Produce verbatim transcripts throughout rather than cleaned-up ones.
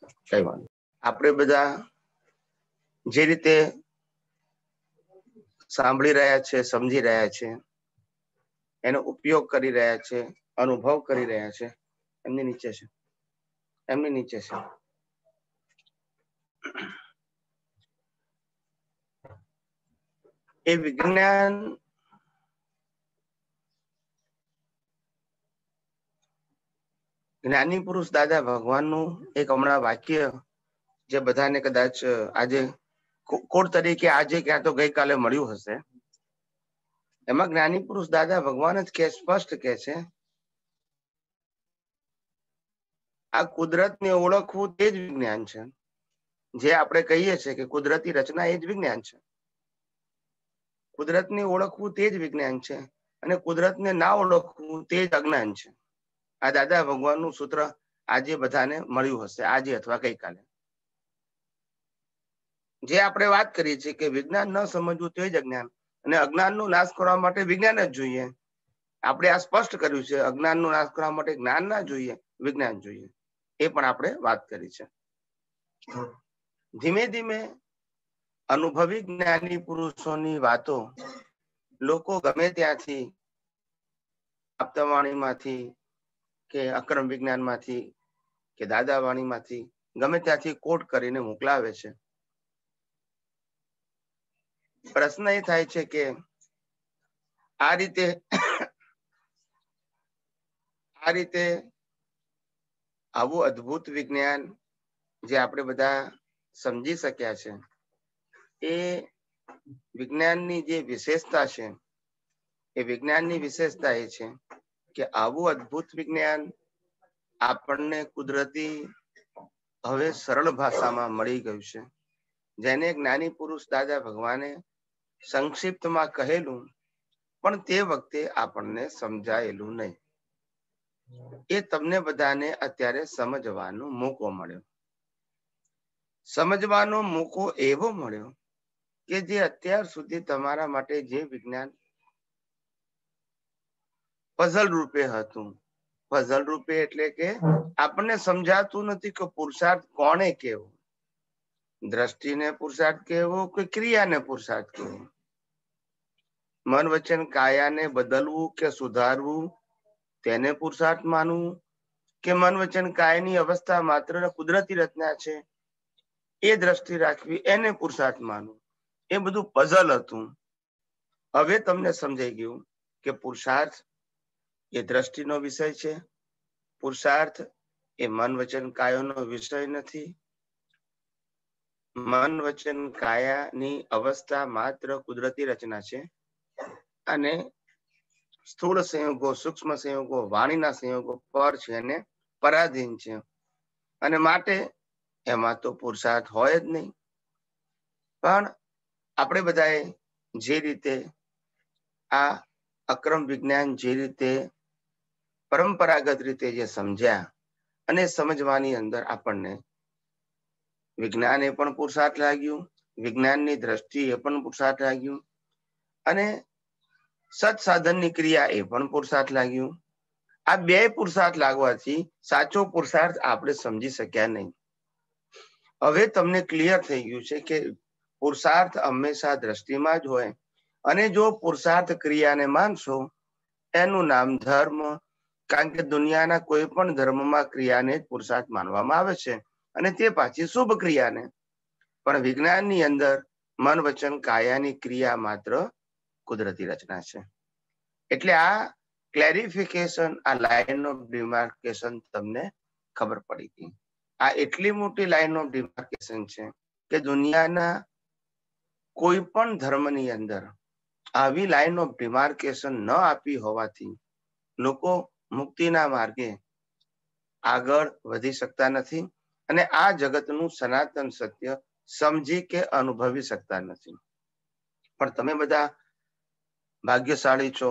કઈ વાત આપણે બધા જે રીતે સાંભળી રહ્યા છે, સમજી રહ્યા છે, એનો ઉપયોગ કરી રહ્યા છે, અનુભવ કરી રહ્યા છે, એમની નીચે છે એમની નીચે છે એ વિજ્ઞાન જ્ઞાની પુરુષ દાદા ભગવાનનું એક હમણાં વાક્ય જે બધાને કદાચ આજે કોડ તરીકે આજે ક્યાં તો ગઈકાલે મળ્યું હશે, એમાં જ્ઞાની પુરુષ દાદા ભગવાન જ કે સ્પષ્ટ કે છે, આ કુદરતને ઓળખવું તે જ વિજ્ઞાન છે. જે આપણે કહીએ છીએ કે કુદરતી રચના એ જ વિજ્ઞાન છે. કુદરતને ઓળખવું તે જ વિજ્ઞાન છે અને કુદરતને ના ઓળખવું તે જ અજ્ઞાન છે. આ દાદા ભગવાનનું સૂત્ર આજે બધાને મળ્યું હશે, આજે અથવા ગઈકાલે. જે આપણે વાત કરીએ છીએ કે વિજ્ઞાન ન સમજવું તે જ અજ્ઞાન, અને અજ્ઞાનનો નાશ કરવા માટે વિજ્ઞાન જ જોઈએ. આપણે આ સ્પષ્ટ કર્યું છે, અજ્ઞાનનો નાશ કરવા માટે જ્ઞાન ના જોઈએ, વિજ્ઞાન જોઈએ. એ પણ આપણે વાત કરી છે. ધીમે ધીમે અનુભવી જ્ઞાની પુરુષોની વાતો લોકો ગમે ત્યાંથી આપતાવાણીમાંથી કે અક્રમ વિજ્ઞાનમાંથી કે દાદાવાણીમાંથી ગમે ત્યાંથી કોટ કરીને મોકલાવે છે. પ્રશ્ન એ થાય છે કે આ રીતે આ રીતે આવું અદ્ભુત વિજ્ઞાન જે આપણે બધા સમજી શક્યા છે, એ વિજ્ઞાનની જે વિશેષતા છે, એ વિજ્ઞાનની વિશેષતા એ છે કે આવું અદ્ભુત વિજ્ઞાન આપણને કુદરતી હવે સરળ ભાષામાં મળી ગયું છે, જેને જ્ઞાની પુરુષ દાદા ભગવાને સંક્ષિપ્તમાં કહેલું પણ તે વખતે આપણને સમજાયેલું નહીં. એ તમને બધાને અત્યારે સમજવાનો મોકો મળ્યો. સમજવાનો મોકો એવો મળ્યો કે જે અત્યાર સુધી તમારા માટે જે વિજ્ઞાન પઝલ રૂપે હતું, પઝલ રૂપે એટલે કે આપણને સમજાતું નથી કે પુરુષાર્થ કોને કેવો, દ્રષ્ટિને પુરુષાર્થ કેવો કે ક્રિયાને પુરુષાર્થ કેવો, મન વચન કાયાને બદલવું કે સુધારવું તેને પુરુષાર્થ માનવું કે મન વચન કાયની અવસ્થા માત્ર કુદરતી રચના છે એ દ્રષ્ટિ રાખવી એને પુરુષાર્થ માનવું, એ બધું પઝલ હતું. હવે તમને સમજાઈ ગયું કે પુરુષાર્થ એ દ્રષ્ટિનો વિષય છે, પુરુષાર્થ એ મન વચન કાયાનો વિષય નથી. મન વચન કાયાની અવસ્થા માત્ર કુદરતી રચના છે અને સ્થૂળ સંયોગો, સૂક્ષ્મ સંયોગો, વાણીના સંયોગો પર છે અને પરાધીન છે, અને માટે એમાં તો પુરુષાર્થ હોય જ નહીં. પણ આપણે બધાએ જે રીતે આ અક્રમ વિજ્ઞાન જે રીતે પરંપરાગત રીતે જે સમજ્યા અને સમજવાની અંદર આપણને વિજ્ઞાન એ પણ પુરુષાર્થ લાગ્યું, વિજ્ઞાનની દ્રષ્ટિ એ પણ પુરુષાર્થ લાગ્યું, અને સત્સાધનની ક્રિયા એ પણ પુરુષાર્થ લાગ્યું. આ બે પુરુષાર્થ લાગવાથી સાચો પુરુષાર્થ આપણે સમજી શક્યા નહીં. હવે તમને ક્લિયર થઈ ગયું છે કે પુરુષાર્થ હંમેશા દ્રષ્ટિમાં જ હોય, અને જો પુરુષાર્થ ક્રિયાને માનશો એનું નામ ધર્મ, કારણ કે દુનિયાના કોઈ પણ ધર્મમાં ક્રિયાને જ પુરુષાર્થ માનવામાં આવે છે, અને તે પાછી શુભ ક્રિયાને. પણ વિજ્ઞાનની અંદર મન વચન કાયાની ક્રિયા માત્ર કુદરતી રચના છે. એટલે આ ક્લેરિફિકેશન, આ લાઈન ઓફ ડિમાર્કેશન તમને ખબર પડી ગઈ. આ એટલી મોટી લાઈન ઓફ ડિમાર્કેશન છે કે દુનિયાના કોઈ પણ ધર્મની અંદર આવી લાઈન ઓફ ડિમાર્કેશન ન આપી હોવાથી લોકો મુક્તિના માર્ગે આગળ વધી શકતા નથી, અને આ જગતનું સનાતન સત્ય સમજી કે અનુભવી શકતા નથી. પણ તમે બધા ભાગ્યશાળી છો,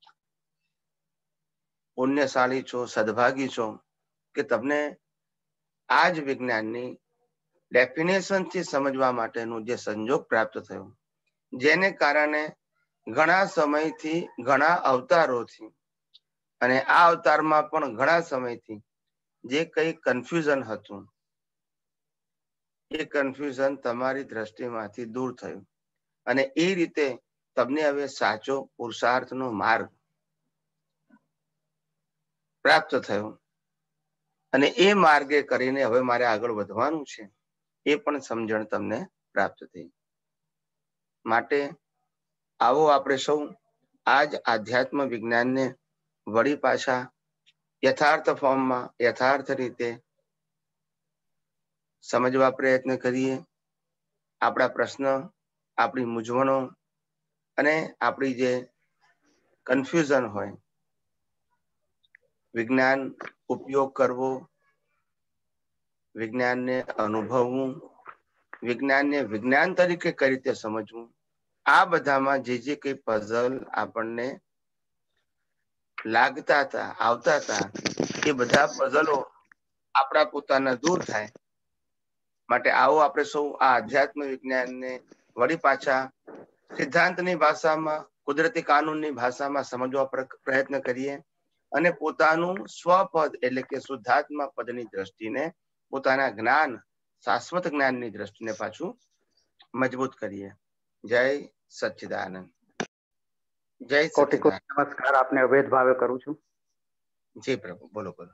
પુણ્યશાળી છો, સદભાગી છો કે તમને આ જ વિજ્ઞાનની ડેફિનેશન થી સમજવા માટેનું જે સંજોગ પ્રાપ્ત થયો, જેને કારણે ઘણા સમયથી, ઘણા અવતારોથી, અને આ અવતારમાં પણ ઘણા સમયથી જે કઈ કન્ફ્યુઝન હતું, એ કન્ફ્યુઝન તમારી દ્રષ્ટિમાંથી દૂર થયું અને એ રીતે તમને હવે સાચો પુરુષાર્થનો માર્ગ પ્રાપ્ત થયો અને એ માર્ગે કરીને હવે મારે આગળ વધવાનું છે એ પણ સમજણ તમને પ્રાપ્ત થઈ. માટે આવો આપણે સૌ આજ આધ્યાત્મ વિજ્ઞાનને વળી પાછા યથાર્થ ફોર્મમાં યથાર્થ રીતે સમજવા પ્રયત્ન કરીએ. આપણા પ્રશ્ન, આપણી મૂંઝવણો અને આપણી જે કન્ફ્યુઝન હોય, વિજ્ઞાન ઉપયોગ કરવો, વિજ્ઞાનને અનુભવવું, વિજ્ઞાનને વિજ્ઞાન તરીકે કઈ રીતે સમજવું, આ બધામાં જે જે કઈ પઝલ આપણને લાગતા હતા, આવતા હતા, એ બધા પઝલો આપણા પોતાના દૂર થાય. માટે આવો આપણે સૌ આ આધ્યાત્મ વિજ્ઞાનને વળી પાછા સિદ્ધાંતની ભાષામાં, કુદરતી કાનૂનની ભાષામાં સમજવા પ્રયત્ન કરીએ અને પોતાનું સ્વપદ એટલે કે શુદ્ધાત્મા પદની દ્રષ્ટિને, પોતાના જ્ઞાન, શાશ્વત જ્ઞાનની દ્રષ્ટિને પાછું મજબૂત કરીએ. જય સચ્ચિદાનંદ. જય કોટી કોટી નમસ્કાર આપને અભેદ ભાવે કરું છું. જી પ્રભુ, બોલો બોલો.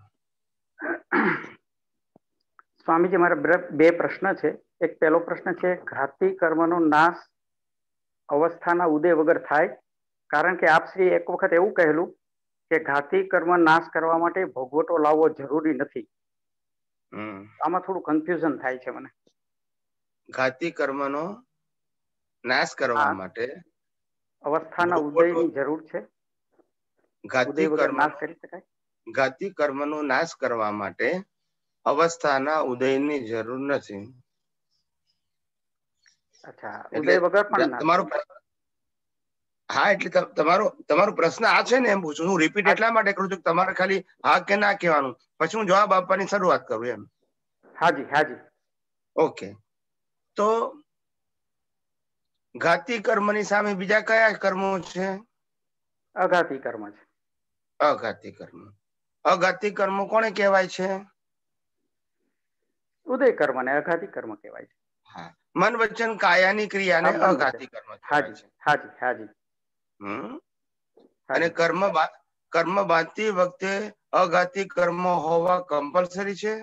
સ્વામીજી, મારા બે પ્રશ્ન છે. એક પહેલો પ્રશ્ન છે, ઘાતી કર્મનો નાશ અવસ્થાના ઉદય વગર થાય? કારણ કે આપ શ્રી એક વખત એવું કહેલું કે ઘાતી કર્મ નાશ કરવા માટે ભોગવટો લાવવો જરૂરી નથી. આમાં થોડું કન્ફ્યુઝન થાય છે મને. ઘાતી કર્મનો નાશ કરવા માટે અવસ્થાના ઉદયની જરૂર છે? ઘાતી કર્મ નાશ કરી શકાય? ઘાતી કર્મનો નાશ કરવા માટે અવસ્થાના ઉદયની જરૂર નથી. અચ્છા, ઉદય વગર પણ તમારો હા, એટલે તમારો તમારો પ્રશ્ન આ છે ને, એમ પૂછું હું. રિપીટ એટલા માટે કરું છું કે તમારે ખાલી હા કે ના કહેવાનું, પછી હું જવાબ આપવાની શરૂઆત કરું એમ. હાજી હાજી. ઓકે, તો ઘાતી કર્મની સામે બીજા કયા કર્મો છે? અઘાતી કર્મ છે. અઘાતી કર્મ. અઘાતી કર્મો કોને કહેવાય છે? ઉદય કર્મ ને અઘાતી કર્મ કહેવાય છે. હા, મન વચન કાયાની ક્રિયાને અઘાતી કર્મ કહેવાય છે. હાજી હાજી. હમ અને કર્મ કર્મ બાંધતી વખતે અઘાતી કર્મ હોવા કમ્પલસરી છે?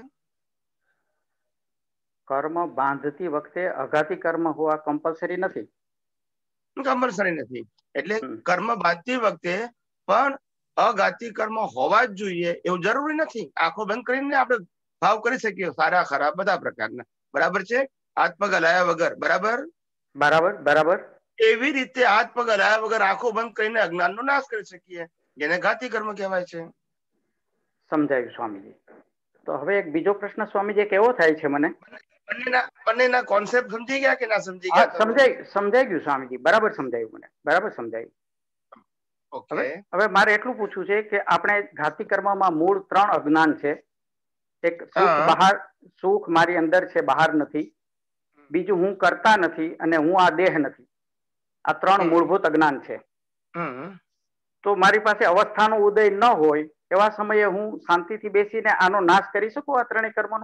કર્મ બાંધતી વખતે અઘાતી કર્મ હોવા કમ્પલસરી નથી. કમ્પલસરી નથી. એટલે કર્મ બાંધતી વખતે પણ અઘાતી કર્મ હોવા જ જોઈએ એવું જરૂરી નથી. આંખો બંધ કરીને આપણે ભાવ કરી શકીએ, સારા ખરાબ બધા પ્રકારના. બરાબર છે? હાથ પગ હલાયા વગર. બરાબર બરાબર બરાબર. એવી રીતે હાથ પગ હલાયા વગર આંખો બંધ કરીને અજ્ઞાનનો નાશ કરી શકીએ, જેને ઘાતી કર્મ કહેવાય છે. સમજાયું સ્વામીજી. તો હવે એક બીજો પ્રશ્ન સ્વામીજી એક એવો થાય છે મને. બંનેના બંનેના કોન્સેપ્ટ સમજી ગયા કે ના સમજી હા, ગયા? સમજાય સમજાઈ ગયું સ્વામીજી. બરાબર સમજાયું મને. બરાબર સમજાયું. હવે હવે મારે એટલું પૂછવું છે કે આપણે ઘાતી કર્મમાં મૂળ ત્રણ અજ્ઞાન છે. એક સુખ બહાર, સુખ મારી અંદર છે, બહાર નથી. બીજું હું કરતા નથી, અને હું આ દેહ નથી. આ ત્રણ મૂળભૂત અજ્ઞાન છે. તો મારી પાસે અવસ્થાનો ઉદય ન હોય એવા સમયે હું શાંતિથી બેસીને આનો નાશ કરી શકું, આ ત્રણેય કર્મનો?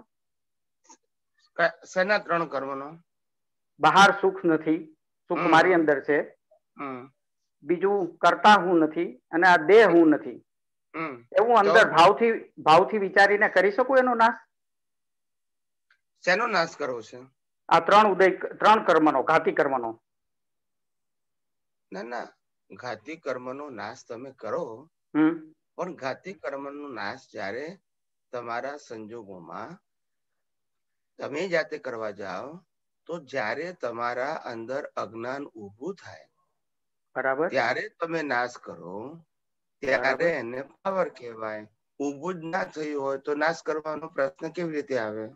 શેના ત્રણ કર્મનો? બહાર સુખ નથી, સુખ મારી અંદર છે. બીજું કરતા હું નથી, અને આ દેહ હું નથી. એવું અંદર ભાવથી ભાવથી વિચારીને કરી શકું એનો નાશ? શેનો નાશ કરવો છે? આ ત્રણ ઉદય, ત્રણ કર્મનો, ઘાતી કર્મનો. ના ના, ઘાતી કર્મનો નાશ તમે કરો, પણ ઘાતી કર્મનો નાશ જ્યારે તમારા સંજોગોમાં તમે જાતે કરવા જાઓ તો જ્યારે તમારા અંદર અજ્ઞાન ઊભું થાય, બરાબર, ત્યારે તમે નાશ કરો, ત્યારે એને પાવર કહેવાય. ઊભું જ ના થયું હોય તો નાશ કરવાનો પ્રશ્ન કેવી રીતે આવે?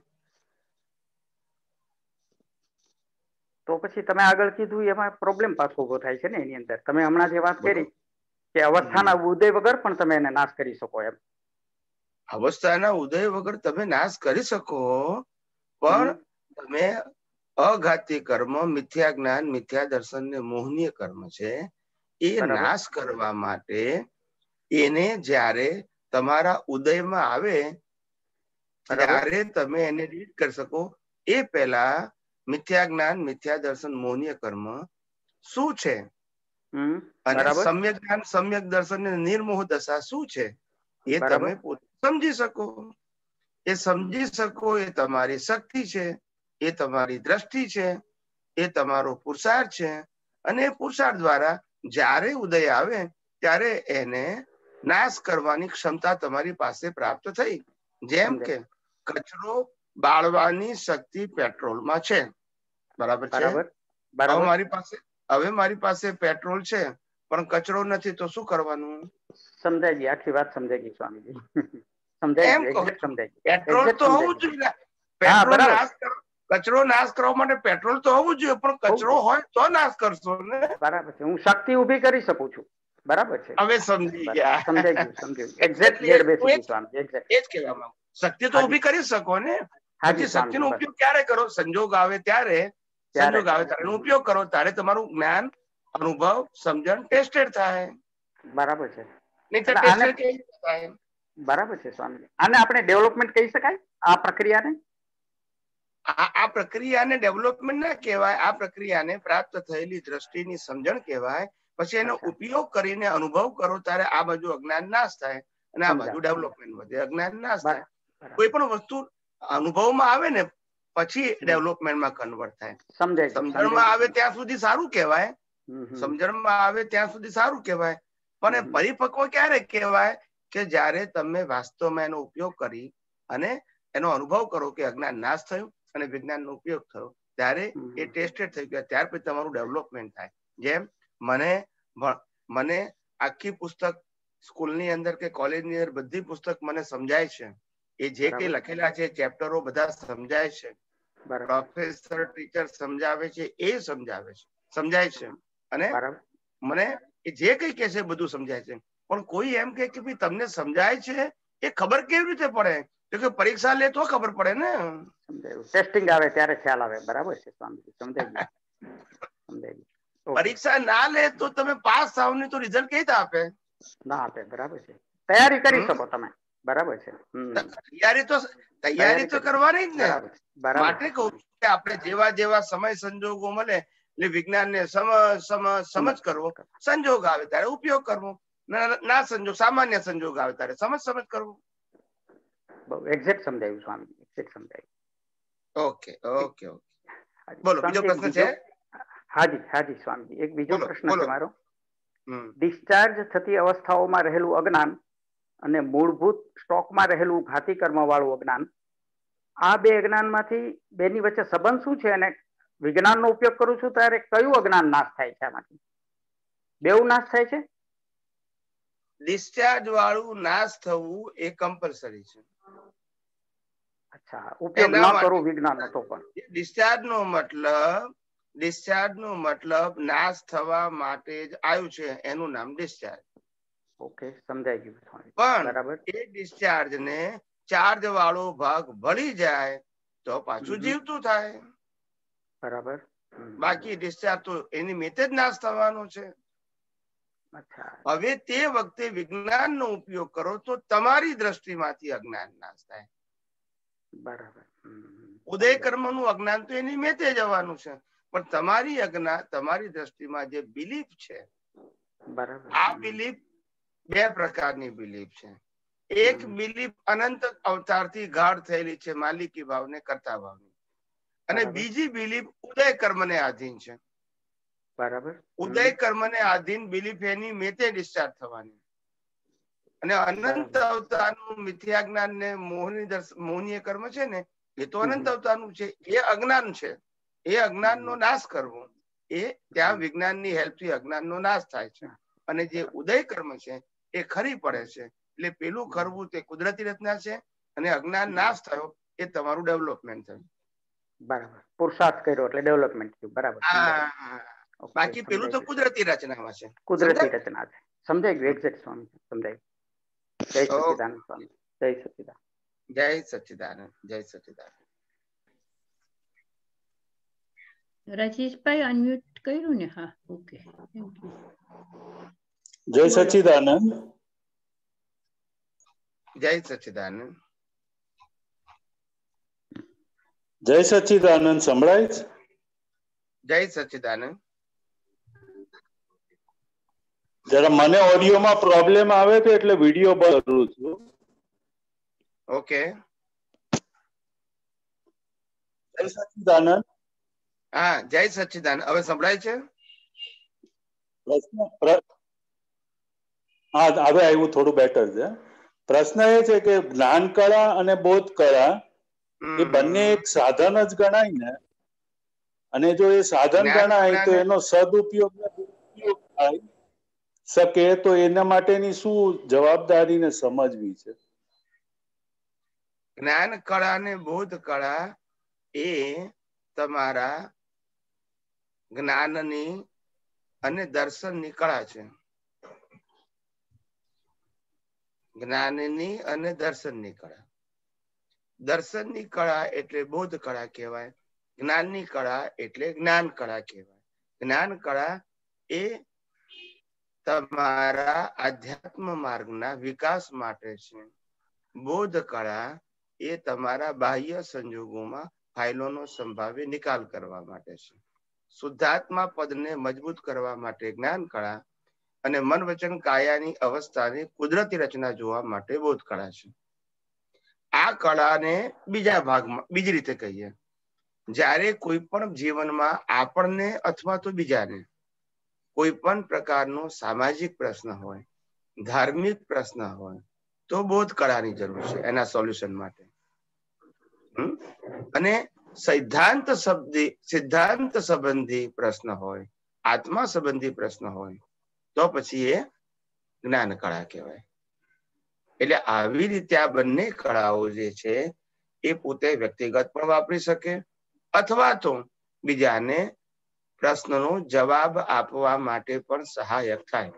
તો પછી તમે આગળ કીધું એમાં પ્રોબ્લેમ પાછો ઉભો થાય છે ને એની અંદર. તમે હમણાં જે વાત કરી કે અવસ્થાના ઉદય વગર પણ તમે એને નાશ કરી શકો એમ. અવસ્થાના ઉદય વગર તમે નાશ કરી શકો, પણ તમે અઘાતી કર્મ, મિથ્યા જ્ઞાન, મિથ્યા દર્શન ને મોહનીય કર્મ છે, એ નાશ કરવા માટે એને જ્યારે તમારા ઉદયમાં આવે ત્યારે તમે એને રીડ કરી શકો. એ પહેલા મિથ્યા જ્ઞાન, મિથ્યા દર્શન, મોહનીય કર્મ શું છે અને સમ્યક જ્ઞાન, સમ્યક દર્શન અને નિર્મોહ દશા શું છે એ તમે પોતે સમજી શકો. એ સમજી શકો એ તમારી શક્તિ છે, એ તમારી દ્રષ્ટિ છે, એ તમારો પુરુષાર્થ છે. અને એ પુરુષાર્થ દ્વારા જ્યારે ઉદય આવે ત્યારે એને નાશ કરવાની ક્ષમતા તમારી પાસે પ્રાપ્ત થઈ. જેમ કે કચરો બાળવાની શક્તિ પેટ્રોલમાં છે, બરાબર છે. હવે મારી પાસે હવે મારી પાસે પેટ્રોલ છે પણ કચરો નથી, તો શું કરવાનું? સમજાય ગઈ, આખી વાત સમજાય ગઈ સ્વામીજી. એમ કહું છું, પેટ્રોલ તો હોવું જોઈએ. પેટ્રોલ નાશ કરો, કચરો નાશ કરવા માટે પેટ્રોલ તો હોવું જોઈએ, પણ કચરો હોય તો નાશ કરશો ને. બરાબર છે, હું શક્તિ ઉભી કરી શકું છું. બરાબર છે, હવે સમજી ગયા. સમજાઈ ગયું, સમજાઈ ગયું. એક્ઝેક્ટ લેડ બેસી સ્વામી, એક્ઝેક્ટ એ જ કહેવા માંગુ. શક્તિ તો ઉભી કરી શકો ને. પછી શક્તિનો ઉપયોગ ક્યારે કરો? સંજોગ આવે ત્યારે, સંજોગ આવે ત્યારે ઉપયોગ કરો, ત્યારે તમારું જ્ઞાન, અનુભવ, સમજણ ટેસ્ટેડ થાય. બરાબર છે. બરાબર છે સ્વામી. આને આપણે ડેવલપમેન્ટ કહી શકાય, આ પ્રક્રિયાને? આ પ્રક્રિયાને ડેવલપમેન્ટ ના કહેવાય, આ પ્રક્રિયાને પ્રાપ્ત થયેલી દ્રષ્ટિની સમજણ કહેવાય. પછી એનો ઉપયોગ કરીને અનુભવ કરો ત્યારે આ બાજુ અજ્ઞાન નાશ થાય અને આ બાજુ ડેવલપમેન્ટ વધે, અજ્ઞાન નાશ થાય. કોઈ પણ વસ્તુ અનુભવમાં આવે ને પછી ડેવલપમેન્ટમાં કન્વર્ટ થાય. સમજણમાં આવે ત્યાં સુધી સારું કહેવાય, સમજણમાં આવે ત્યાં સુધી સારું કહેવાય, પણ પરિપક્વ ક્યારે કહેવાય? કે જ્યારે તમે વાસ્તવમાં એનો ઉપયોગ કરી અને એનો અનુભવ કરો કે અજ્ઞાન નાશ થયું અને વિજ્ઞાનનો ઉપયોગ થયો, ત્યારે એ ટેસ્ટેડ થઈ ગયા, ત્યાર પછી તમારું ડેવલપમેન્ટ થાય. જેમ મને મને આખી પુસ્તક સ્કૂલની અંદર કે કોલેજની અંદર બધી પુસ્તક મને સમજાય છે, એ જે કઈ લખેલા છે ચેપ્ટરો બધા સમજાય છે, પ્રોફેસર ટીચર સમજાવે છે એ સમજાવે છે, સમજાય છે. અને મને એ જે કઈ કે છે બધું સમજાય છે. પણ કોઈ એમ કે ભાઈ તમને સમજાય છે એ ખબર કેવી રીતે પડે? તો કે પરીક્ષા લે તો ખબર પડે ને. સમજાયું, ટેસ્ટિંગ આવે ત્યારે ખ્યાલ આવે. બરાબર છે સ્વામી, સમજાઈ ગયું, સમજાઈ ગયું. પરીક્ષા ના લે તો તમે પાસ થાવ ને તો રિઝલ્ટ કઈ રીતે આપે? ના આપે. બરાબર છે. તૈયારી કરી શકો તમે. બરાબર છે. તૈયારી તો તૈયારી તો કરવાની જ ને. માટે કહું કે આપણે જેવા જેવા સમય સંજોગો મળે એટલે વિજ્ઞાન ને સમજ સમજ કરવો, સંજોગ આવે ત્યારે ઉપયોગ કરવો, ના સંજોગ સામાન્ય સંજોગ આવે ત્યારે સમજ સમજ કરવો. બહુ એક્ઝેક્ટ સમજાયું સ્વામી, એક્ઝેક્ટ સમજાયું. Okay okay okay. બોલો, બીજો પ્રશ્ન છે? હાજી હાજી સ્વામી, એક બીજો પ્રશ્ન છે મારો. ડિસ્ચાર્જ થતી અવસ્થાઓમાં રહેલું અજ્ઞાન અને મૂળભૂત સ્ટોકમાં રહેલું ઘાતી કર્મ વાળું અજ્ઞાન, આ બે અજ્ઞાનમાંથી બેની વચ્ચે સંબંધ શું છે? અને વિજ્ઞાનનો ઉપયોગ કરું છું ત્યારે કયું અજ્ઞાન નાશ થાય છે? આમાંથી બેઉ નાશ થાય છે? ડિસ્ચાર્જ વાળું નાશ થવું એ કમ્પલસરી છે. અચ્છા, ઉપયોગ ન કરું વિજ્ઞાનનો તો પણ. ડિસ્ચાર્જ નો મતલબ ડિસ્ચાર્જ નો મતલબ નાશ થવા માટે જ આવ્યું છે, એનું નામ ડિસ્ચાર્જ. ઓકે, સમજાઈ ગયું. પણ એ ડિસ્ચાર્જ ને ચાર્જ વાળો ભાગ ભળી જાય તો પાછું જીવતું થાય. બરાબર. બાકી ડિસ્ચાર્જ તો એની મેતે જ નાશ થવાનો છે. હવે તે વખતે વિજ્ઞાનનો ઉપયોગ કરો તો તમારી દ્રષ્ટિમાંથી અજ્ઞાન નાશ થાય. બરાબર. ઉદય કર્મનું અજ્ઞાન તો એની મેતે જવાનું છે, પણ તમારી અજ્ઞાન તમારી દ્રષ્ટિમાં જે બિલીફ છે, આ બિલીફ બે પ્રકારની બિલીફ છે. એક બિલીફ અનંત અવતારથી ગાઢ થયેલી છે, માલિકી ભાવને કર્તા ભાવની, અને બીજી બિલીફ ઉદય કર્મને આધીન છે. બરાબર. ઉદય કર્મને આધીન બિલીફ એની મેતે ડિસ્ચાર્જ થવાની, અને અનંત અવતારનું મિથ્યા જ્ઞાન ને મોહની મોહનીય કર્મ છે ને, એ તો અનંત અવતારનું છે, એ અજ્ઞાન છે. એ અજ્ઞાનનો નાશ કરવો, એ ત્યાં વિજ્ઞાનની હેલ્પથી અજ્ઞાનનો નાશ થાય છે. અને જે ઉદય કર્મ છે એ ખરી પડે છે. એટલે પેલું ખરવું તે કુદરતી રચના છે, અને અજ્ઞાન નાશ થયો એ તમારું ડેવલપમેન્ટ થયું. બરાબર, પુરુષાર્થ કર્યો એટલે ડેવલપમેન્ટ થયું. બરાબર. બાકી પેલું તો કુદરતી રચનામાં છે, કુદરતી રચના છે. સમજાઈ ગયું, એક્ઝેક્ટ સ્વામી, સમજાઈ ગયું. જય સચ્ચિદાનંદ સ્વામી, જય સચ્ચિદાનંદ, જય સચ્ચિદાનંદ, જય સચ્ચિદાનંદ. રાજેશભાઈ અનમ્યુટ કર્યું ને? હા, ઓકે. જય સચ્ચિદાનંદ. જય સચ્ચિદાનંદ. જય સચ્ચિદાનંદ સંભળાય છે? જય સચ્ચિદાનંદ. જરા મને ઓડિયોમાં પ્રોબ્લેમ આવે છે એટલે વિડીયો બંધ કરું છું. ઓકે. જય સચ્ચિદાનંદ. હા, જય સચ્ચિદાનંદ. હવે સંભળાય છે? પ્રશ્ન હા, હવે આવ્યું, થોડું બેટર છે. પ્રશ્ન એ છે કે જ્ઞાન કળા અને બોધ કળા એ બંને એક સાધન જ ગણાય ને? અને જો એ સાધન ગણાય તો એનો સદુપયોગ દુરુપયોગ થાય શકે તો એના માટેની શું જવાબદારી ને સમજવી છે? જ્ઞાન કળા ને બોધ કળા એ તમારા જ્ઞાનની અને દર્શનની કળા છે. જ્ઞાનની અને દર્શનની કળા. દર્શનની કળા એટલે બોધ કળા કહેવાય. જ્ઞાનની કળા એટલે જ્ઞાન કળા કહેવાય. જ્ઞાન કળા એ તમારા આધ્યાત્મ માર્ગના વિકાસ માટે છે. બોધ કળા એ તમારા બાહ્ય સંજોગોમાં ફાઇલોનો સંભાવ્ય નિકાલ કરવા માટે છે. શુદ્ધાત્મા પદને મજબૂત કરવા માટે જ્ઞાન કળા અને મન વચન કાયાની અવસ્થાની કુદરતી રચના જોવા માટે બોધ કળા છે. આ કળાને બીજા ભાગમાં બીજી રીતે કહીએ, જ્યારે કોઈ પણ જીવનમાં આપણને અથવા તો બીજાને કોઈ પણ પ્રકારનો સામાજિક પ્રશ્ન હોય, ધાર્મિક પ્રશ્ન હોય, તો બોધ કળાની જરૂર છે એના સોલ્યુશન માટે. અને સિદ્ધાંત શબ્દી સિદ્ધાંત સંબંધી પ્રશ્ન હોય, આત્મા સંબંધી પ્રશ્ન હોય, તો પછી એ જ્ઞાન કળા કહેવાય. એટલે આવી રીતે આ બંને કળાઓ જે છે એ પોતે વ્યક્તિગત પણ વાપરી શકે અથવા તો બીજાને પ્રશ્નનો જવાબ આપવા માટે પણ સહાયક થાય.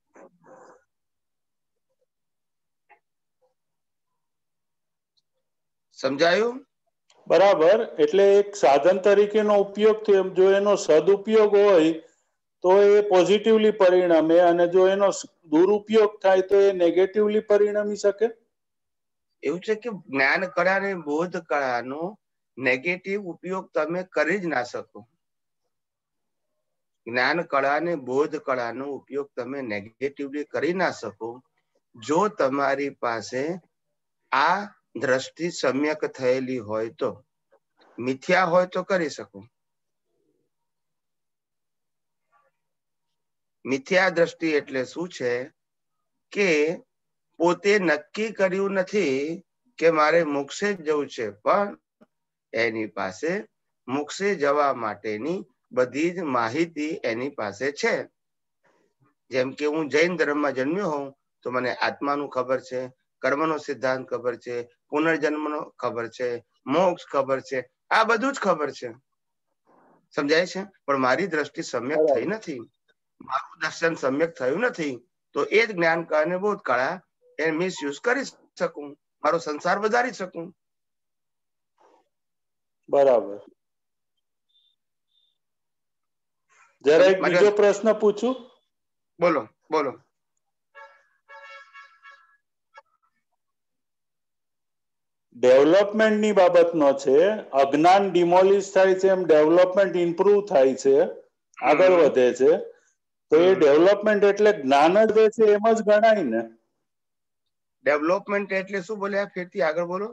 સમજાયું? બરાબર. એટલે એક સાધન તરીકેનો ઉપયોગ થયો, જો એનો સદુપયોગ હોય તો એ પોઝિટિવલી પરિણમે અને જો એનો દુરુપયોગ થાય તો એ નેગેટિવલી પરિણમી શકે. એવું છે કે જ્ઞાન કળા અને બોધ કળાનો નેગેટિવ ઉપયોગ તમે કરી જ ના શકો. જ્ઞાન કળા અને બોધ કળાનો ઉપયોગ તમે નેગેટિવલી કરી ના શકો જો તમારી પાસે આ દ્રષ્ટિ સમ્યક થયેલી હોય તો. મિથ્યા હોય તો કરી શકો. મિથ્યા દ્રષ્ટિ એટલે શું છે કે પોતે નક્કી કર્યું નથી કે મારે મોક્ષે જ જવું છે, પણ એની પાસે મોક્ષે જવા માટેની બધી જ માહિતી એની પાસે છે. જેમ કે હું જૈન ધર્મમાં જન્મ્યો હોઉં તો મને આત્માનું ખબર છે, કર્મનો સિદ્ધાંત ખબર છે, પુનર્જન્મનો ખબર છે, મોક્ષ ખબર છે, આ બધું જ ખબર છે. સમજાય છે? પણ મારી દ્રષ્ટિ સમ્યક થઈ નથી, મારું દર્શન સમ્યક થયું નથી, તો એ જ જ્ઞાન કળા અને બોધ કળા એ મિસયુઝ કરી શકું, મારો સંસાર વધારી શકું. બરાબર. જરા એક બીજો પ્રશ્ન પૂછું? બોલો બોલો. ડેવલપમેન્ટની બાબતનો છે. અજ્ઞાન ડિમોલિશ થાય છે એમ ડેવલપમેન્ટ ઇમ્પ્રુવ થાય છે, આગળ વધે છે, તો એ ડેવલપમેન્ટ એટલે જ્ઞાન જ રહે છે એમ જ ગણાય ને? ડેવલપમેન્ટ એટલે શું બોલ્યા? ફેરથી આગળ બોલો.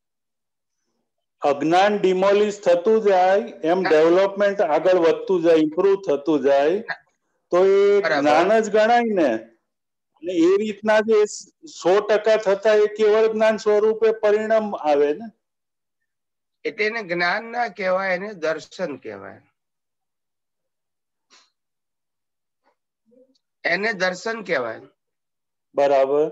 અજ્ઞાન ડિમોલિશ થતું જાય એમ ડેવલપમેન્ટ આગળ વધતું જાય, ઇમ્પ્રુવ થતું જાય, તો એ જ્ઞાન જ ગણાય ને? અને એ રીતના જે સો ટકા થતા એ કેવળ જ્ઞાન સ્વરૂપે પરિણામ આવે ને? એટલે એને જ્ઞાન ના કહેવાય, એને દર્શન કહેવાય. એને દર્શન કહેવાય. બરાબર.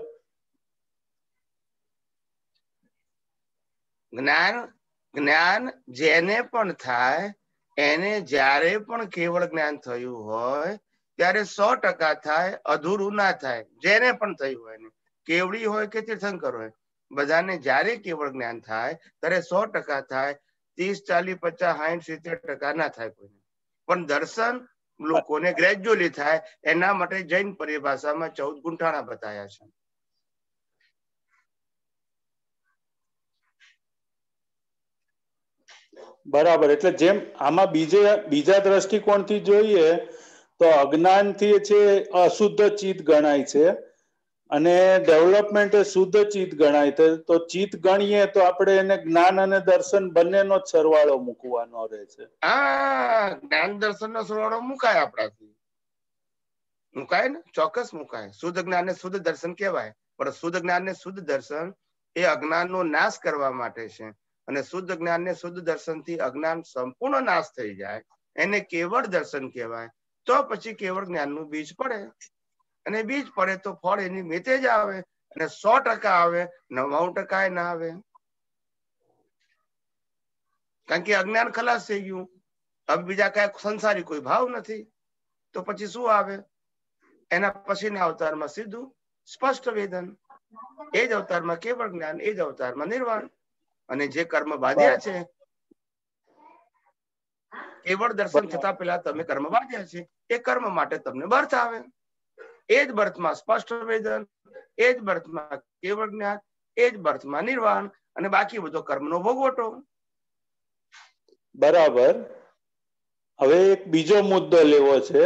જ્ઞાન જ્ઞાન જેને પણ થાય એને જ્યારે પણ કેવળ જ્ઞાન થયું હોય ત્યારે સો ટકા થાય, અધૂરું ના થાય. જેને પણ થયું હોય, કેવડી હોય કે તીર્થંકર હોય, બધાને જ્યારે કેવળ જ્ઞાન થાય ત્યારે સો ટકા થાય. ત્રીસ ચાલીસ પચાસ સાઠ સિત્તેર ટકા ના થાય કોઈને. પણ દર્શન લોકોને ગ્રેજ્યુઅલી થાય, એના માટે જૈન પરિભાષામાં ચૌદ ગુંઠાણા બતાવ્યા છે. બરાબર. એટલે જેમ આમાં બીજે બીજા દ્રષ્ટિકોણથી જોઈએ તો અજ્ઞાનથી છે અશુદ્ધ ચિત્ત ગણાય છે અને ડેવલપમેન્ટ એ શુદ્ધ ચિત્ત ગણાય છે. તો ચિત્ત ગણીએ તો આપણે એને જ્ઞાન અને દર્શન બંનેનો જ સરવાળો મૂકવાનો રહે છે. હા, જ્ઞાન દર્શન નો સરવાળો મુકાય આપણાથી, મુકાય ને, ચોક્કસ મુકાય. શુદ્ધ જ્ઞાન ને શુદ્ધ દર્શન કહેવાય, પણ શુદ્ધ જ્ઞાન ને શુદ્ધ દર્શન એ અજ્ઞાનનો નાશ કરવા માટે છે. અને શુદ્ધ જ્ઞાન ને શુદ્ધ દર્શન થી અજ્ઞાન સંપૂર્ણ નાશ થઈ જાય, એને કેવળ દર્શન કહેવાય. તો પછી કેવળ જ્ઞાનનું બીજ પડે, અને બીજ પડે તો ફળ એની મેતે જ આવે, અને સો ટકા આવે, નવ્વાણું ટકા ના આવે, કારણ કે અજ્ઞાન ખલાસ થઈ ગયું. હવે બીજા કઈ સંસારી કોઈ ભાવ નથી, તો પછી શું આવે? એના પછીના અવતારમાં સીધું સ્પષ્ટ વેદન, એ જ અવતારમાં કેવળ જ્ઞાન, એ જ અવતારમાં નિર્વાણ. અને જે કર્મ બાંધ્યા છે, કેવળ દર્શન થતા પહેલા તમે કર્મ બાંધ્યા છે, એ કર્મ માટે તમને બર્થ આવે. એ જ બર્થમાં સ્પષ્ટ વેદન, એ જ બર્થમાં કેવળ જ્ઞાન, એ જ બર્થમાં નિર્વાણ, અને બાકી બધો કર્મનો ભોગવટો. બરાબર. હવે એક બીજો મુદ્દો લેવો છે.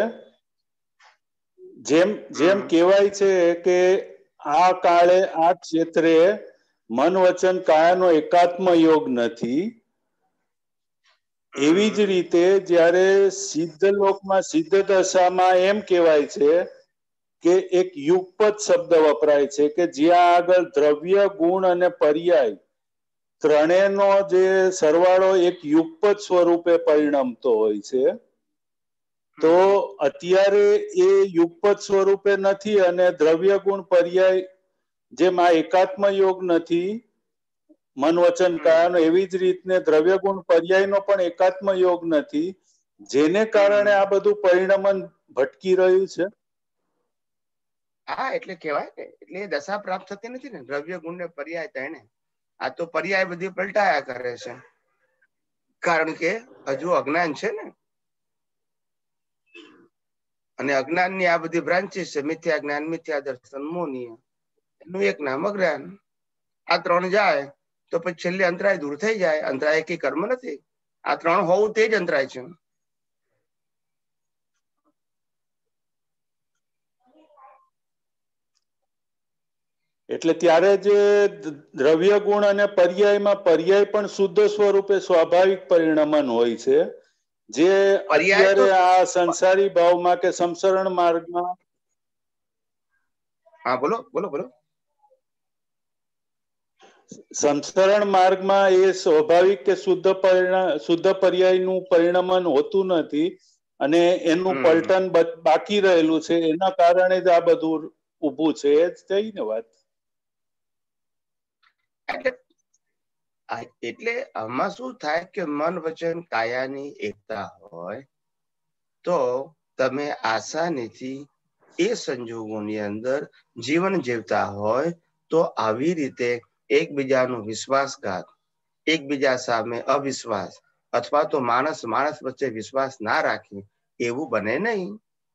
જેમ જેમ કહેવાય છે કે આ કાળે આ ક્ષેત્રે મન વચન કાયાનો એકાત્મ યોગ નથી, એવી જ રીતે જ્યારે સિદ્ધ લોકમાં સિદ્ધ દશામાં એમ કહેવાય છે કે એક યુગપત શબ્દ વપરાય છે કે જ્યાં આગળ દ્રવ્ય, ગુણ અને પર્યાય ત્રણેયનો જે સરવાળો એક યુગપત સ્વરૂપે પરિણમતો હોય છે. તો અત્યારે એ યુગપત સ્વરૂપે નથી, અને દ્રવ્ય ગુણ પર્યાય જેમ આ એકાત્મ યોગ નથી મન વચન કાયાનો, એવી જ રીતને દ્રવ્ય ગુણ પર્યાયનો પણ એકાત્મ યોગ નથી, જેને કારણે આ બધું પરિણમન ભટકી રહ્યું છે. હા, એટલે કહેવાય ને, એટલે દશા પ્રાપ્ત થતી નથી ને, દ્રવ્ય ગુણ ને પર્યાય તેને. આ તો પર્યાય બધી પલટાયા કરે છે, કારણ કે હજુ અજ્ઞાન છે ને, અને અજ્ઞાન ની આ બધી બ્રાન્ચીસ છે, મિથ્યા જ્ઞાન, મિથ્યા દર્શન, મોહનીય, એનું એક નામ અજ્ઞાન. આ ત્રણ જાય તો પછી છેલ્લે અંતરાય દૂર થઈ જાય. અંતરાય કઈ કર્મ નથી, આ ત્રણ હોવું તે જ અંતરાય છે. એટલે ત્યારે જે દ્રવ્ય ગુણ અને પર્યાયમાં પર્યાય પણ શુદ્ધ સ્વરૂપે સ્વાભાવિક પરિણમન હોય છે, જે અત્યારે આ સંસારી ભાવમાં કે સંસરણ માર્ગમાં. હા, બોલો બોલો બોલો. સંસરણ માર્ગમાં એ સ્વાભાવિક કે શુદ્ધ પરિણામ, શુદ્ધ પર્યાયનું પરિણમન હોતું નથી, અને એનું પલટન બાકી રહેલું છે. એના કારણે જ આ બધું ઊભું છે. એ જ થઈ ને વાત. એટલે આમાં શું થાય કે મન વચન કાયાની એકતા હોય તો તમે આસાનીથી એ સંજોગોની અંદર જીવન જીવતા હોય તો આવી રીતે એકબીજાનો વિશ્વાસઘાત, એકબીજા સામે અવિશ્વાસ, અથવા તો માણસ માણસ વચ્ચે વિશ્વાસ ના રાખે એવું બને નહીં.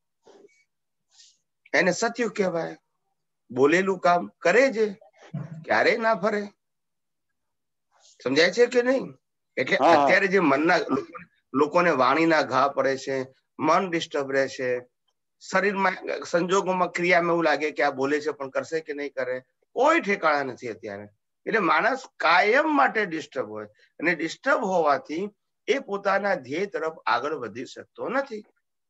એને સત્ય કહેવાય. બોલેલું કામ કરે છે, ક્યારેય ના ફરે. સમજાય છે કે નહીં? એટલે અત્યારે જે મનના લોકોને વાણીના ઘા પડે છે, મન ડિસ્ટર્બ રહે છે, શરીરમાં સંજોગોમાં ક્રિયામાં એવું લાગે કે આ બોલે છે પણ કરશે કે નહીં કરે, કોઈ ઠેકાણા નથી અત્યારે. એટલે માણસ કાયમ માટે ડિસ્ટર્બ હોય, અને ડિસ્ટર્બ હોવાથી એ પોતાના ધ્યેય તરફ આગળ વધી શકતો નથી.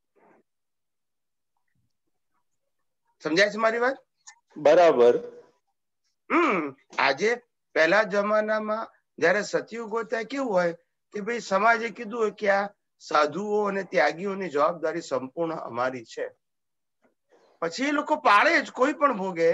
સમજાય છે મારી વાત? બરાબર. હમ આજે પહેલા જમાનામાં જયારે સતયુગ હોય ત્યારે કેવું હોય કે ભાઈ સમાજે કીધું હોય કે આ સાધુઓ અને ત્યાગીઓની જવાબદારી સંપૂર્ણ અમારી છે, પછી એ લોકો પાળે જ, કોઈ પણ ભોગે.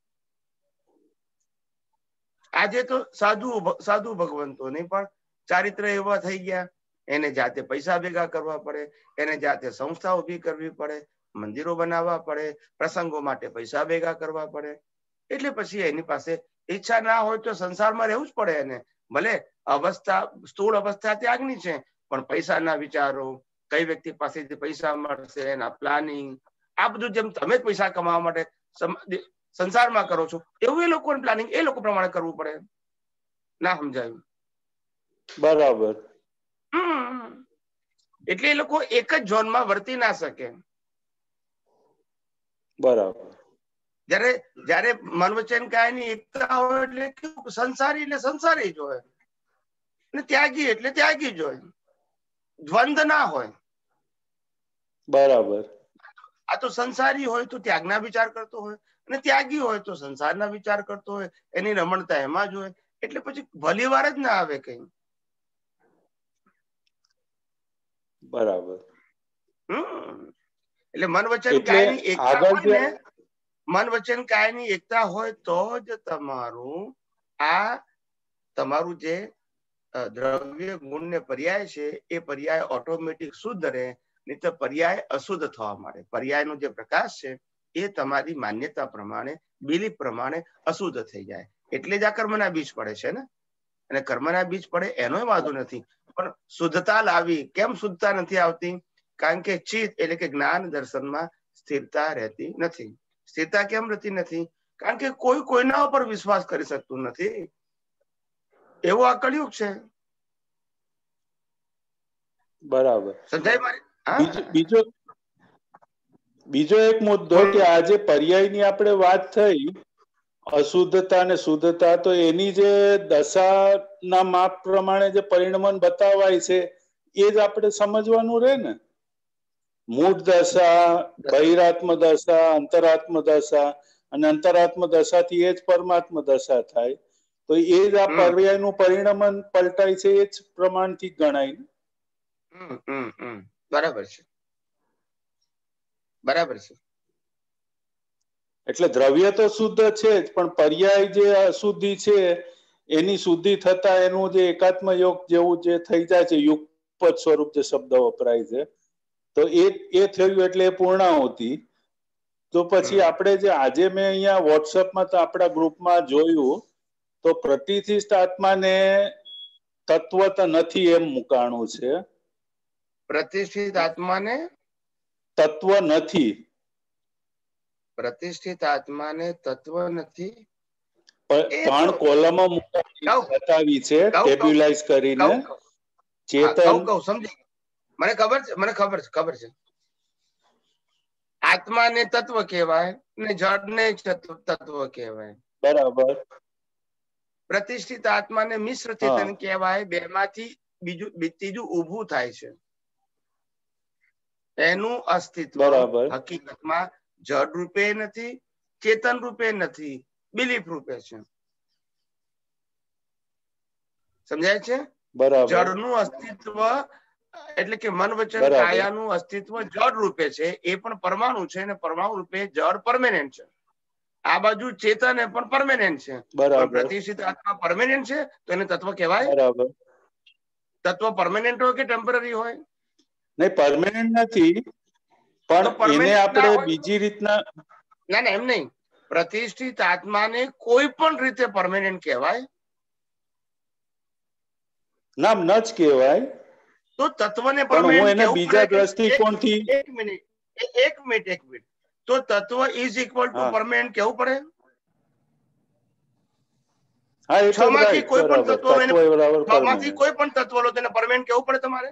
આજે તો સાધુ સાધુ ભગવંતો નહીં પણ ચારિત્ર એવા થઈ ગયા, એને જાતે પૈસા ભેગા કરવા પડે, એને જાતે સંસ્થા ઉભી કરવી પડે, મંદિરો બનાવવા પડે, પ્રસંગો માટે પૈસા ભેગા કરવા પડે. એટલે પછી એની પાસે ઈચ્છા ના હોય તો સંસારમાં રહેવું જ પડે એને. ભલે અવસ્થા સ્થૂળ અવસ્થા ત્યાગની છે, પણ પૈસાના વિચારો, કઈ વ્યક્તિ પાસેથી પૈસા મળશે, એના પ્લાનિંગ, આ બધું જેમ તમે પૈસા કમાવા માટે સંસારમાં કરો છો એવું એ લોકોનું પ્લાનિંગ એ લોકો પ્રમાણે કરવું પડે. ના સમજાયું? બરાબર. એટલે એ લોકો એક જ ઝોનમાં વર્તી ના શકે. બરાબર. જયારે જયારે મન વચન કાયની એકતા હોય એટલે કેવું, સંસારી એટલે સંસારી જ હોય ને ત્યાગી એટલે ત્યાગી જ હોય, દ્વંદ ના હોય. બરાબર. આ તો સંસારી હોય તો ત્યાગના વિચાર કરતો હોય અને ત્યાગી હોય તો સંસારના વિચાર કરતો હોય, એની રમણતા એમાં જ હોય. એટલે પછી ભલી વાર જ ના આવે કઈ. બરાબર. હમ એટલે મન વચન એટલે કાયની એકતા આગળ હોય જે ને, મન વચન કાયની એકતા હોય તો જ તમારું આ તમારું જે દ્રવ્ય ગુણ ને પર્યાય છે એ પર્યાય ઓટોમેટિક શુદ્ધ રહે, નહીં તો પર્યાય અશુદ્ધ થવા માંડે. પર્યાયનો જે પ્રકાશ છે એ તમારી માન્યતા પ્રમાણે, બિલીફ પ્રમાણે અશુદ્ધ થઈ જાય. એટલે જ આ કર્મના બીજ પડે છે ને. અને કર્મના બીજ પડે એનો વાંધો નથી, પણ શુદ્ધતા લાવી. કેમ શુદ્ધતા નથી આવતી? કારણ કે ચિત્ત એટલે કે જ્ઞાન દર્શનમાં સ્થિરતા રહેતી નથી. સ્થિરતા કેમ રહેતી નથી? કારણ કે કોઈ કોઈના ઉપર વિશ્વાસ કરી શકતું નથી. એવું આ કળિયુગ છે. બરાબર. સમજાય મારી? બીજો બીજો એક મુદ્દો કે આજે પર્યાયની આપણે વાત થઈ, અશુદ્ધતા અને શુદ્ધતા, તો એની જે દશાના માપ પ્રમાણે જે પરિણમન બતાવાય છે એ જ આપણે સમજવાનું રહે ને. મૂળ દશા, બહિરાત્મ દશા, અંતરાત્મ દશા, અને અંતરાત્મ દશાથી એ જ પરમાત્મ દશા થાય. તો એ જ આ પર્યાયનું પરિણમન પલટાય છે એ જ પ્રમાણથી ગણાય. બરાબર છે, બરાબર છે. એટલે દ્રવ્ય તો શુદ્ધ છે જ, પણ પર્યાય જે અશુદ્ધિ છે એની શુદ્ધિ થતા એનું જે એકાત્મ યોગ જેવું જે થઈ જાય છે, યુગપદ સ્વરૂપ જે શબ્દ વપરાય છે, તો એ એ થયું એટલે એ પૂર્ણાહુતિ. તો પછી આપણે જે આજે મેં અહીંયા વોટ્સઅપમાં તો આપણા ગ્રુપમાં જોયું, તો પ્રતિષ્ઠિત આત્માને તત્વ તો નથી એમ મુકાણું છે. પ્રતિષ્ઠિત આત્માને તત્વ નથી. પ્રતિષ્ઠિત આત્માને તત્વ નથી. ત્રણ કોલમો બતાવી છે ટેબ્યુલાઇઝ કરીને. ચેતન સમજી, મને ખબર છે, મને ખબર છે, ખબર છે. આત્માને તત્વ કહેવાય ને જડને તત્વ કહેવાય. બરાબર. પ્રતિષ્ઠિત આત્માને મિશ્ર ચેતન કહેવાય. બે માંથી બીજું ત્રીજું ઊભું થાય છે. એનું અસ્તિત્વ હકીકતમાં જડ રૂપે નથી, ચેતન રૂપે નથી, બિલીફ રૂપે છે. સમજાય છે? જડનું અસ્તિત્વ એટલે કે મન વચન કાયાનું અસ્તિત્વ જડ રૂપે છે, એ પણ પરમાણુ છે, અને પરમાણુ રૂપે જડ પરમેનન્ટ છે. આ બાજુ ચેતન એ પણ પરમેનન્ટ છે. પણ પ્રતિષ્ઠિત આત્મા પરમેનન્ટ છે તો એને તત્વ કહેવાય? તત્વ પરમેનન્ટ હોય કે ટેમ્પરરી હોય? નહીં, પરમેનન્ટ નથી, પણ એને આપણે બીજી રીતના. ના ના, એમ નહીં. પ્રતિષ્ઠિત આત્માને કોઈ પણ રીતે પરમેનન્ટ કહેવાય? નામ ન જ કહેવાય. તો તત્વને પરમેનન્ટ કેવું બીજા દ્રષ્ટિકોણથી એક મિનિટ એક મિનિટ એક મિનિટ તો તત્વ ઇઝ ઇક્વલ ટુ પરમેનન્ટ કેવું પડે? હા, એ તો માંથી કોઈ પણ તત્વ તત્વ માંથી કોઈ પણ તત્વ લો તેને પરમેનન્ટ કેવું પડે તમારે?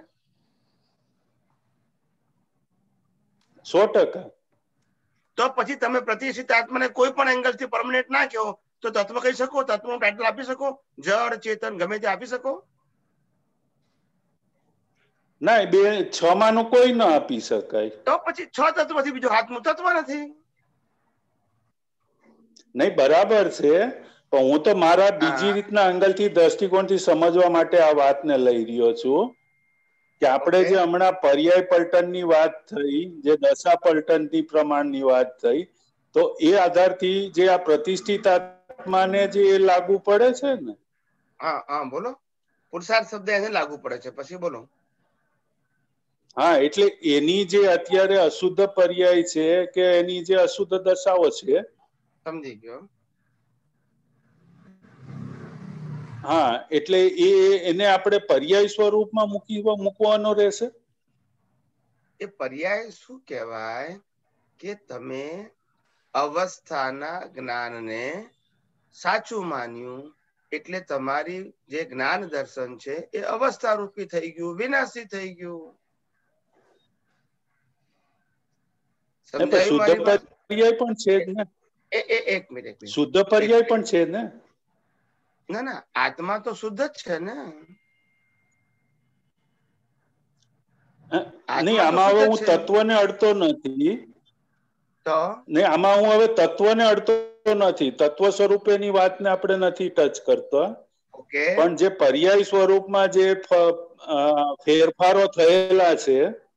સો ટકા. તો પછી તમે પ્રતિષ્ઠિત આત્માને કોઈ પણ એંગલ થી પરમેનન્ટ ના કહો તો તત્વ કહી શકો? તત્વનું ટાઇટલ આપી શકો? જડ ચેતન ગમે તે આપી શકો? ના, બે છ માનું કોઈ ના આપી શકાય. તો પછી છ તત્વથી બીજું હાથનું તત્વ નથી. નહીં, બરાબર છે, પણ હું તો મારા બીજી રીતના એંગલથી દ્રષ્ટિકોણથી સમજવા માટે આ વાતને લઈ રહ્યો છું કે આપણે જે હમણાં પર્યાય પલટનની વાત થઈ, જે દશા પલટનની પ્રમાણની વાત થઈ, તો એ આધારથી જે આ પ્રતિષ્ઠિત આત્માને જે લાગુ પડે છે ને. હા હા, બોલો. પુરુષાર્થ શબ્દ એને લાગુ પડે છે, પછી બોલો. હા, એટલે એની જે અત્યારે અશુદ્ધ પર્યાય છે કે એની જે અશુદ્ધ દશાઓ છે, સમજી ગયો. હા, એટલે એ એને આપણે પર્યાય સ્વરૂપમાં મૂકી મૂકવાનો રહેશે. એ પર્યાય શું કહેવાય કે તમે અવસ્થાના જ્ઞાનને સાચું માન્યું એટલે તમારી જે જ્ઞાન દર્શન છે એ અવસ્થા રૂપી થઈ ગયું, વિનાશી થઈ ગયું. સમજાયું મારી વાત? પર્યાય પણ છે જ ને. એ એ એક મિનિટ શુદ્ધ પર્યાય પણ છે ને. ના ના, આત્મા તો શુદ્ધ જ છે ને. નહીં, આમાં હવે હું તત્વને અડતો નથી. તો નહીં, આમાં હું હવે તત્વને અડતો નથી. તત્વ સ્વરૂપેની વાતને આપણે નથી ટચ કરતો. ઓકે. પણ જે પર્યાય સ્વરૂપમાં જે ફેરફારો થયેલા છે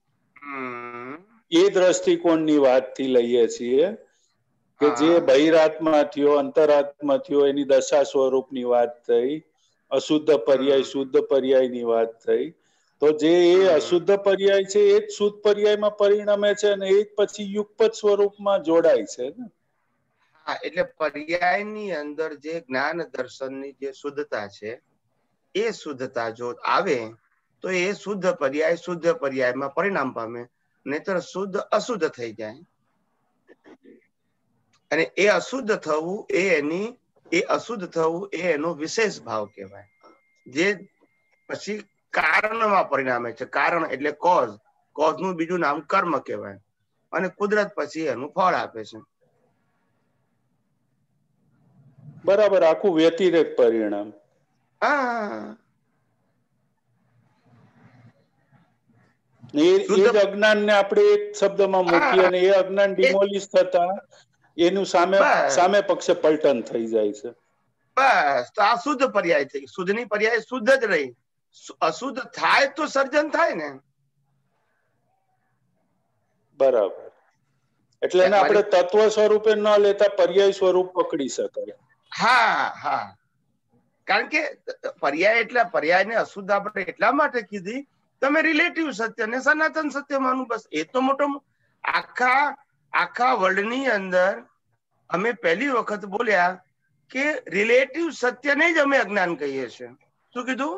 એ દ્રષ્ટિકોણની વાતથી લઈએ છીએ કે જે બહિરાત્મા થયો, અંતરાત્મા થયો, એની દશા સ્વરૂપની વાત થઈ. અશુદ્ધ પર્યાય શુદ્ધ પર્યાયની વાત થઈ. તો જે એ અશુદ્ધ પર્યાય છે એ જ શુદ્ધ પર્યાયમાં પરિણમે છે અને એ જ પછી યુગપત સ્વરૂપમાં જોડાય છે ને. હા, એટલે પર્યાયની અંદર જે જ્ઞાન દર્શનની જે શુદ્ધતા છે એ શુદ્ધતા જો આવે તો એ શુદ્ધ પર્યાય શુદ્ધ પર્યાયમાં પરિણામ પામે, નહીતર શુદ્ધ અશુદ્ધ થઈ જાય. અને એ અશુદ્ધ થવું એ એની એ અશુદ્ધ થવું એ એનો વિશેષ ભાવ કહેવાય, જે પછી કારણમાં પરિણામે છે. કારણ એટલે કોઝ, કોઝ નું બીજું નામ કર્મ કહેવાય. અને કુદરત પછી એનું ફળ આપે છે. બરાબર, આખું વ્યતિરેક પરિણામ. હા, એ જ અજ્ઞાન ને આપણે એક શબ્દમાં મૂકીએ અને એ અજ્ઞાન ડિમોલિશ થતા એનું સામે સામે પક્ષે પલટન થઈ જાય છે. બસ, તો આ શુદ્ધ પર્યાય થઈ. શુદ્ધ ની પર્યાય શુદ્ધ જ રહી. અશુદ્ધ થાય તો સર્જન થાય ને. બરાબર, એટલે એને આપણે તત્વ સ્વરૂપે ન લેતા પર્યાય સ્વરૂપ પકડી શકાય. હા હા, કારણ કે પર્યાય એટલે પર્યાય ને અશુદ્ધ આપણે એટલા માટે કીધી, તમે રિલેટિવ સત્ય ને સનાતન સત્ય માનું. બસ એ તો મોટો આખા આખા વર્લ્ડ ની અંદર અમે પહેલી વખત બોલ્યા કે રિલેટિવ સત્યને જ અમે અજ્ઞાન કહીએ છીએ. શું કીધું?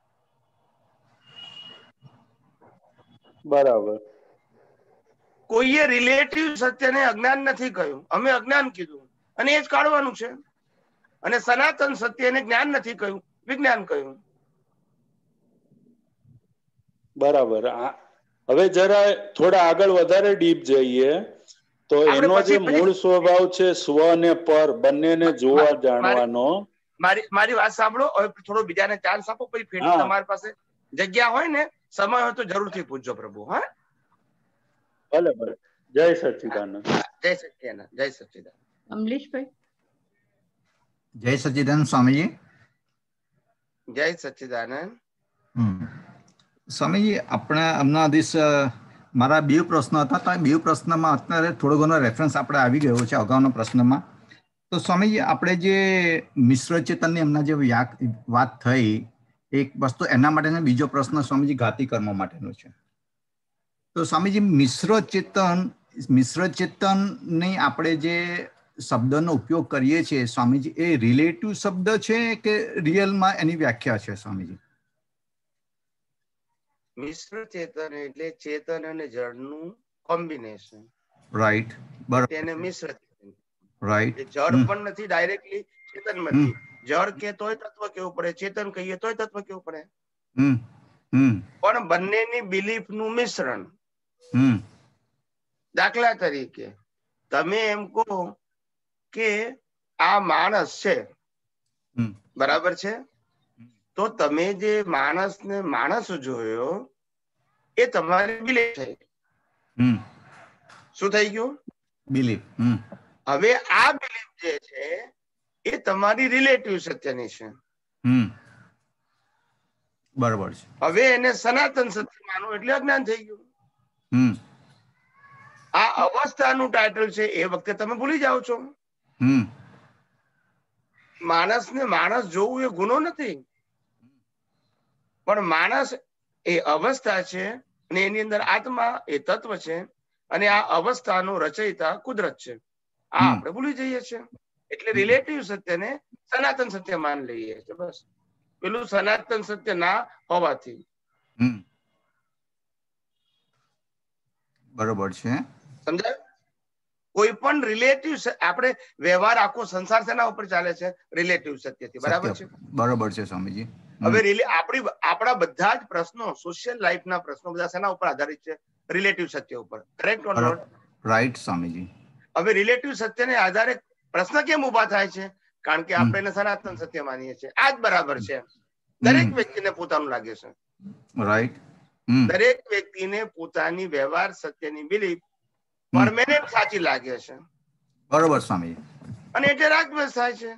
બરાબર. કોઈએ રિલેટિવ સત્યને અજ્ઞાન નથી કહ્યું, અમે અજ્ઞાન કીધું અને એ જ કાઢવાનું છે. અને સનાતન સત્યને જ્ઞાન નથી કહ્યું, વિજ્ઞાન કહ્યું. બરાબર. હવે જરા થોડા આગળ વધારે ડીપ જઈએ તો એનો જે મૂળ સ્વભાવ છે સ્વ ને પર બંનેને જોવા જાણવાનો. મારી મારી વાત સાંભળો, હવે થોડો બીજાને ચાન્સ આપો, પછી ફેરથી તમારી પાસે જગ્યા હોય ને સમય હોય તો જરૂરથી પૂછજો પ્રભુ. હા, ભલે ભલે. જય સચ્ચિદાનંદ. જય સચ્ચિદાનંદ. જય સચ્ચિદાનંદ. અમલેશભાઈ. જય સચ્ચિદાનંદ સ્વામીજી. જય સચ્ચિદાનંદ. સ્વામીજી, આપણે હમણાં દિવસ મારા બે પ્રશ્નો હતા, તો બે પ્રશ્નમાં અત્યારે થોડો ઘણો રેફરન્સ આપણે આવી ગયો છે અગાઉના પ્રશ્નમાં. તો સ્વામીજી, આપણે જે મિશ્ર ચેતનની હમણાં જે વાત થઈ એક વસ્તુ, એના માટેનો બીજો પ્રશ્ન સ્વામીજી ઘાતી કર્મ માટેનો છે. તો સ્વામીજી, મિશ્ર ચેતન મિશ્ર ચેતનની આપણે જે શબ્દનો ઉપયોગ કરીએ છીએ સ્વામીજી, એ રિલેટિવ શબ્દ છે કે રિયલમાં એની વ્યાખ્યા છે સ્વામીજી? મિશ્ર ચેતન એટલે ચેતન અને જળનું કોમ્બિનેશન. રાઈટ, બરાબર. તેને મિશ્ર ચેતન. રાઈટ. જળ પણ નથી ડાયરેક્ટલી ચેતન નથી. જળ કે તોય તત્વ કેવું પડે, ચેતન કહીએ તોય તત્વ કેવું પડે. પણ બંનેની બિલીફ નું મિશ્રણ. દાખલા તરીકે તમે એમ કહો કે આ માણસ છે, બરાબર છે, તો તમે જે માણસને માણસ જોયો એ તમારી બિલીફ થઈ. શું થઈ ગયું? બિલીફ. હવે આ બિલીફ જે છે એ તમારી રિલેટિવ સત્યની છે. બરાબર છે. હવે એને સનાતન સત્ય માનો એટલે અજ્ઞાન થઈ ગયું. આ અવસ્થાનું ટાઇટલ છે, એ વખતે તમે ભૂલી જાઓ છો. માણસને માણસ જોવું એ ગુનો નથી, પણ માણસ એ અવસ્થા છે અને એની અંદર આત્મા એ તત્વ છે અને આ અવસ્થાનો રચયિતા કુદરત છે. આ આપણે ભૂલી જઈએ છીએ. એટલે રિલેટિવ સત્યને સનાતન સત્ય માન લઈએ છીએ. બસ, પેલું સનાતન સત્ય ના હોવાથી. બરોબર છે. સમજાય? કોઈ પણ રિલેટિવ, આપણે વ્યવહાર આખો સંસાર શેના ઉપર ચાલે છે? રિલેટિવ સત્યથી. બરાબર છે? બરાબર છે સ્વામીજી. હવે આપણી આપણા બધા જ પ્રશ્નો, સોશિયલ લાઈફના પ્રશ્નો બધા શેના ઉપર આધારિત છે? રિલેટિવ સત્ય ઉપર. Correct or not? Right Swamiji. હવે રિલેટિવ સત્યને આધારે પ્રશ્ન કેમ ઉભા થાય છે? કારણ કે આપણે એને સનાતન સત્ય માનીએ છીએ. આ જ બરાબર છે. દરેક વ્યક્તિને પોતાનું લાગે છે. રાઈટ. દરેક વ્યક્તિને પોતાની વ્યવહાર સત્યની બિલીફ પરમેનન્ટ સાચી લાગે છે. બરોબર સ્વામી. અને એટલે રાગદ્વેષ થાય છે.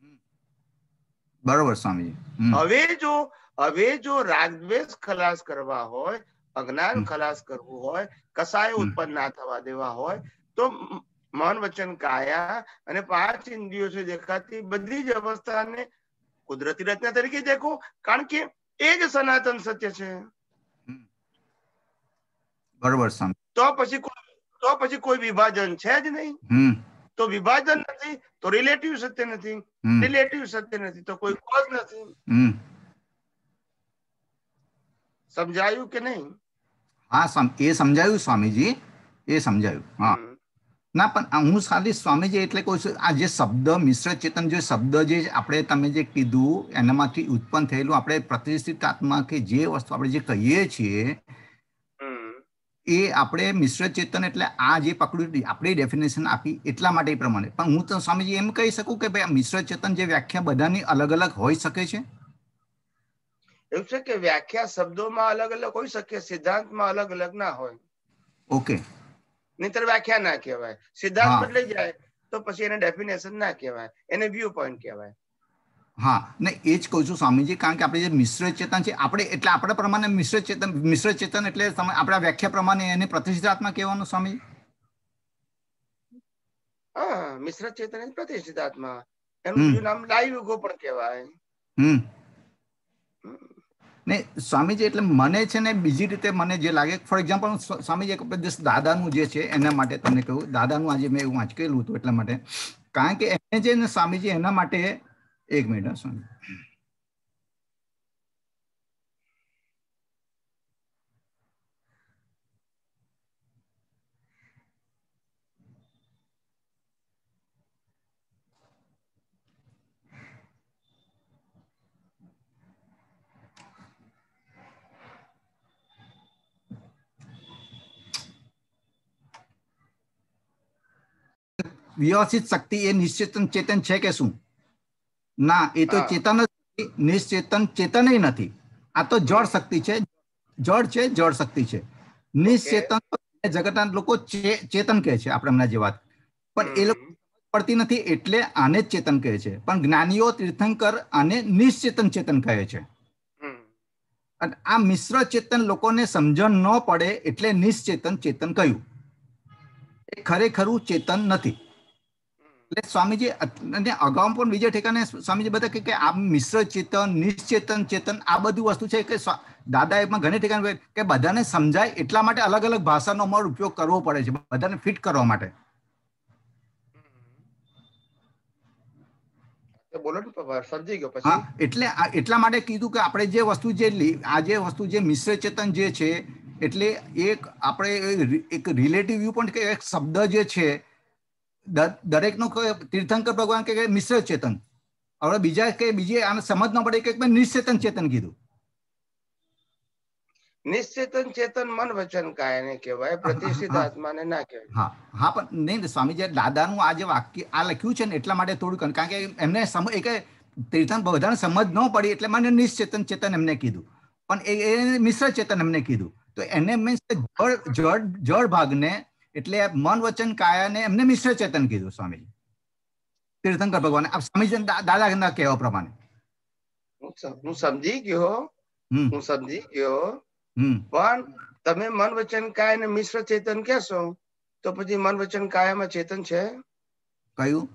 બરોબર સ્વામી. હવે જો હવે જો રાગદ્વેષ ખલાસ કરવા હોય, અજ્ઞાન ખલાસ કરવું હોય, કસાય ઉત્પન્ન ના થવા દેવા હોય, તો મન વચન કાયા અને પાંચ ઇન્દ્રિયો છે દેખાતી બધી જ અવસ્થાને કુદરતી રચના તરીકે દેખો, કારણ કે એ જ સનાતન સત્ય છે. બરોબર સ્વામી. તો પછી તો પછી કોઈ વિભાજન છે જ નહીં. તો વિભાજન નથી તો રિલેટિવ સત્ય નથી, રિલેટિવ સત્ય નથી તો કોઈ કોઝ નથી. સમજાયું કે નહીં? હા, એ સમજાયું સ્વામીજી, એ સમજાયું. હા ના, પણ હું ખાલી સ્વામીજી એટલે કહું છું, આ જે શબ્દ મિશ્ર ચેતન જે શબ્દ જે આપણે તમે જે કીધું એનામાંથી ઉત્પન્ન થયેલું આપણે પ્રતિષ્ઠિત આત્મા કે જે વસ્તુ આપણે જે કહીએ છીએ એ આપણે મિશ્ર ચેતન એટલે આ જે પકડ્યું આપણે ડેફિનેશન આપી એટલા માટે પ્રમાણે. પણ હું તો સ્વામીજી એમ કહી શકું કે ભાઈ મિશ્ર ચેતન જે વ્યાખ્યા બધાની અલગ અલગ હોઈ શકે છે? એવું છે કે વ્યાખ્યા શબ્દોમાં અલગ અલગ હોઈ શકે, સિદ્ધાંતમાં અલગ અલગ ના હોય. ઓકે. નહીતર વ્યાખ્યા ના કહેવાય. સિદ્ધાંત બદલાઈ જાય તો પછી એને ડેફિનેશન ના કહેવાય, એને વ્યૂ પોઈન્ટ કહેવાય. હા, ને એ જ કહું છું સ્વામીજી, કારણ કે આપણે જે મિશ્ર ચેતન છે આપણે એટલે આપણા પ્રમાણે મિશ્ર ચેતન મિશ્ર ચેતન એટલે આપણા વ્યાખ્યા પ્રમાણે એને પ્રતિષ્ઠિત આત્મા કહેવાનું સ્વામીજી? હા, મિશ્ર ચેતન એ પ્રતિષ્ઠિત આત્મા, એનું બીજું નામ લાઈવ યુગો પણ કહેવાય. હમ ને સ્વામીજી એટલે મને છે ને બીજી રીતે મને જે લાગે, ફોર એક્ઝામ્પલ સ્વામીજી એક દાદાનું જે છે એના માટે તમને કહ્યું, દાદાનું આજે મેં એવું વાંચકેલું હતું એટલા માટે, કારણ કે એને જે ને સ્વામીજી એના માટે એક મિનિટ સ્વામી. વ્યવસ્થિત શક્તિ એ નિશ્ચેતન ચેતન છે કે શું? ના, એ તો ચેતન જ નિશ્ચેતન ચેતન નથી. આ તો જળ શક્તિ છે, જળ છે, જળ શક્તિ છે. નિશ્ચેતન જગતના લોકો ચેતન કહે છે આપણે હમણાં જે વાત, પણ એ લોકો પડતી નથી એટલે આને જ ચેતન કહે છે. પણ જ્ઞાનીઓ તીર્થંકર આને નિશ્ચેતન ચેતન કહે છે. અને આ મિશ્ર ચેતન લોકોને સમજણ ન પડે એટલે નિશ્ચેતન ચેતન કહ્યું. એ ખરેખરું ચેતન નથી. એટલે સ્વામીજી અગાઉ પણ બીજા ઠેકાને સ્વામીજી બધા કે આ મિશ્ર ચેતન નિશ્ચેતન ચેતન આ બધી વસ્તુ છે કે દાદા એમાં ઘણી ઠેકાને કે બધાને સમજાય એટલા માટે અલગ અલગ ભાષાનો અમારો ઉપયોગ કરવો પડે છે બધાને ફિટ કરવા માટે. હા, એટલે એટલા માટે કીધું કે આપણે જે વસ્તુ જે આ જે વસ્તુ જે મિશ્ર ચેતન જે છે એટલે એક આપણે એક રિલેટિવ વ્યૂ પોઈન્ટ કે એક શબ્દ જે છે દરેકનો તીર્થંકર ભગવાન કે મિશ્ર ચેતન, હવે બીજા કે બીજે આને સમજ ન પડે કે નિશ્ચેતન ચેતન કીધું. નિશ્ચેતન ચેતન મન વચન કાયાને કહેવાય, પ્રતિષ્ઠિત આત્માને ના કહેવાય. હા હા, પણ નહીં સ્વામીજી દાદાનું આ જે વાક્ય આ લખ્યું છે ને એટલા માટે થોડું, કારણ કે એમને એક તીર્થંકર બધાને સમજ ન પડી એટલે મને નિશ્ચેતન ચેતન એમને કીધું, પણ એ મિશ્ર ચેતન એમને કીધું. તો એને મીન્સ જળ જળ ભાગને એટલે મન વચન કાયાને એમને મિશ્ર ચેતન કીધું સ્વામીજી તીર્થંકર ભગવાન સ્વામીજી દાદા કહેવા પ્રમાણે. હું સમજી ગયો, હું સમજી ગયો, પણ તમે મન વચન કાયા ને મિશ્ર ચેતન કહેશો તો પછી મન વચન કાયામાં ચેતન છે? કયું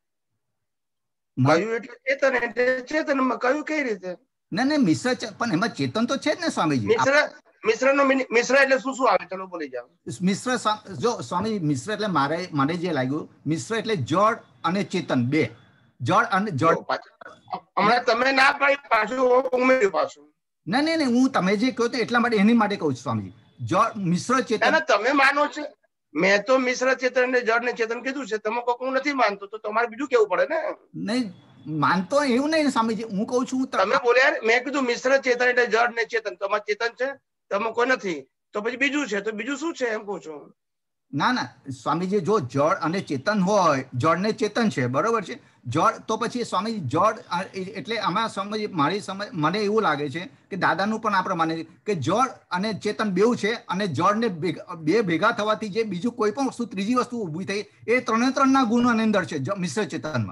કયું એટલે ચેતન એટલે ચેતનમાં કયું કઈ રીતે? ના ના, મિશ્ર પણ એમાં ચેતન તો છે જ ને સ્વામીજી. મિશ્ર મિશ્ર નો મિશ્ર એટલે શું શું આવે? ચલો બોલી જાઓ. મિશ્ર જો સ્વામી મિશ્ર એટલે મારે મને જે લાગ્યું મિશ્ર એટલે જળ અને ચેતન બે. જળ અને જળ હમણાં તમે ના પાડી પાછું ઉમેર્યું પાછું. ના નહીં નહીં, હું તમે જે કહો તો એટલા માટે એની માટે કહું છું સ્વામીજી. જળ મિશ્ર ચેતન તમે માનો છો મેં તો મિશ્ર ચેતન ને જળ ને ચેતન કીધું છે, તમે કોક હું નથી માનતો તો તમારે બીજું કેવું પડે ને. નહીં માનતો એવું નહીં સ્વામીજી, હું કઉ છું તમે બોલ્યા મેં કીધું મિશ્ર ચેતન એટલે જળ ને ચેતન, તમારે ચેતન છે તમે કોઈ નથી તો પછી બીજું છે તો બીજું શું છે એમ કહું છું. ના ના સ્વામીજી, જો જળ અને ચેતન હોય, જળ ને ચેતન છે બરોબર છે, જળ તો પછી સ્વામીજી જળ એટલે આમાં સ્વામીજી મારી સમજ મને એવું લાગે છે કે દાદાનું પણ આપણે માને કે જળ અને ચેતન બેઉ છે, અને જળ ને બે ભેગા થવાથી જે બીજું કોઈ પણ વસ્તુ ત્રીજી વસ્તુ ઊભી થઈ એ ત્રણે ત્રણ ના ગુણો ની અંદર છે મિશ્ર ચેતનમાં.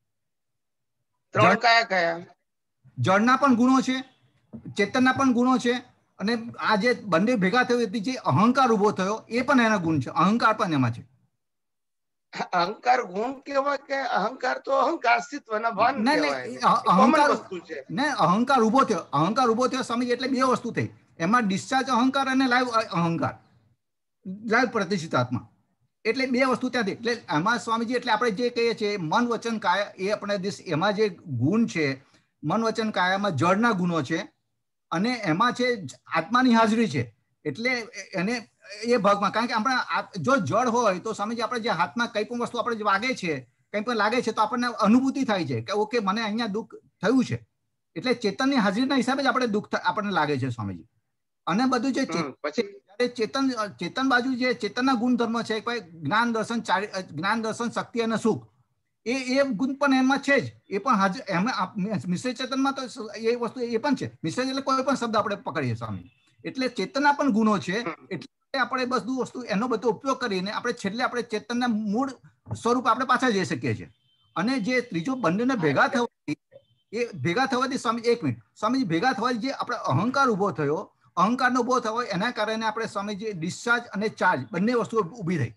ત્રણ કયા કયા? જળના પણ ગુણો છે, ચેતનના પણ ગુણો છે, અને આ જે બંને ભેગા થયો જે અહંકાર ઉભો થયો એ પણ એના ગુણ છે, અહંકાર પણ એમાં છે. અહંકાર ગુણ કહેવાય કે અહંકાર તો અહંકાર અસ્તિત્વના ભાન કહેવાય, અહંકાર વસ્તુ છે ને અહંકાર ઉભો થયો, અહંકાર ઉભો થયો સમજ એટલે બે વસ્તુ થઈ, એમાં ડિસ્ચાર્જ અહંકાર અને લાઈવ અહંકાર, લાઈવ પ્રતિષ્ઠિત આત્મા, એટલે બે વસ્તુ ત્યાંથી. એટલે એમાં સ્વામીજી એટલે આપણે જે કહીએ છીએ મન વચન કાયા એ આપણે એમાં જે ગુણ છે મન વચન કાયામાં જળના ગુણો છે અને એમાં છે આત્માની હાજરી છે. એટલે એને એ ભાગમાં કારણ કે આપણે જો જળ હોય તો સ્વામીજી આપણે જે હાથમાં કઈ પણ વસ્તુ આપણે વાગે છે, કઈ પણ લાગે છે તો આપણને અનુભૂતિ થાય છે કે ઓકે મને અહીંયા દુઃખ થયું છે, એટલે ચેતનની હાજરીના હિસાબે જ આપણે દુઃખ આપણને લાગે છે સ્વામીજી. અને બધું જે ચેતન ચેતન બાજુ જે ચેતનના ગુણધર્મ છે જ્ઞાન દર્શન જ્ઞાન દર્શન શક્તિ અને સુખ એ એ ગુણ પણ એમાં છે જ, એ પણ હાજર એમાં મિશ્ર ચેતનમાં તો એ વસ્તુ એ પણ છે. મિશ્ર એટલે કોઈ પણ શબ્દ આપણે પકડીએ સ્વામી, એટલે ચેતનના પણ ગુણો છે, એટલે આપણે બધું વસ્તુ એનો બધો ઉપયોગ કરીને આપણે છેલ્લે આપણે ચેતનના મૂળ સ્વરૂપ આપણે પાછા જઈ શકીએ છીએ. અને જે ત્રીજો બંનેને ભેગા થવાથી એ ભેગા થવાથી સ્વામી એક મિનિટ સ્વામીજી ભેગા થવાથી જે આપણે અહંકાર ઉભો થયો, અહંકારનો ઉભો થયો એના કારણે આપણે સ્વામીજી ડિસ્ચાર્જ અને ચાર્જ બંને વસ્તુઓ ઊભી થઈ.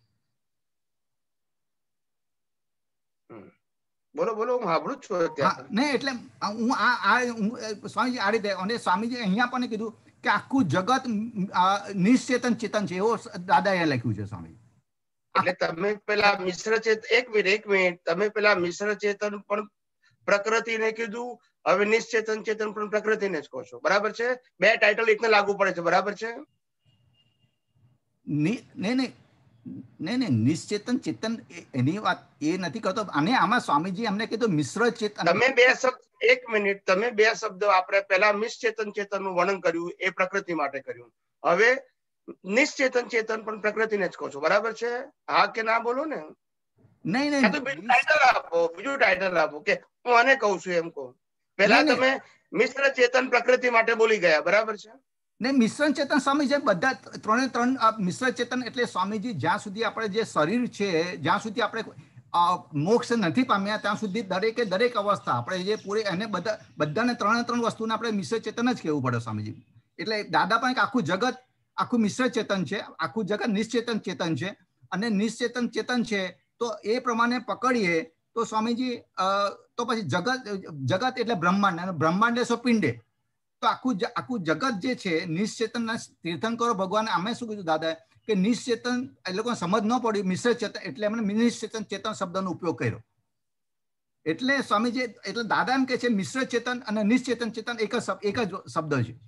બોલો બોલો હું સાંભળું છું. નહીં એટલે હું આ આ સ્વામીજી આ રીતે, અને સ્વામીજી અહીંયા પણ કીધું કે આખું જગત નિશ્ચેતન ચેતન છે એવો દાદાએ લખ્યું છે સ્વામી. એટલે તમે પેલા મિશ્ર ચેતન એક મિનિટ એક મિનિટ તમે પેલા મિશ્ર ચેતન પણ પ્રકૃતિને કીધું, હવે નિશ્ચેતન ચેતન પણ પ્રકૃતિને જ કહો છો, બરાબર છે? બે ટાઇટલ એકને લાગુ પડે છે, બરાબર છે? નહીં નહીં નહીં નહીં નિશ્ચેતન ચેતન એની વાત એ નથી કરતો, અને આમાં સ્વામીજી અમને કીધું મિશ્ર ચેતન. તમે બે શબ્દ એક મિનિટ તમે બે શબ્દો આપણે પેલા નિશ્ચેતન ચેતન નું વર્ણન કર્યું એ પ્રકૃતિ માટે કર્યું, હવે નિશ્ચેતન ચેતન પણ પ્રકૃતિને જ કહો છો, બરાબર છે? હા કે ના બોલો ને? નહીં નહીં બીજું ટાઇટલ આપો, બીજું ટાઇટલ આપો કે હું આને કહું છું એમ કહો. પેલા તમે મિશ્ર ચેતન પ્રકૃતિ માટે બોલી ગયા, બરાબર છે? નહીં મિશ્ર ચેતન સ્વામીજી બધા ત્રણે ત્રણ મિશ્ર ચેતન એટલે સ્વામીજી જ્યાં સુધી આપણે જે શરીર છે જ્યાં સુધી આપણે મોક્ષ નથી પામ્યા ત્યાં સુધી દરેકે દરેક અવસ્થા આપણે જે પૂરી એને બધા બધાને ત્રણે ત્રણ વસ્તુને આપણે મિશ્ર ચેતન જ કહેવું પડે સ્વામીજી. એટલે દાદા પણ આખું જગત આખું મિશ્ર ચેતન છે, આખું જગત નિશ્ચેતન ચેતન છે, અને નિશ્ચેતન ચેતન છે તો એ પ્રમાણે પકડીએ તો સ્વામીજી તો પછી જગત જગત એટલે બ્રહ્માંડ, અને બ્રહ્માંડ એટલે પિંડે, તો આખું આખું જગત જે છે નિશ્ચેતનના તીર્થંકરો ભગવાન અમે શું કીધું દાદા કે નિશ્ચેતન એ લોકોને સમજ ન પડી મિશ્ર ચેતન એટલે એમણે નિશ્ચેતન ચેતન શબ્દનો ઉપયોગ કર્યો. એટલે સ્વામીજી એટલે દાદા એમ કે છે મિશ્ર ચેતન અને નિશ્ચેતન ચેતન એક જ એક જ શબ્દ છે.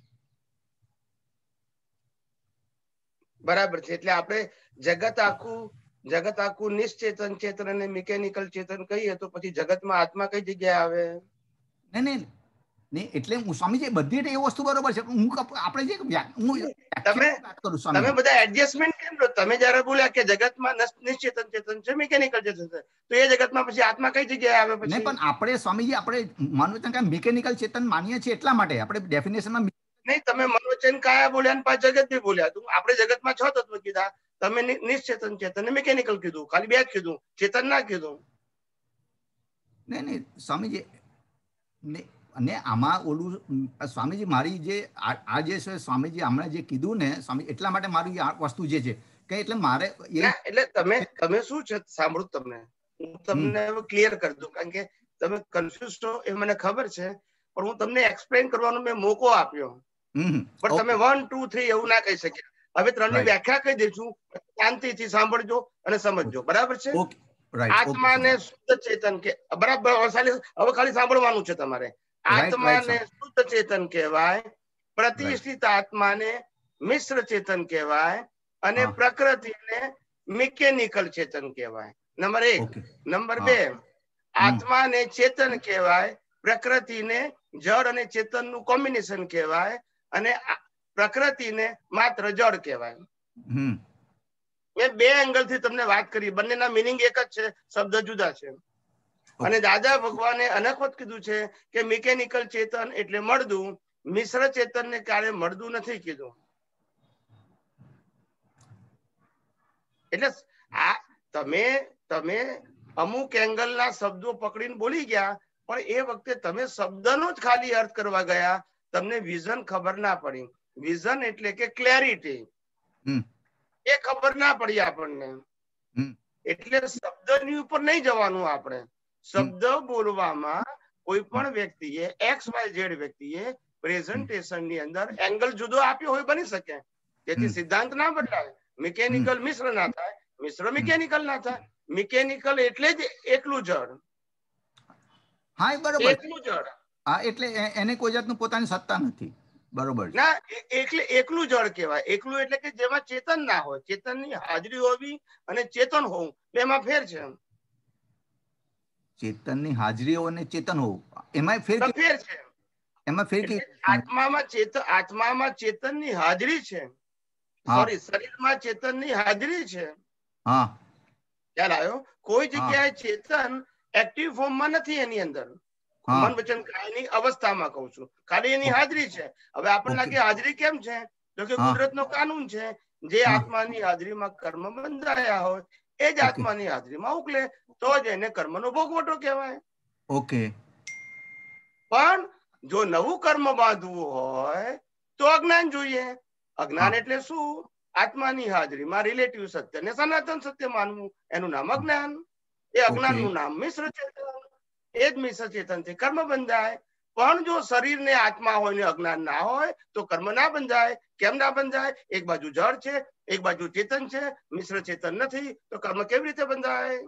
બરાબર છે. એટલે આપણે જગત આખું જગત આખું નિશ્ચેતન ચેતન અને મિકેનિકલ ચેતન કહીએ તો પછી જગતમાં આત્મા કઈ જગ્યાએ આવે? નહીં નહીં નહીં એટલે હું સ્વામીજી બધી એ વસ્તુ બરોબર છે, હું આપણે જે તમે તમે બધા એડજસ્ટમેન્ટ કેમ લો? તમે જયારે બોલ્યા કે જગતમાં નિશ્ચેતન ચેતન છે મિકેનિકલ ચેતન છે તો એ જગતમાં પછી આત્મા કઈ જગ્યાએ આવે? પછી પણ આપણે સ્વામીજી આપણે માનવચન કાયા મિકેનિકલ ચેતન માનીએ છીએ એટલા માટે આપણે ડેફિનેશનમાં નહીં. તમે મનોવચન કાયા બોલ્યા અને પાછા જગત બી બોલ્યા. તું આપણે જગતમાં છ તત્વ કીધા, તમે નિશ્ચેતન ચેતન મિકેનિકલ કીધું, ખાલી બે જ કીધું, ચેતન ના કીધું. નહીં નહીં સ્વામીજી અને આમાં ઓલું સ્વામીજી મારી જે આ જે છે સ્વામીજી હમણાં જે કીધું ને સ્વામી એટલા માટે મારી આ વસ્તુ જે છે કે એટલે મારે એટલે તમે તમે શું છે સાંભળું તમને હું તમને ક્લિયર કરી દઉં, કારણ કે તમે કન્ફ્યુઝ છો એ મને ખબર છે, પણ હું તમને એક્સપ્લેન કરવાનો મેં મોકો આપ્યો, પણ તમે વન ટુ થ્રી એવું ના કહી શક્યા. હવે ત્રણની વ્યાખ્યા કહી દઈશું, શાંતિથી સાંભળજો અને સમજજો, બરાબર છે? આત્માને શુદ્ધ ચેતન કે બરાબર હવે ખાલી સાંભળવાનું છે તમારે. આત્માને શુદ્ધ ચેતન કહેવાય, પ્રતિષ્ઠિત આત્માને મિશ્ર ચેતન કહેવાય, અને પ્રકૃતિને મિકેનિકલ ચેતન કહેવાય, નંબર એક. ઓકે. નંબર બે, હમ. આત્માને ચેતન કહેવાય, પ્રકૃતિને જળ અને ચેતનનું કોમ્બિનેશન કહેવાય, અને આ પ્રકૃતિને માત્ર જળ કહેવાય. હમ. મેં બે એંગલ થી તમને વાત કરી, બંનેના મિનિંગ એક જ છે, શબ્દ જુદા છે. અને દાદા ભગવાને અનખવત કીધું છે કે મિકેનિકલ ચેતન એટલે મળદું, મિશ્ર ચેતન ને ક્યારે મળદું નથી કીધું. એટલે આ તમે તમે અમુક એંગલના શબ્દો પકડીને બોલી ગયા, પણ એ વખતે તમે શબ્દનો જ ખાલી અર્થ કરવા ગયા, તમને વિઝન ખબર ના પડી. વિઝન એટલે કે ક્લેરિટી, એ ખબર ના પડી આપણને. એટલે શબ્દની ઉપર નહીં જવાનું આપણે. શબ્દ બોલવામાં કોઈ પણ વ્યક્તિએ, એક્સ વાય ઝેડ વ્યક્તિએ પ્રેઝન્ટેશન ની અંદર એંગલ જુદો આપ્યો હોય, બની શકે. તેથી સિદ્ધાંત ના બદલાય. મિકેનિકલ મિશ્ર ના થાય, મિશ્ર મિકેનિકલ ના થાય. મિકેનિકલ એટલે જ એકલું જળ. હા, બરોબર. એકલું જળ. હા, એટલે એને કોઈ જાતનું પોતાની સત્તા નથી. બરોબર ના, એટલે એકલું જળ કહેવાય. એકલું એટલે કે જેમાં ચેતન ના હોય. ચેતનની હાજરી હોવી અને ચેતન હોવું બેમાં ફેર છે. ચેતનની હાજરી હોવું અને ચેતન હોવું એમાં ફેર ફેર છે. એમાં ફેર કે આત્મામાં ચેતન, આત્મામાં ચેતનની હાજરી છે. સોરી, શરીરમાં ચેતનની હાજરી છે. હા, ખ્યાલ આવ્યો? કોઈ જગ્યાએ ચેતન એક્ટિવ ફોર્મમાં નથી, એની અંદર મન વચન કાયની અવસ્થામાં કહું છું, ખાલી એની હાજરી છે. હવે આપણને લાગે હાજરી કેમ છે? તો કે કુદરતનો કાનૂન છે, જે આત્માની હાજરીમાં કર્મ બંધાયા હોય એ જ આત્માની હાજરીમાં ઉકલે, તો જ એને કર્મનો ભોગવટો કહેવાય. ઓકે. પણ જો નવું કર્મ બાંધવું હોય તો અજ્ઞાન જોઈએ. અજ્ઞાન એટલે શું? આત્માની હાજરીમાં રિલેટિવ સત્ય ને સનાતન સત્ય માનવું, એનું નામ અજ્ઞાન. એ અજ્ઞાન નું નામ મિશ્ર ચેતન. એ જ મિશ્ર ચેતન થી કર્મ બંધાય. પણ જો શરીર ને આત્મા હોય ને અજ્ઞાન ના હોય તો કર્મ ના બંધાય. કેમ ના બંધાય? એક બાજુ જળ છે, એક બાજુ ચેતન છે, મિશ્ર ચેતન નથી, તો કર્મ કેવી રીતે બંધાય?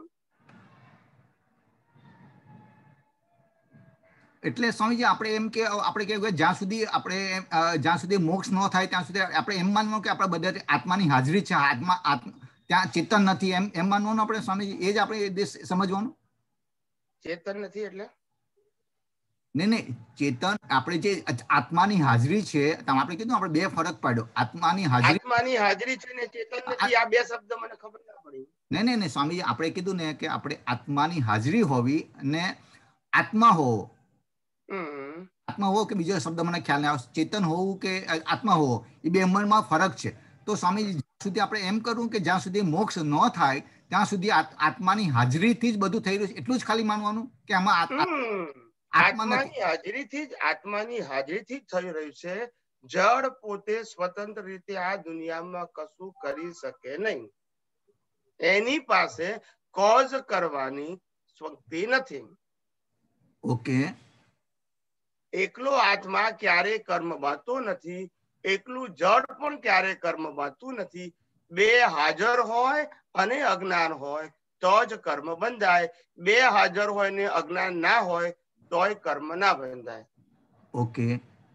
એટલે સ્વામીજી આપણે એમ કે આપણે કે જ્યાં સુધી આપણે જ્યાં સુધી મોક્ષ ન થાય ત્યાં સુધી આપણે એમ માનવું કે આપણે બધા આત્માની હાજરી છે, આત્મા ત્યાં ચેતન નથી, એમ એમ માનવાનું આપણે સ્વામીજી? એ જ આપણે દેશ સમજવાનું. ચેતન નથી એટલે નહીં નહીં ચેતન આપણે જે આત્માની હાજરી છે, આપણે કીધું આપણે બે ફરક પાડ્યો. આત્માની હાજરી આત્માની હાજરી છે ને ચેતન નથી, આ બે શબ્દ મને ખબર ના પડી. નહીં નહીં નહીં સ્વામીજી, આપણે કીધું ને કે આપણે આત્માની હાજરી હોવી અને આત્મા હોવો, આત્મા હોવો કે બીજો શબ્દ મને ખ્યાલ નહીં આવે, ચેતન હોવું કે આત્મા હોવો, એ બે માં ફરક છે. તો સ્વામીજી જ્યાં સુધી આપણે એમ કરવું કે જ્યાં સુધી મોક્ષ ન થાય ત્યાં સુધી આત્માની હાજરીથી જ બધું થઈ રહ્યું છે, એટલું જ ખાલી માનવાનું કે આમાં આત્માની હાજરીથી જ આત્માની હાજરીથી જ થઈ રહ્યું છે. જળ પોતે સ્વતંત્ર રીતે આ દુનિયામાં કશું કરી શકે નહીં. એની પાસે કોઝ કરવાની શક્તિ નથી. ઓકે. એકલો આત્મા ક્યારે કર્મ બાંધતો નથી, એકલું જળ પણ ક્યારે કર્મ બાંધતું નથી. બે હાજર હોય અને અજ્ઞાન હોય તો જ કર્મ બંધાય. બે હાજર હોય ને અજ્ઞાન ના હોય તોય કર્મ ના બંધાય. ઓકે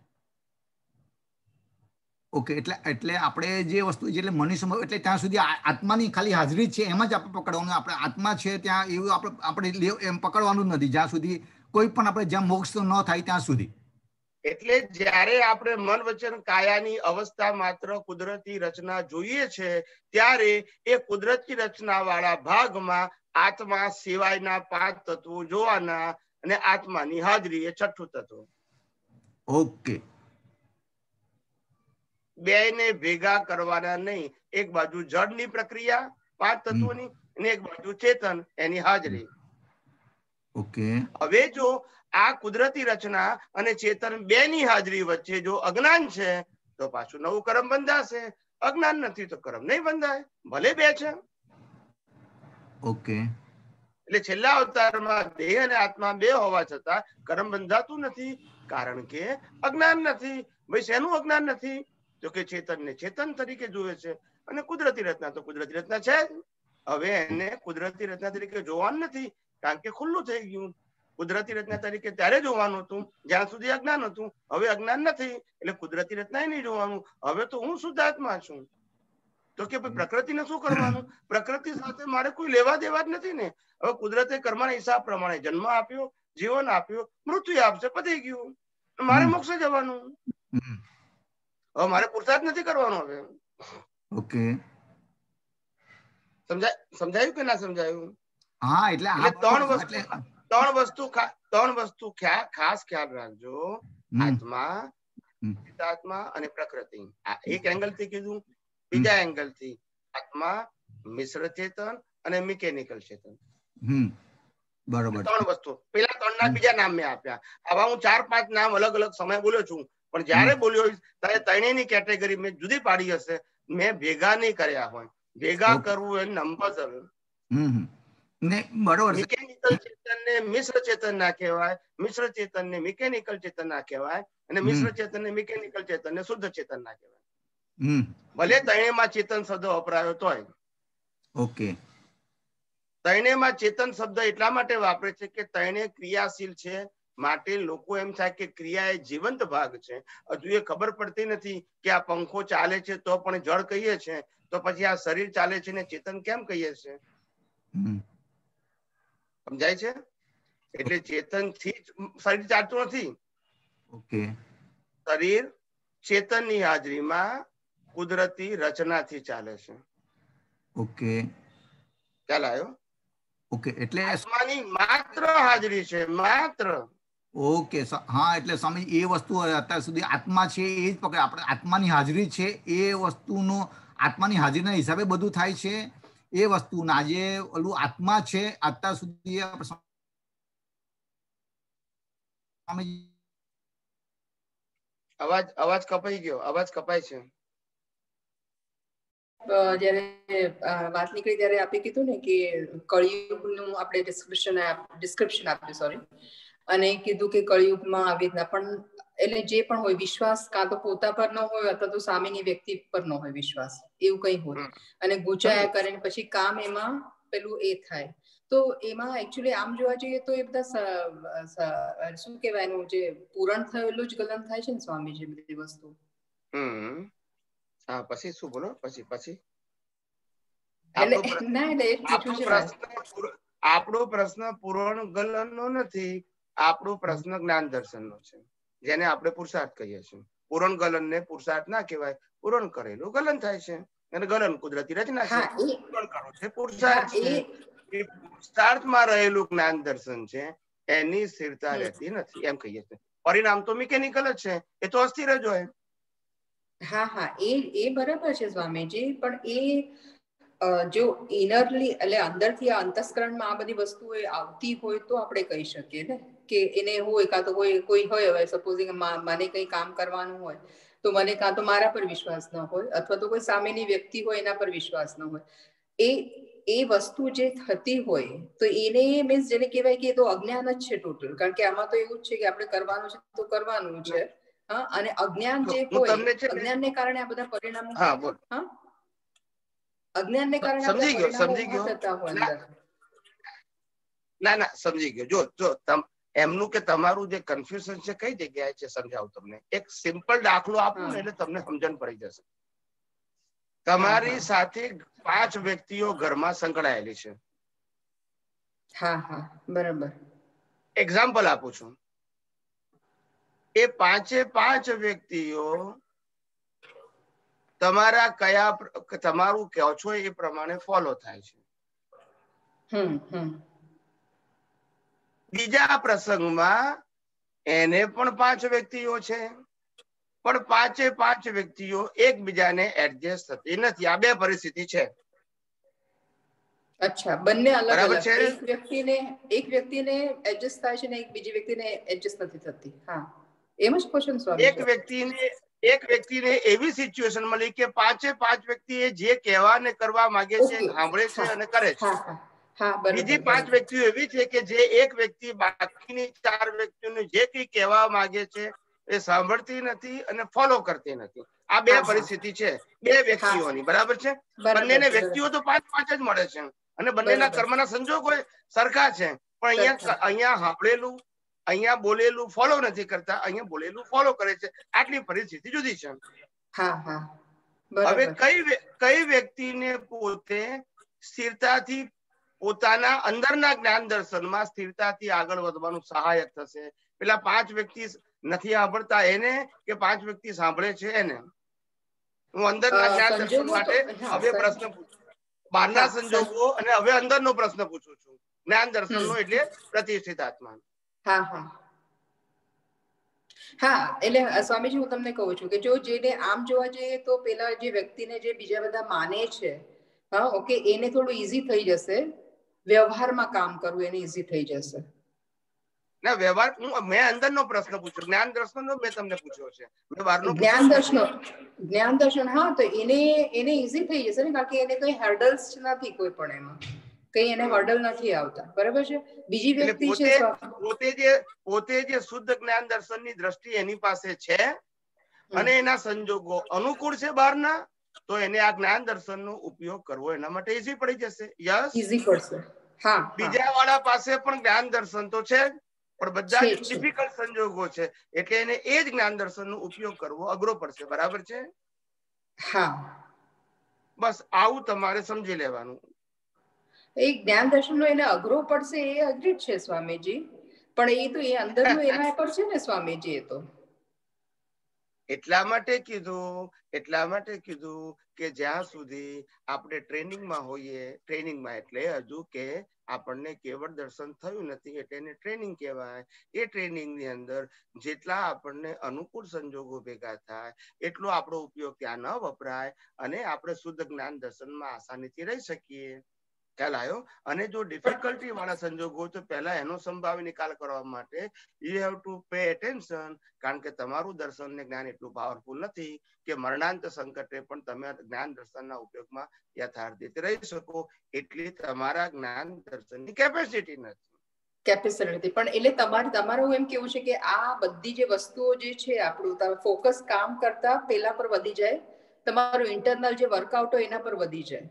ઓકે એટલે એટલે આપણે જે વસ્તુ એટલે મનુષ્ય એટલે ત્યાં સુધી આત્માની ખાલી હાજરી છે એમ જ આપણે પકડવાનું. આપણે આત્મા છે ત્યાં એવું આપણે આપણે એમ પકડવાનું જ નથી જ્યાં સુધી કોઈ પણ આપણે જ્યાં મોક્ષ ન થાય ત્યાં સુધી. એટલે જ્યારે આપણે મન વચન કાયાની અવસ્થા માત્ર કુદરતી રચના જોઈએ છે ત્યારે એ કુદરતી રચના વાળા ભાગમાં આત્મા સિવાયના પાંચ તત્વો જોવાના અને આત્માની હાજરી એ છઠ્ઠું તત્વ. ઓકે. બે ને ભેગા કરવાના નહીં. એક બાજુ જળની પ્રક્રિયા પાંચ તત્વોની અને એક બાજુ ચેતન એની હાજરી. ઓકે. હવે જો આ કુદરતી રચના અને ચેતન બે ની હાજરી વચ્ચે જો અજ્ઞાન છે તો પાછું નવું કર્મ બંધાશે. અજ્ઞાન નથી તો કર્મ નહીં બંધાય, ભલે બે છે. ઓકે. એટલે છેલ્લા અવતારમાં દેહ અને આત્મા બે હોવા છતાં કર્મ બંધાતું નથી, કારણ કે અજ્ઞાન નથી. ભાઈ શેનું અજ્ઞાન નથી? તો કે ચેતન ને ચેતન તરીકે જુએ છે અને કુદરતી રચના તો કુદરતી રચના છે જ. હવે એને કુદરતી રચના તરીકે જોવાનું નથી, કારણ કે ખુલ્લું થઈ ગયું. કુદરતી રચના તરીકે ત્યારે જોવાનું હતું જ્યાં સુધી અજ્ઞાન હતું. હવે અજ્ઞાન નથી એટલે કુદરતી રચના નહીં જોવાનું. હવે તો હું શુદ્ધાત્મા છું. તો કે ભાઈ પ્રકૃતિને શું કરવાનું, પ્રકૃતિ સાથે મારે કોઈ લેવા દેવા જ નથી ને. હવે કુદરતે કર્મના હિસાબ પ્રમાણે જન્મ આપ્યો, જીવન આપ્યું, મૃત્યુ આપશે, પતી ગયું, મારે મોક્ષે જવાનું. હવે મારે પુરુષાર્થ નથી કરવાનો. હવે ઓકે, સમજાય સમજાયું કે ના સમજાયું? હા, એટલે ત્રણ વસ્તુ ત્રણ વસ્તુ ત્રણ વસ્તુ ખાસ ખ્યાલ રાખજો. આત્મા, ચિતાત્મા અને પ્રકૃતિ. આ એક એંગલ થી કીધું. બીજા એંગલ થી આત્મા, મિશ્ર ચેતન અને મિકેનિકલ ચેતન. બરોબર. ત્રણ વસ્તુ. પેલા ત્રણ ના બીજા નામ મેં આપ્યા. આવા હું ચાર પાંચ નામ અલગ અલગ સમય બોલ્યો છું, પણ જયારે બોલ્યો ત્યારે ત્રણેયની કેટેગરી મેં જુદી પાડી હશે. મેં ભેગા નહીં કર્યા હોય. ભેગા કરવું એ નંબર. મિકેનિકલ ચેતન ને મિશ્ર ચેતન ના કહેવાય, મિશ્ર ચેતન ને મિકેનિકલ ચેતન ના કહેવાય, અને મિશ્ર ચેતન ને મિકેનિકલ ચેતન ને શુદ્ધ ચેતન ના કહેવાય. ભલે ત્રણેયમાં ચેતન શબ્દ વપરાયો તોય. ઓકે. ત્રણેયમાં ચેતન શબ્દ એટલા માટે વાપરે છે કે ત્રણેય ક્રિયાશીલ છે, માટે લોકો એમ થાય કે ક્રિયા એ જીવંત ભાગ છે. હજુ એ ખબર પડતી નથી કે આ પંખો ચાલે છે તો પણ જળ કહીએ છે, તો પછી આ શરીર ચાલે છે ને ચેતન કેમ કહીએ છે? સમજાય છે? એટલે ચેતન થી શરીર ચાલતું નથી. ઓકે. શરીર ચેતન ની હાજરીમાં કુદરતી રચનાથી ચાલે છે. ઓકે, ખ્યાલ આવ્યો? ઓકે, એટલે આત્માની માત્ર હાજરી છે, માત્ર. ઓકે, હા, એટલે સ્વામી એ વસ્તુ અત્યાર સુધી આત્મા છે એ જ પકડે. આપણે આત્માની હાજરી છે એ વસ્તુનો, આત્માની હાજરીના હિસાબે બધું થાય છે એ વસ્તુ. આજે ઓલું આત્મા છે અત્યાર સુધી અવાજ અવાજ કપાઈ ગયો, અવાજ કપાય છે. જયારે વાત નીકળી ત્યારે આપે કીધું ને કે કળિયુગનું આપણે ડિસ્ક્રિપ્શન ડિસ્ક્રિપ્શન આપ્યું, સોરી, અને કીધું કે કળિયુગમાં આવી રીતના પણ, એટલે જે પણ હોય વિશ્વાસ કાં તો પોતા પર ન હોય અથવા તો સામેની વ્યક્તિ પર ન હોય વિશ્વાસ, એવું કઈ હોય, અને ગુચાયા કરે પછી કામ એમાં પેલું એ થાય. તો એમાં એકચ્યુઅલી આમ જોવા જઈએ તો એ બધા શું કહેવાય એનું જે પૂરણ થયેલું જ ગલન થાય છે ને સ્વામી, જે બધી વસ્તુ. હમ હા, પછી શું બોલો? પછી પછી આપણો પ્રશ્ન પૂરણ ગલન નો નથી, આપણો પ્રશ્ન જ્ઞાન દર્શન નો છે, જેને આપણે પુરુષાર્થ કહીએ છીએ. પૂરણ ગલન ને પુરુષાર્થ ના કહેવાય. પૂરણ કરેલું ગલન થાય છે, અને ગલન કુદરતી રચના છે. પૂરણ કરો છે પુરુષાર્થ છે. એ પુરુષાર્થમાં રહેલું જ્ઞાન દર્શન છે, એની સ્થિરતા રહેતી નથી, એમ કહીએ છીએ. પરિણામ તો મિકેનિકલ જ છે, એ તો અસ્થિર જ હોય. હા હા, એ એ બરાબર છે સ્વામીજી, પણ એ જો ઇનરલી એટલે અંદરથી આ અંતસ્કરણમાં આ બધી વસ્તુઓ આવતી હોય તો આપણે કહી શકીએ ને કે એને હોય, કાં તો કોઈ કોઈ હોય, હવે સપોઝિંગ મને કઈ કામ કરવાનું હોય તો મને કાં તો મારા પર વિશ્વાસ ન હોય, અથવા તો કોઈ સામેની વ્યક્તિ હોય એના પર વિશ્વાસ ન હોય. એ એ વસ્તુ જે થતી હોય તો એને મીન્સ જેને કહેવાય કે એ તો અજ્ઞાન જ છે ટોટલ. કારણ કે આમાં તો એવું જ છે કે આપણે કરવાનું છે તો કરવાનું છે. હા, અને અજ્ઞાન જે હોય, અજ્ઞાનને કારણે આ બધા પરિણામો, હા, અજ્ઞાનને કારણે આ બધા પરિણામો ઉભા થતા હોય અંદર. ના ના, સમજી ગયો. જો જો એમનું કે તમારું જે કન્ફ્યુઝન છે કઈ જગ્યાએ છે સમજાવું તમને. એક સિમ્પલ દાખલો આપું ને એટલે તમને સમજણ પડી જશે. તમારી સાથે પાંચ વ્યક્તિઓ ઘરમાં સંકળાયેલી છે. હા હા, બરાબર. એક્ઝામ્પલ આપું છું. એ પાંચે પાંચ વ્યક્તિઓ તમારા કયા તમારું કહો છો એ પ્રમાણે ફોલો થાય છે. હમ હમ. બીજા પ્રસંગમાં એને પણ પાંચ વ્યક્તિઓ છે, પણ પાંચે પાંચ વ્યક્તિઓ એકબીજાને એડજસ્ટ થતી નથી. આ બે પરિસ્થિતિ છે. અચ્છા, બંને અલગ અલગ. એક વ્યક્તિને એક વ્યક્તિને એડજસ્ટ થાય છે ને એક બીજી વ્યક્તિને એડજસ્ટ નથી થતી. હા, એમ જ ક્વેશ્ચન સ્વામી. એક વ્યક્તિને એક વ્યક્તિને એવી સિચ્યુએશન મળી કે પાંચે પાંચ વ્યક્તિ જે કહેવા ને કરવા માંગે છે સાંભળે છે અને કરે છે. બીજી પાંચ વ્યક્તિઓ એવી છે કે જે એક વ્યક્તિ બાકીની ચાર વ્યક્તિઓને જે કઈ કહેવા માંગે છે એ સાંભળતી નથી અને ફોલો કરતી નથી. આ બે પરિસ્થિતિ છે બે વ્યક્તિઓની, બરાબર છે? બંનેને વ્યક્તિઓ તો પાંચ પાંચ જ મળે છે અને બંનેના કર્મના સંજોગો સરખા છે, પણ અહીંયા અહીંયા સાંભળેલું, અહીંયા બોલેલું ફોલો નથી કરતા, અહીંયા બોલેલું ફોલો કરે છે. આટલી પરિસ્થિતિ જુદી છે. હા હા, હવે કઈ કઈ વ્યક્તિને પોતે સ્થિરતાથી પોતાના અંદરના જ્ઞાન દર્શનમાં સ્થિરતાથી આગળ વધવાનું સહાયક થશે? પેલા પાંચ વ્યક્તિ નથી સાંભળતા એને કે પાંચ વ્યક્તિ સાંભળે છે એને? હું અંદરના જ્ઞાન દર્શન માટે હવે પ્રશ્ન પૂછું, બહારના સંજોગો અને હવે અંદરનો પ્રશ્ન પૂછું છું. જ્ઞાન દર્શનનો એટલે પ્રતિષ્ઠિત આત્મા. હા હા હા એટલે સ્વામીજી હું તમને કહું છું કે જો જેને આમ જોવા જઈએ તો પેલા જે વ્યક્તિને જે બીજા બધા માને છે, હા ઓકે, એને થોડું ઈઝી થઈ જશે, વ્યવહારમાં કામ કરવું એને ઈઝી થઈ જશે. ના વ્યવહાર હું મેં અંદરનો પ્રશ્ન પૂછ્યો, જ્ઞાન દર્શનનો મેં તમને પૂછ્યો છે. મેં બહારનો જ્ઞાન દર્શન જ્ઞાન દર્શન હા તો એને એને ઈઝી થઈ જશે ને, કારણ કે એને કઈ હર્ડલ્સ નથી, કોઈ પણ એમાં કઈ એને હર્ડલ નથી આવતા. બરાબર છે. બીજી વ્યક્તિ છે પોતે જે પોતે જે શુદ્ધ જ્ઞાન દર્શનની દ્રષ્ટિ એની પાસે છે અને એના સંજોગો અનુકૂળ છે બહારના, તો એને આ જ્ઞાન દર્શનનો ઉપયોગ કરવો એના માટે ઈઝી પડી જશે. યસ, ઈઝી પડશે. હા, બીજા વાળા પાસે પણ જ્ઞાન દર્શન તો છે પણ બધા જ ડિફિકલ્ટ સંજોગો છે એટલે એને એ જ જ્ઞાન દર્શનનો ઉપયોગ કરવો અઘરો પડશે. બરાબર છે? હા, બસ આવું તમારે સમજી લેવાનું. એ જ્ઞાન દર્શનનો એને અઘરો પડશે એ અઘરી જ છે સ્વામીજી, પણ એ તો એ અંદરનું એના પર છે ને સ્વામીજી. એ તો એટલા માટે કીધું એટલા માટે કીધું કે જ્યાં સુધી આપણે ટ્રેનિંગમાં હોઈએ, ટ્રેનિંગમાં એટલે હજુ કે આપણને કેવળ દર્શન થયું નથી એટલે એને ટ્રેનિંગ કહેવાય. એ ટ્રેનિંગ ની અંદર જેટલા આપણને અનુકૂળ સંજોગો ભેગા થાય એટલો આપણો ઉપયોગ ત્યાં ન વપરાય અને આપણે શુદ્ધ જ્ઞાન દર્શનમાં આસાનીથી રહી શકીએ. ખ્યાલ આવ્યો? અને જો ડિફિકલ્ટી વાળા સંજોગો હોય તો પહેલા એનો સંભાવી નિકાલ કરવા માટે you have to pay attention, કારણ કે તમારું દર્શન ને જ્ઞાન એટલું પાવરફુલ નથી કે મરણાંત સંકટે પણ તમે જ્ઞાન દર્શનના ઉપયોગમાં યથાર્થિત રહી શકો એટલી તમારા જ્ઞાન દર્શનની કેપેસિટી નથી. કેપેસિટી નથી પણ એટલે તમારે તમારું એમ કેવું છે કે આ બધી જે વસ્તુઓ જે છે આપણું ફોકસ કામ કરતા પેલા પર વધી જાય, તમારું ઇન્ટરનલ જે વર્કઆઉટ હોય એના પર વધી જાય.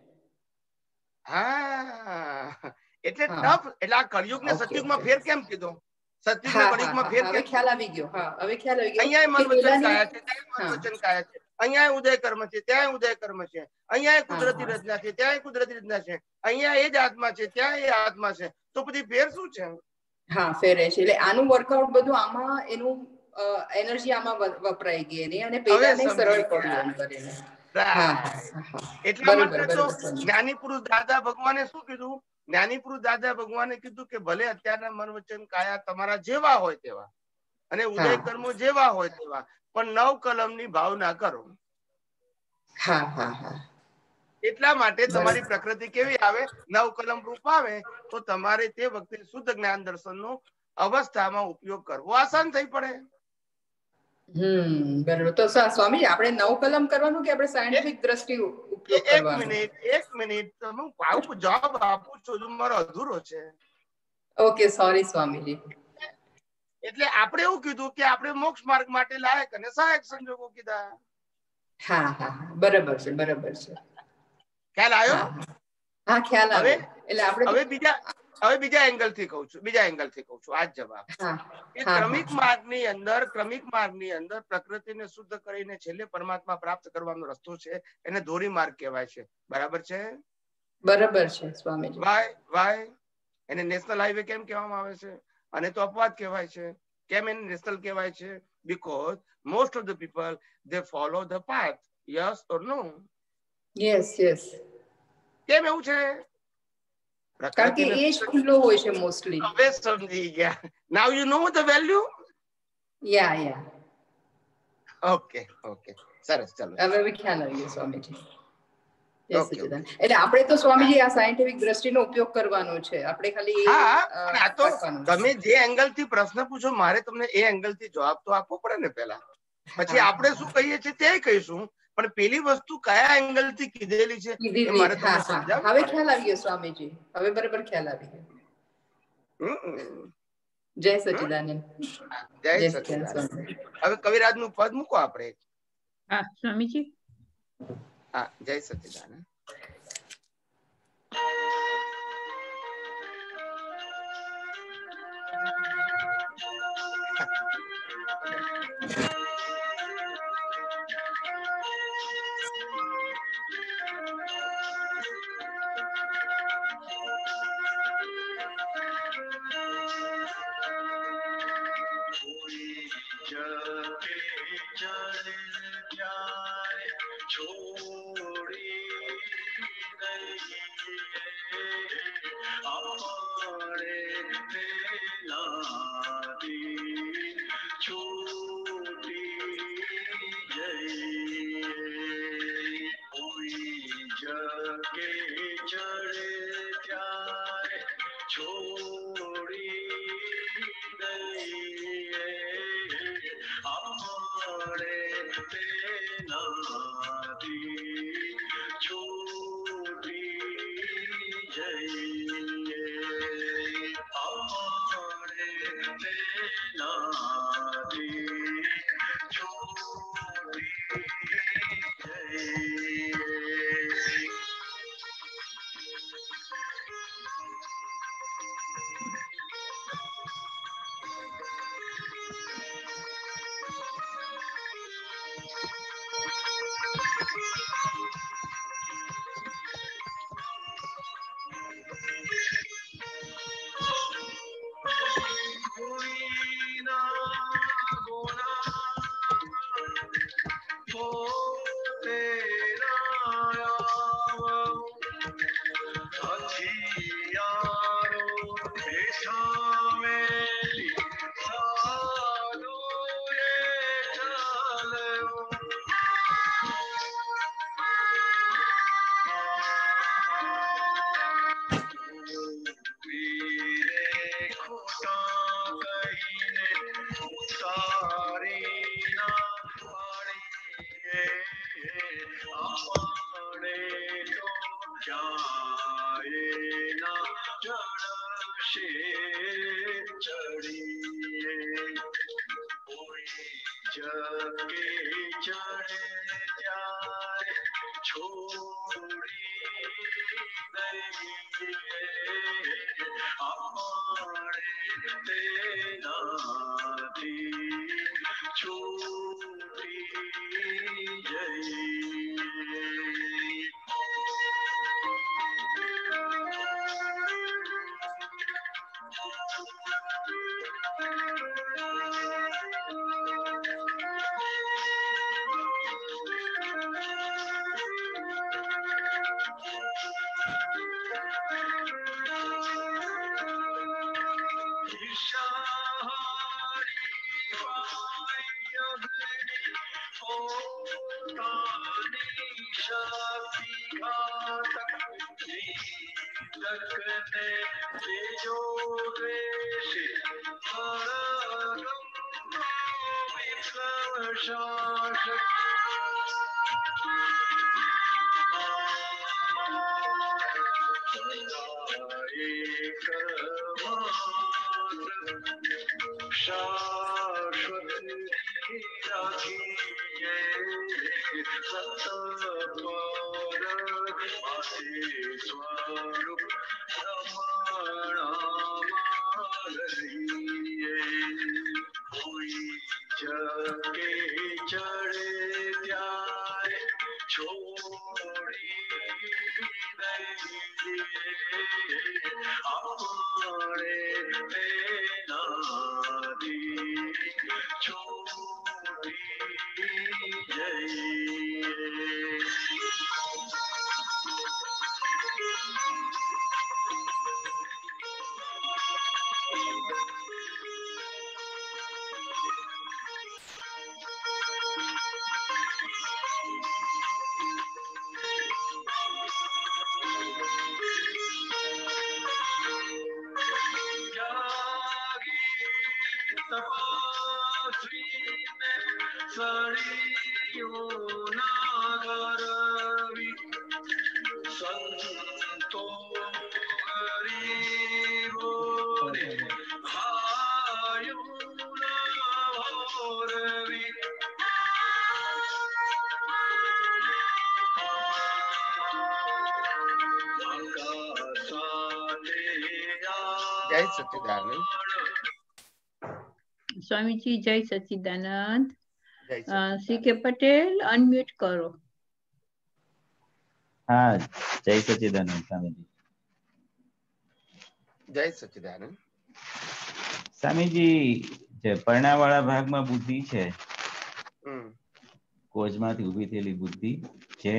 હા એટલે ટફ, એટલે આ કળિયુગ ને સતયુગમાં ફેર કેમ કીધો? સતયુગ ને કળિયુગમાં ફેર કેમ? હવે ખ્યાલ આવી ગયો. હા હવે ખ્યાલ આવી ગયો. અહીંયા મન વચન કાયા છે, ત્યાં મન વચન કાયા છે, અહીંયા ઉદય કર્મ છે, ત્યાં ઉદય કર્મ છે, અહીંયા કુદરતી રચના છે, ત્યાં કુદરતી રચના છે, અહીંયા એ જ આત્મા છે, ત્યાં એ આત્મા છે, તો બધી ફેર શું છે? હા ફેરે છે. એટલે આનું વર્કઆઉટ બધું આમાં એનું એનર્જી આમાં વપરાઈ ગઈ એની અને પેલાને સરળ પડ્યું એમ કરીને. એટલા માટે તો જ્ઞાની પુરુષ દાદા ભગવાને શું કીધું? જ્ઞાની પુરુષ દાદા ભગવાને કીધું કે ભલે અત્યારના મન વચન કાયા તમારા જેવા હોય તેવા અને ઉદય કર્મો જેવા હોય તેવા, પણ નવ કલમની ભાવના કરો. હા હા હા એટલા માટે તમારી પ્રકૃતિ કેવી આવે? નવ કલમ રૂપ આવે તો તમારે તે વખતે શુદ્ધ જ્ઞાન દર્શનનો અવસ્થામાં ઉપયોગ કરવો આસાન થઈ પડે. હમ બરાબર. તો સ્વામી આપણે નવ કલમ કરવાનું કે આપણે સાયન્ટિફિક દ્રષ્ટિ ઉપયોગ કરવાનો? એક મિનિટ એક મિનિટ હું આવું જવાબ આપું છું, મારો અધૂરો છે. Okay sorry Swamiji. એટલે આપણે એવું કીધું કે આપણે મોક્ષ માર્ગ માટે લાયક અને સહાયક સંજોગો કીધા. હા હા બરાબર છે બરાબર છે. ખ્યાલ આવ્યો? હા ખ્યાલ આવે. એટલે આપણે હવે બીજા હવે બીજા એંગલ થી કહું છું બીજા એંગલ થી કહું છું આ જ જવાબ. એ ક્રમિક માર્ગની અંદર ક્રમિક માર્ગની અંદર પ્રકૃતિને શુદ્ધ કરીને છેલ્લે પરમાત્મા પ્રાપ્ત કરવાનો રસ્તો છે, એને ધોરી માર્ગ કહેવાય છે. બરાબર છે? બરાબર છે સ્વામીજી. વાય વાય એને નેશનલ હાઈવે કેમ કહેવામાં આવે છે? અને તો અપવાદ કહેવાય છે. કેમ એને નેશનલ કહેવાય છે? Because most of the people they follow the path. Yes or no? Yes yes. કેમ એવું છે? કારણ કે એ જ ખુલ્લો હોય છે મોસ્ટલી. હવે સમજી ગયા. Now you know the value? Yeah yeah. Okay okay સરસ. ચાલો હવે ખ્યાલ આવી ગયો સ્વામીજી. એટલે આપણે તો સ્વામીજી આ સાયન્ટિફિક દ્રષ્ટિનો ઉપયોગ કરવાનો છે. આપણે ખાલી હા આ તો તમે જે એંગલ થી પ્રશ્ન પૂછો મારે તમને એ એંગલ થી જવાબ તો આપવો પડે ને પેલા, પછી આપણે શું કહીએ છીએ તે કહીશું, પણ પેલી વસ્તુ કયા એંગલ થી કીધેલી છે એ મારે તમને સમજાવવું. હવે ખ્યાલ આવી ગયો સ્વામીજી. હવે બરાબર ખ્યાલ આવી ગયો. જય સચિદાનંદ. જય સચિદાનંદ. હવે કવિરાજ નું પદ મૂકો આપણે. હા સ્વામીજી. હા જય સચિદાનંદ. જય સચ્ચિદાનંદ. સ્વામીજી જય સચ્ચિદાનંદ. જય સી કે પટેલ અનમ્યુટ કરો. હા જય સચ્ચિદાનંદ સ્વામીજી. જય સચ્ચિદાનંદ. સ્વામીજી જે પરણાવાળા ભાગમાં બુદ્ધિ છે કોઝમાંથી ઊભી થયેલી બુદ્ધિ જે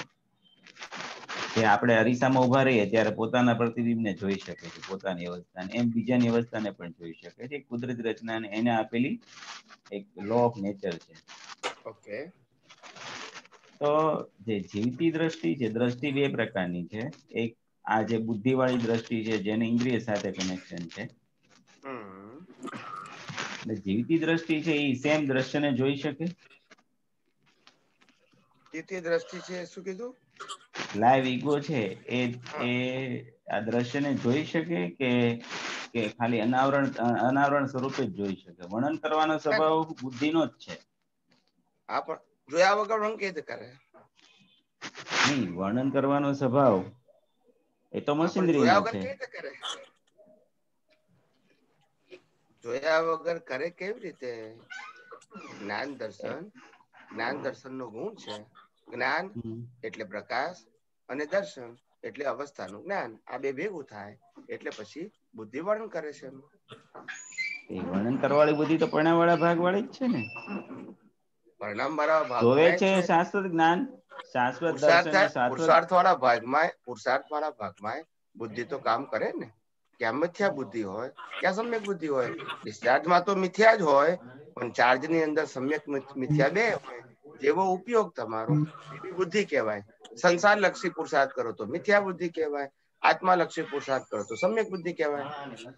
જે આપણે અરીસામાં ઉભા રહીએ ત્યારે પોતાના પ્રતિબિંબને જોઈ શકે છે, પોતાની અવસ્થાને, એમ બીજાની અવસ્થાને પણ જોઈ શકે છે. કુદરતી રચનાને એને આપેલી એક લો ઓફ નેચર છે. ઓકે. તો જે જીવતી દ્રષ્ટિ છે, દ્રષ્ટિ બે પ્રકારની છે. એક આ જે બુદ્ધિવાળી દ્રષ્ટિ છે જેને ઇન્દ્રિય સાથે કનેક્શન છે. એટલે જીવતી દ્રષ્ટિ છે એ સેમ દ્રશ્યને જોઈ શકે. જીવતી દ્રષ્ટિ છે શું કીધું? લાઈવ ઈગો છે એ એ આ દ્રશ્યને જોઈ શકે કે કે ખાલી અનાવરણ અનાવરણ સ્વરૂપે જ જોઈ શકે? વર્ણન કરવાનો સ્વભાવ બુદ્ધિનો જ છે. હા, પણ જોયા વગર વર્ણન કેવી રીતે કરે? નહીં, વર્ણન કરવાનો સ્વભાવ એ તો મશીનરીનો જોયા વગર છે. કેવી રીતે કરે? જોયા વગર કરે કેવી રીતે? જ્ઞાન દર્શન, જ્ઞાન દર્શન નો ગુણ છે. જ્ઞાન એટલે પ્રકાશ અને દર્શન એટલે અવસ્થાનું જ્ઞાન. આ બે ભેગું થાય એટલે પછી બુદ્ધિ વર્ણન કરે છે. એ વર્ણન કરવાવાળી બુદ્ધિ તો પરણા વાળા ભાગ વાળી જ છે ને. પરિણામ વાળા જોવે ભાગમાં છે છે. શાશ્વત જ્ઞાન, શાશ્વત પુરુષાર્થ દર્શન, શાશ્વત પુરુષાર્થ વાળા ભાગમાં પુરુષાર્થ વાળા ભાગમાં બુદ્ધિ તો કામ કરે ને. ક્યાં મિથ્યા બુદ્ધિ હોય, ક્યાં સમ્યક બુદ્ધિ હોય. ડિસ્ચાર્જમાં તો મિથ્યા જ હોય, પણ ચાર્જ ની અંદર સમ્યક મિથ્યા બે હોય. જેવો ઉપયોગ તમારો એવી બુદ્ધિ કહેવાય. સંસાર લક્ષી પુરુષાર્થ કરો તો મિથ્યા બુદ્ધિ કહેવાય. આત્મા લક્ષી પુરુષાર્થ કરો તો સમ્યક બુદ્ધિ કહેવાય.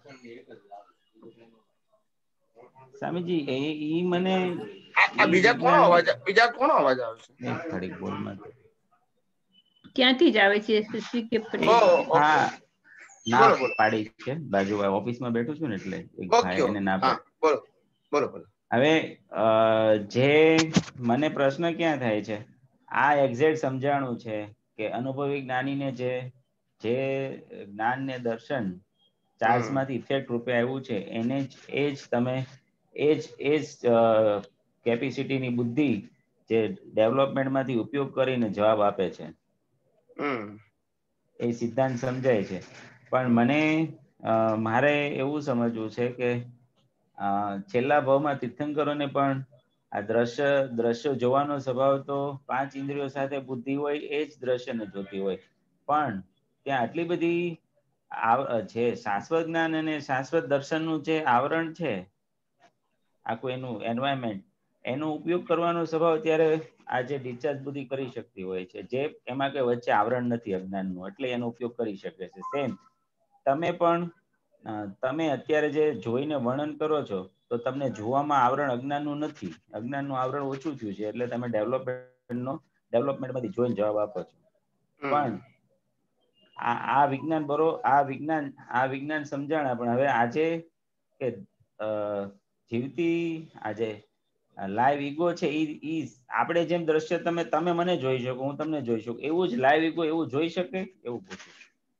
સ્વામીજી એ ઈ મને આ ઈ બીજા કોનો વિજ્ઞાન અવાજ બીજા કોનો અવાજ આવે છે? એક ઘડીક બોલમાં ક્યાંથી જ આવે છે? શ્રી કે પટેલ? હા, ના બોલો બોલો. પાડી છે બાજુ ઓફિસમાં બેઠું છું ને એટલે એક ઓકે ભાઈ એને ઓકે. ના હા, પાડી. બોલો બોલો બોલો. હવે જે મને પ્રશ્ન ક્યાં થાય છે, આ એક્ઝેક્ટ સમજાણું છે કે અનુભવી જ્ઞાનીને જે જે જ્ઞાન ને દર્શન ચાર્જ હમ માંથી ઇફેક્ટ રૂપે આવ્યું છે એને જ એ જ તમે એજ એજ કેપેસિટીની બુદ્ધિ જે ડેવલપમેન્ટ માંથી ઉપયોગ કરીને જવાબ આપે છે. હમ એ સિદ્ધાંત સમજાય છે. પણ મને મારે એવું સમજવું છે કે અ છેલ્લા ભાવમાં તીર્થંકરોને પણ આ દ્રશ્ય દ્રશ્ય જોવાનો સ્વભાવ તો પાંચ ઇન્દ્રિયો સાથે બુદ્ધિ હોય એ જ દ્રશ્યને જોતી હોય. પણ ત્યાં આટલી બધી છે શાશ્વત જ્ઞાન અને શાશ્વત દર્શન નું જે આવરણ છે, આખું એનું એન્વાયરમેન્ટ, એનો ઉપયોગ કરવાનો સ્વભાવ ત્યારે આજે ડિસ્ચાર્જ બુદ્ધિ કરી શકતી હોય છે, જે એમાં કઈ વચ્ચે આવરણ નથી અજ્ઞાનનું, એટલે એનો ઉપયોગ કરી શકે છે. સેમ તમે પણ તમે અત્યારે જે જોઈને વર્ણન કરો છો તો તમને જોવામાં આવરણ અજ્ઞાનનું નથી, અજ્ઞાનનું આવરણ ઓછું થયું છે એટલે તમે ડેવલપમેન્ટનો ડેવલપમેન્ટમાંથી જોઈને જવાબ આપો છો. પણ હમ આ આ વિજ્ઞાન બરો આ વિજ્ઞાન આ વિજ્ઞાન સમજાણા પણ હવે આજે કે અ જીવતી આજે લાઈવ ઈગો છે ઈ આપણે જેમ દ્રશ્ય તમે તમે મને જોઈ શકો, હું તમને જોઈ શકું, એવું જ લાઈવ ઈગો એવું જોઈ શકે? એવું પૂછું.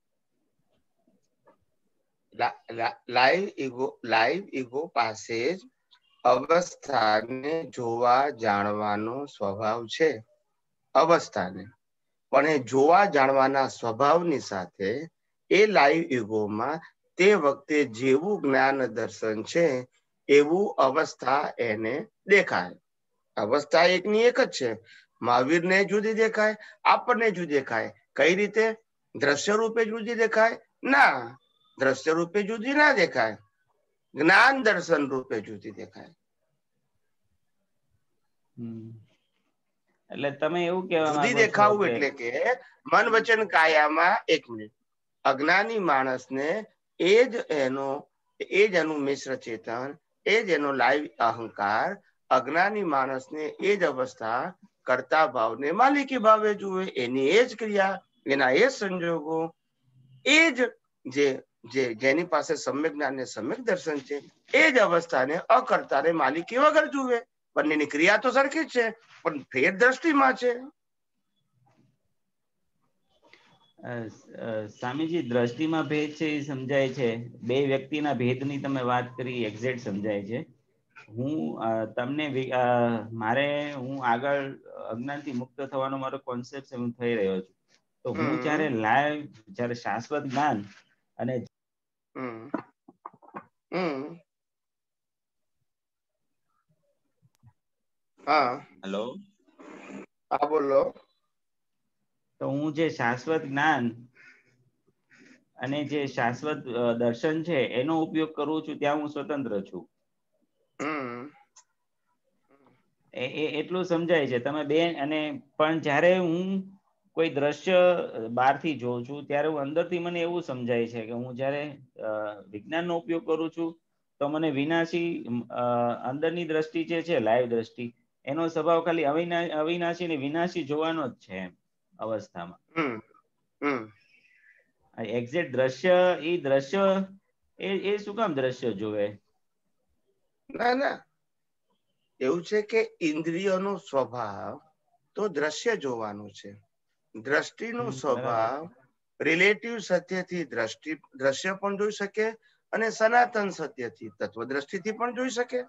લાઈવ ઈગો લાઈવ ઈગો પાસે જ અવસ્થાને જોવા જાણવાનો સ્વભાવ છે. અવસ્થાને પણ એ જોવા જાણવાના સ્વભાવની સાથે એ લાઈવ ઈગોમાં તે વખતે જેવું જ્ઞાન દર્શન છે એવું અવસ્થા એને દેખાય. અવસ્થા એકની એક જ છે. મહાવીરને જુદી દેખાય, આપણને જુદી દેખાય. કઈ રીતે? દ્રશ્ય રૂપે જુદી દેખાય? ના, દ્રશ્ય રૂપે જુદી ના દેખાય, જ્ઞાન દર્શન રૂપે જુદી દેખાય. હમ એટલે તમે એવું કેવા જુદી માંગો છો દેખાવું એટલે કે મન વચન કાયામાં એક મિનિટ અજ્ઞાની માણસને એ જ એનો એ જ એનું મિશ્ર ચેતન, એ જ એનો લાઈવ અહંકાર અજ્ઞાની માણસને એ જ અવસ્થા કરતા ભાવને માલિકી ભાવે જુએ, એની એ જ ક્રિયા, એના એ જ સંજોગો, એ જ જે જે જેની પાસે સમ્યક જ્ઞાન ને સમ્યક દર્શન છે એ જ અવસ્થાને અકર્તાને માલિકી વગર જુએ. બંનેની ક્રિયા તો સરખી જ છે પણ ફેર દ્રષ્ટિમાં છે. સ્વામીજી, દ્રષ્ટિમાં ભેદ છે એ સમજાય છે. બે વ્યક્તિના ભેદની તમે વાત કરી, એક્ઝેક્ટ સમજાય છે. હું તમને મારે હું આગળ અજ્ઞાનથી મુક્ત થવાનો મારો કોન્સેપ્ટ હું થઈ રહ્યો છું. તો હું જયારે હમ લાઈવ જયારે શાશ્વત જ્ઞાન અને હમ હમ હા હેલો હા બોલો. તો હું જે શાશ્વત જ્ઞાન અને જે શાશ્વત દર્શન છે એનો ઉપયોગ કરું છું ત્યાં હું સ્વતંત્ર છું. એ એટલું સમજાય છે. તમે બે અને પણ જયારે હું કોઈ દ્રશ્ય બહારથી જોઉં છું ત્યારે હું અંદરથી મને એવું સમજાય છે કે હું જયારે વિજ્ઞાનનો ઉપયોગ કરું છું તો મને વિનાશી અંદરની દ્રષ્ટિ જે છે લાઈવ દ્રષ્ટિ એનો સ્વભાવ ખાલી અવિના અવિનાશી ને વિનાશી જોવાનો જ છે એમ અવસ્થામાં. એક્ઝેક્ટ દ્રશ્ય એ દ્રશ્ય એ એ શું કામ દ્રશ્ય જોવે? ના ના એવું છે કે ઇન્દ્રિયોનો સ્વભાવ તો દ્રશ્ય જોવાનું છે. દ્રષ્ટિનો સ્વભાવ રિલેટિવ સત્યથી દ્રષ્ટિ દ્રશ્ય પણ જોઈ શકે અને સનાતન સત્યથી તત્વદ્રષ્ટિથી પણ જોઈ શકે.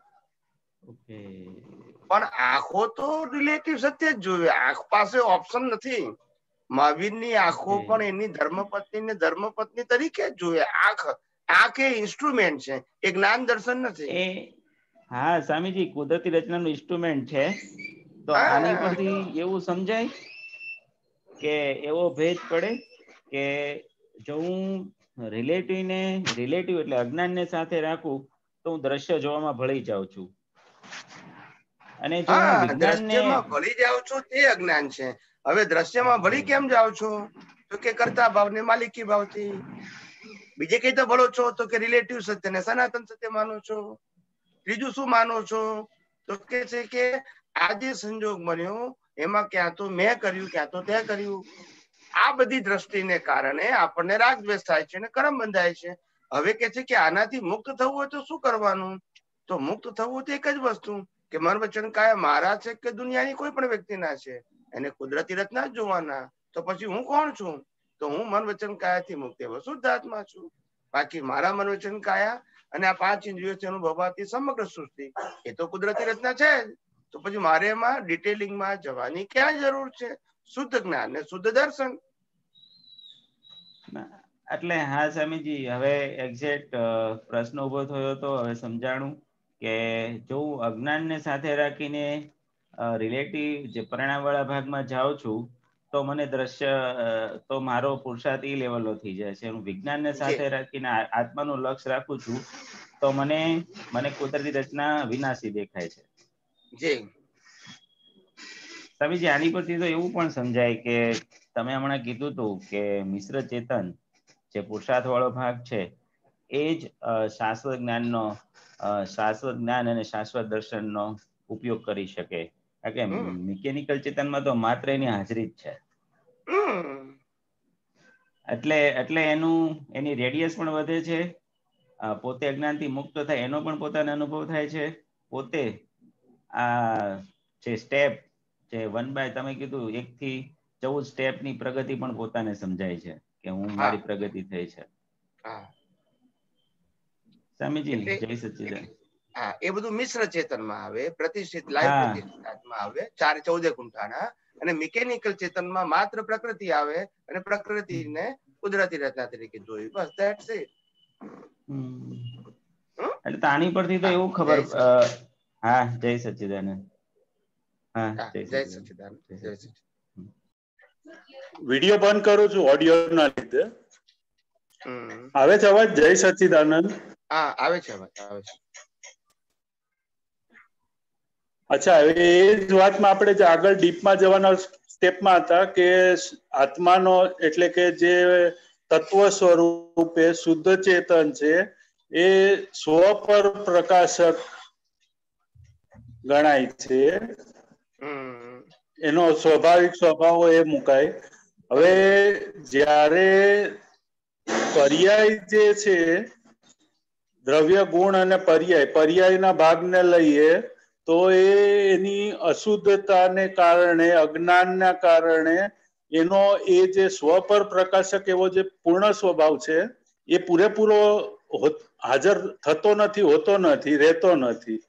પણ આંખો તો રિલેટિવ સત્ય જ જોયું. આંખ પાસે ઓપ્શન નથી. મહાવીરની આંખો પણ એની ધર્મપત્ની ને ધર્મપત્ની તરીકે જ જોયે. આંખ આંખ એ ઇન્સ્ટ્રુમેન્ટ છે, એ જ્ઞાન દર્શન નથી. એ હા સ્વામીજી, કુદરતી રચનાનું ઇન્સ્ટ્રુમેન્ટ છે. તો આની પરથી એવું સમજાય કે એવો ભેદ પડે કે જો હું રિલેટિવ ને રિલેટિવ એટલે અજ્ઞાન ને સાથે રાખું તો હું દ્રશ્ય જોવામાં ભળી જાઉં છું. અને જો હું વિજ્ઞાનને દ્રશ્યમાં ભળી જાઉં છું તે અજ્ઞાન છે. હવે દ્રશ્યમાં ભળી કેમ જાઉં છું? તો કે કરતા ભાવ ને માલિકી ભાવથી. બીજે કઈ તો ભળો છો તો કે રિલેટિવ સત્ય ને સનાતન સત્ય માનો છો. ત્રીજું શું માનો છો? તો કે છે કે આ જે સંજોગ બન્યો એમાં ક્યાં તો મેં કર્યું ક્યાં તો તે કર્યું. આ બધી દ્રષ્ટિને કારણે આપણને રાગ દ્વેષ થાય છે અને કર્મ બંધાય છે. હવે કે છે કે આનાથી મુક્ત થવું હોય તો શું કરવાનું? તો મુક્ત થવું તો એક જ વસ્તુ કે મન વચન કાયા મારા છે કે દુનિયાની કોઈ પણ વ્યક્તિના છે, એને કુદરતી રચના જ જોવાના. તો પછી હું કોણ છું? તો હું મન વચન કાયાથી મુક્ત એવો શુદ્ધ આત્મા છું. બાકી મારા મન વચન કાયા અને આ પાંચ ઇન્દ્રિયોથી અનુભવાતી સમગ્ર સૃષ્ટિ એ તો કુદરતી રચના છે જ. તો પછી મારે એમાં ડિટેલિંગમાં જવાની ક્યાં જરૂર છે? શુદ્ધ જ્ઞાન ને શુદ્ધ દર્શન. એટલે હા સ્વામીજી, હવે એક્ઝેક્ટ પ્રશ્ન ઉભો થયો હતો, હવે સમજાણું કે જો હું અજ્ઞાનને સાથે રાખીને રિલેટિવ જે પરિણામ વાળા ભાગમાં જાઉં છું તો મને દ્રશ્ય તો મારો પુરુષાર્થ ઈ લેવલનો થઈ જાય છે. હું વિજ્ઞાનને સાથે રાખીને આત્માનું લક્ષ્ય રાખું છું તો મને મને કુદરતી રચના વિનાશી દેખાય છે. જી સ્વામીજી, આની પરથી તો એવું પણ સમજાય કે તમે હમણાં કીધું હતું કે મિશ્ર ચેતન જે પુરુષાર્થ વાળો ભાગ છે એ જ શાશ્વત જ્ઞાનનો શાશ્વત જ્ઞાન અને શાશ્વત દર્શનનો ઉપયોગ કરી શકે. કારણ કે મિકેનિકલ ચેતનમાં તો માત્ર એની હાજરી જ છે. એટલે એટલે એનું એની રેડિયસ પણ વધે છે. પોતે અજ્ઞાનથી મુક્ત થાય એનો પણ પોતાનો અનુભવ થાય છે. પોતે આ જે સ્ટેપ જે વન બાય તમે કીધું એક થી ચૌદ સ્ટેપની પ્રગતિ પણ પોતાને સમજાય છે કે હું મારી પ્રગતિ થઈ છે. સ્વામીજી, જય સચ્ચિદાનંદ. હા, એ બધું મિશ્ર ચેતનમાં આવે. પ્રતિષ્ઠિત લાઈવ પ્રતિષ્ઠિત આત્મા આવે, ચાર ચૌદે કુંઠાના. અને મિકેનિકલ ચેતનમાં માત્ર પ્રકૃતિ આવે અને પ્રકૃતિને કુદરતી રચના તરીકે જોઈ. બસ ધેટ્સ ઇટ. એટલે આની પરથી તો એવું ખબર હા જય સચ્ચિદાનંદ. હા જય સચ્ચિદાનંદ. જય સચ્ચિદાનંદ. વિડીયો બંધ કરું છું ઓડિયો ના લીધે. આવે છે અવાજ? જય સચ્ચિદાનંદ. હા આવે છે અવાજ, આવે છે. અચ્છા, એ જ વાતમાં આપણે જે આગળ ડીપમાં જવાના સ્ટેપમાં હતા કે આત્માનો એટલે કે જે તત્વ સ્વરૂપે શુદ્ધ ચેતન છે એ સ્વ પર પ્રકાશક ગણાય છે. એનો સ્વાભાવિક સ્વભાવ એ મુકાય. હવે જ્યારે પર્યાય જે છે દ્રવ્ય ગુણ અને પર્યાય પર્યાયના ભાગને લઈએ તો એ એની અશુદ્ધતાને કારણે અજ્ઞાનના કારણે એનો એ જે સ્વ પર પ્રકાશક એવો જે પૂર્ણ સ્વભાવ છે એ પૂરેપૂરો હાજર થતો નથી, હોતો નથી, રહેતો નથી.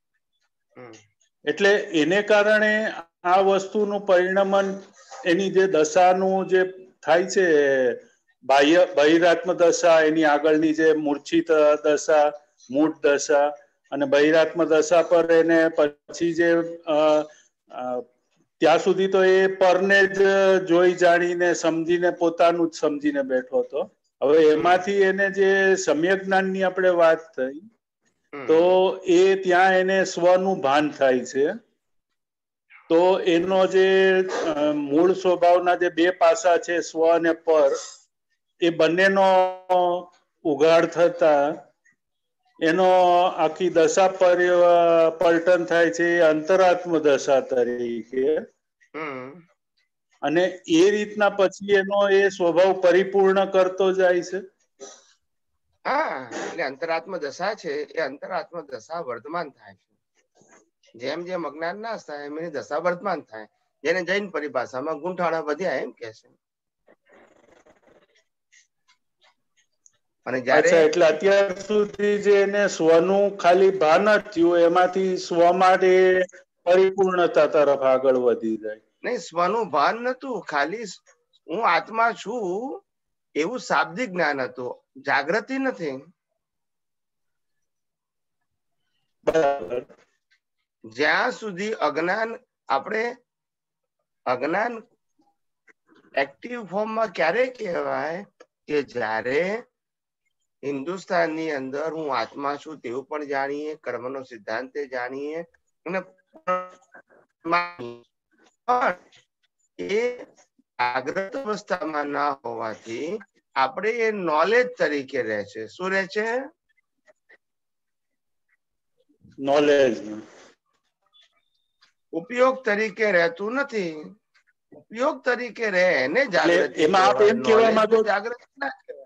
એટલે એને કારણે આ વસ્તુનું પરિણમન એની જે દશાનું જે થાય છે બાહ્ય બહિરાત્મ દશા, એની આગળની જે મૂર્છિત દશા, મૂળ દશા અને બહિરાત્મ દશા પર એને પછી જે ત્યાં સુધી તો એ પરને જ જોઈ જાણીને સમજીને પોતાનું જ સમજીને બેઠો હતો. હવે એમાંથી એને જે સમ્યક જ્ઞાનની આપણે વાત થઈ તો એ ત્યાં એને સ્વનું ભાન થાય છે. તો એનો જે મૂળ સ્વભાવના જે બે પાસા છે સ્વ અને પર, એ બંનેનો ઉઘાડ થતા એનો આખી દશા પર પલટન થાય છે અંતરાત્મ દશા તરીકે. અને એ રીતના પછી એનો એ સ્વભાવ પરિપૂર્ણ કરતો જાય છે. હા, એટલે અંતરાત્મ દશા છે એ અંતરાત્મ દશા વર્તમાન થાય છે. જેમ જેમ અજ્ઞાન નાશ થાય એમ એની દશા વર્તમાન થાય, જેને જૈન પરિભાષામાં ગુંઠાણા વધ્યા એમ કે છે. અને અચ્છા, એટલે અત્યાર સુધી જે એને સ્વનું ખાલી ભાન જ થયું એમાંથી સ્વ માટે પરિપૂર્ણતા તરફ આગળ વધી જાય. નહીં, સ્વનું ભાન નતું, ખાલી હું આત્મા છું એવું શાબ્દિક જ્ઞાન હતું, જાગૃતિ નથી. બરાબર. જ્યાં સુધી અજ્ઞાન, આપણે અજ્ઞાન એક્ટિવ ફોર્મમાં ક્યારે કહેવાય કે જ્યારે હિન્દુસ્તાનની અંદર હું આત્મા છું તેવું પણ જાણીએ, કર્મનો સિદ્ધાંત જાણીએ અને એ જાગ્રત અવસ્થામાં ના હોવાથી આપણે એ નોલેજ તરીકે રહે છે. શું રહે છે? નોલેજ. ઉપયોગ તરીકે રહેતું નથી. ઉપયોગ તરીકે રહે એને જાગૃત. એમાં આપ એમ કહેવા માંગો જાગૃત ના કહેવાય.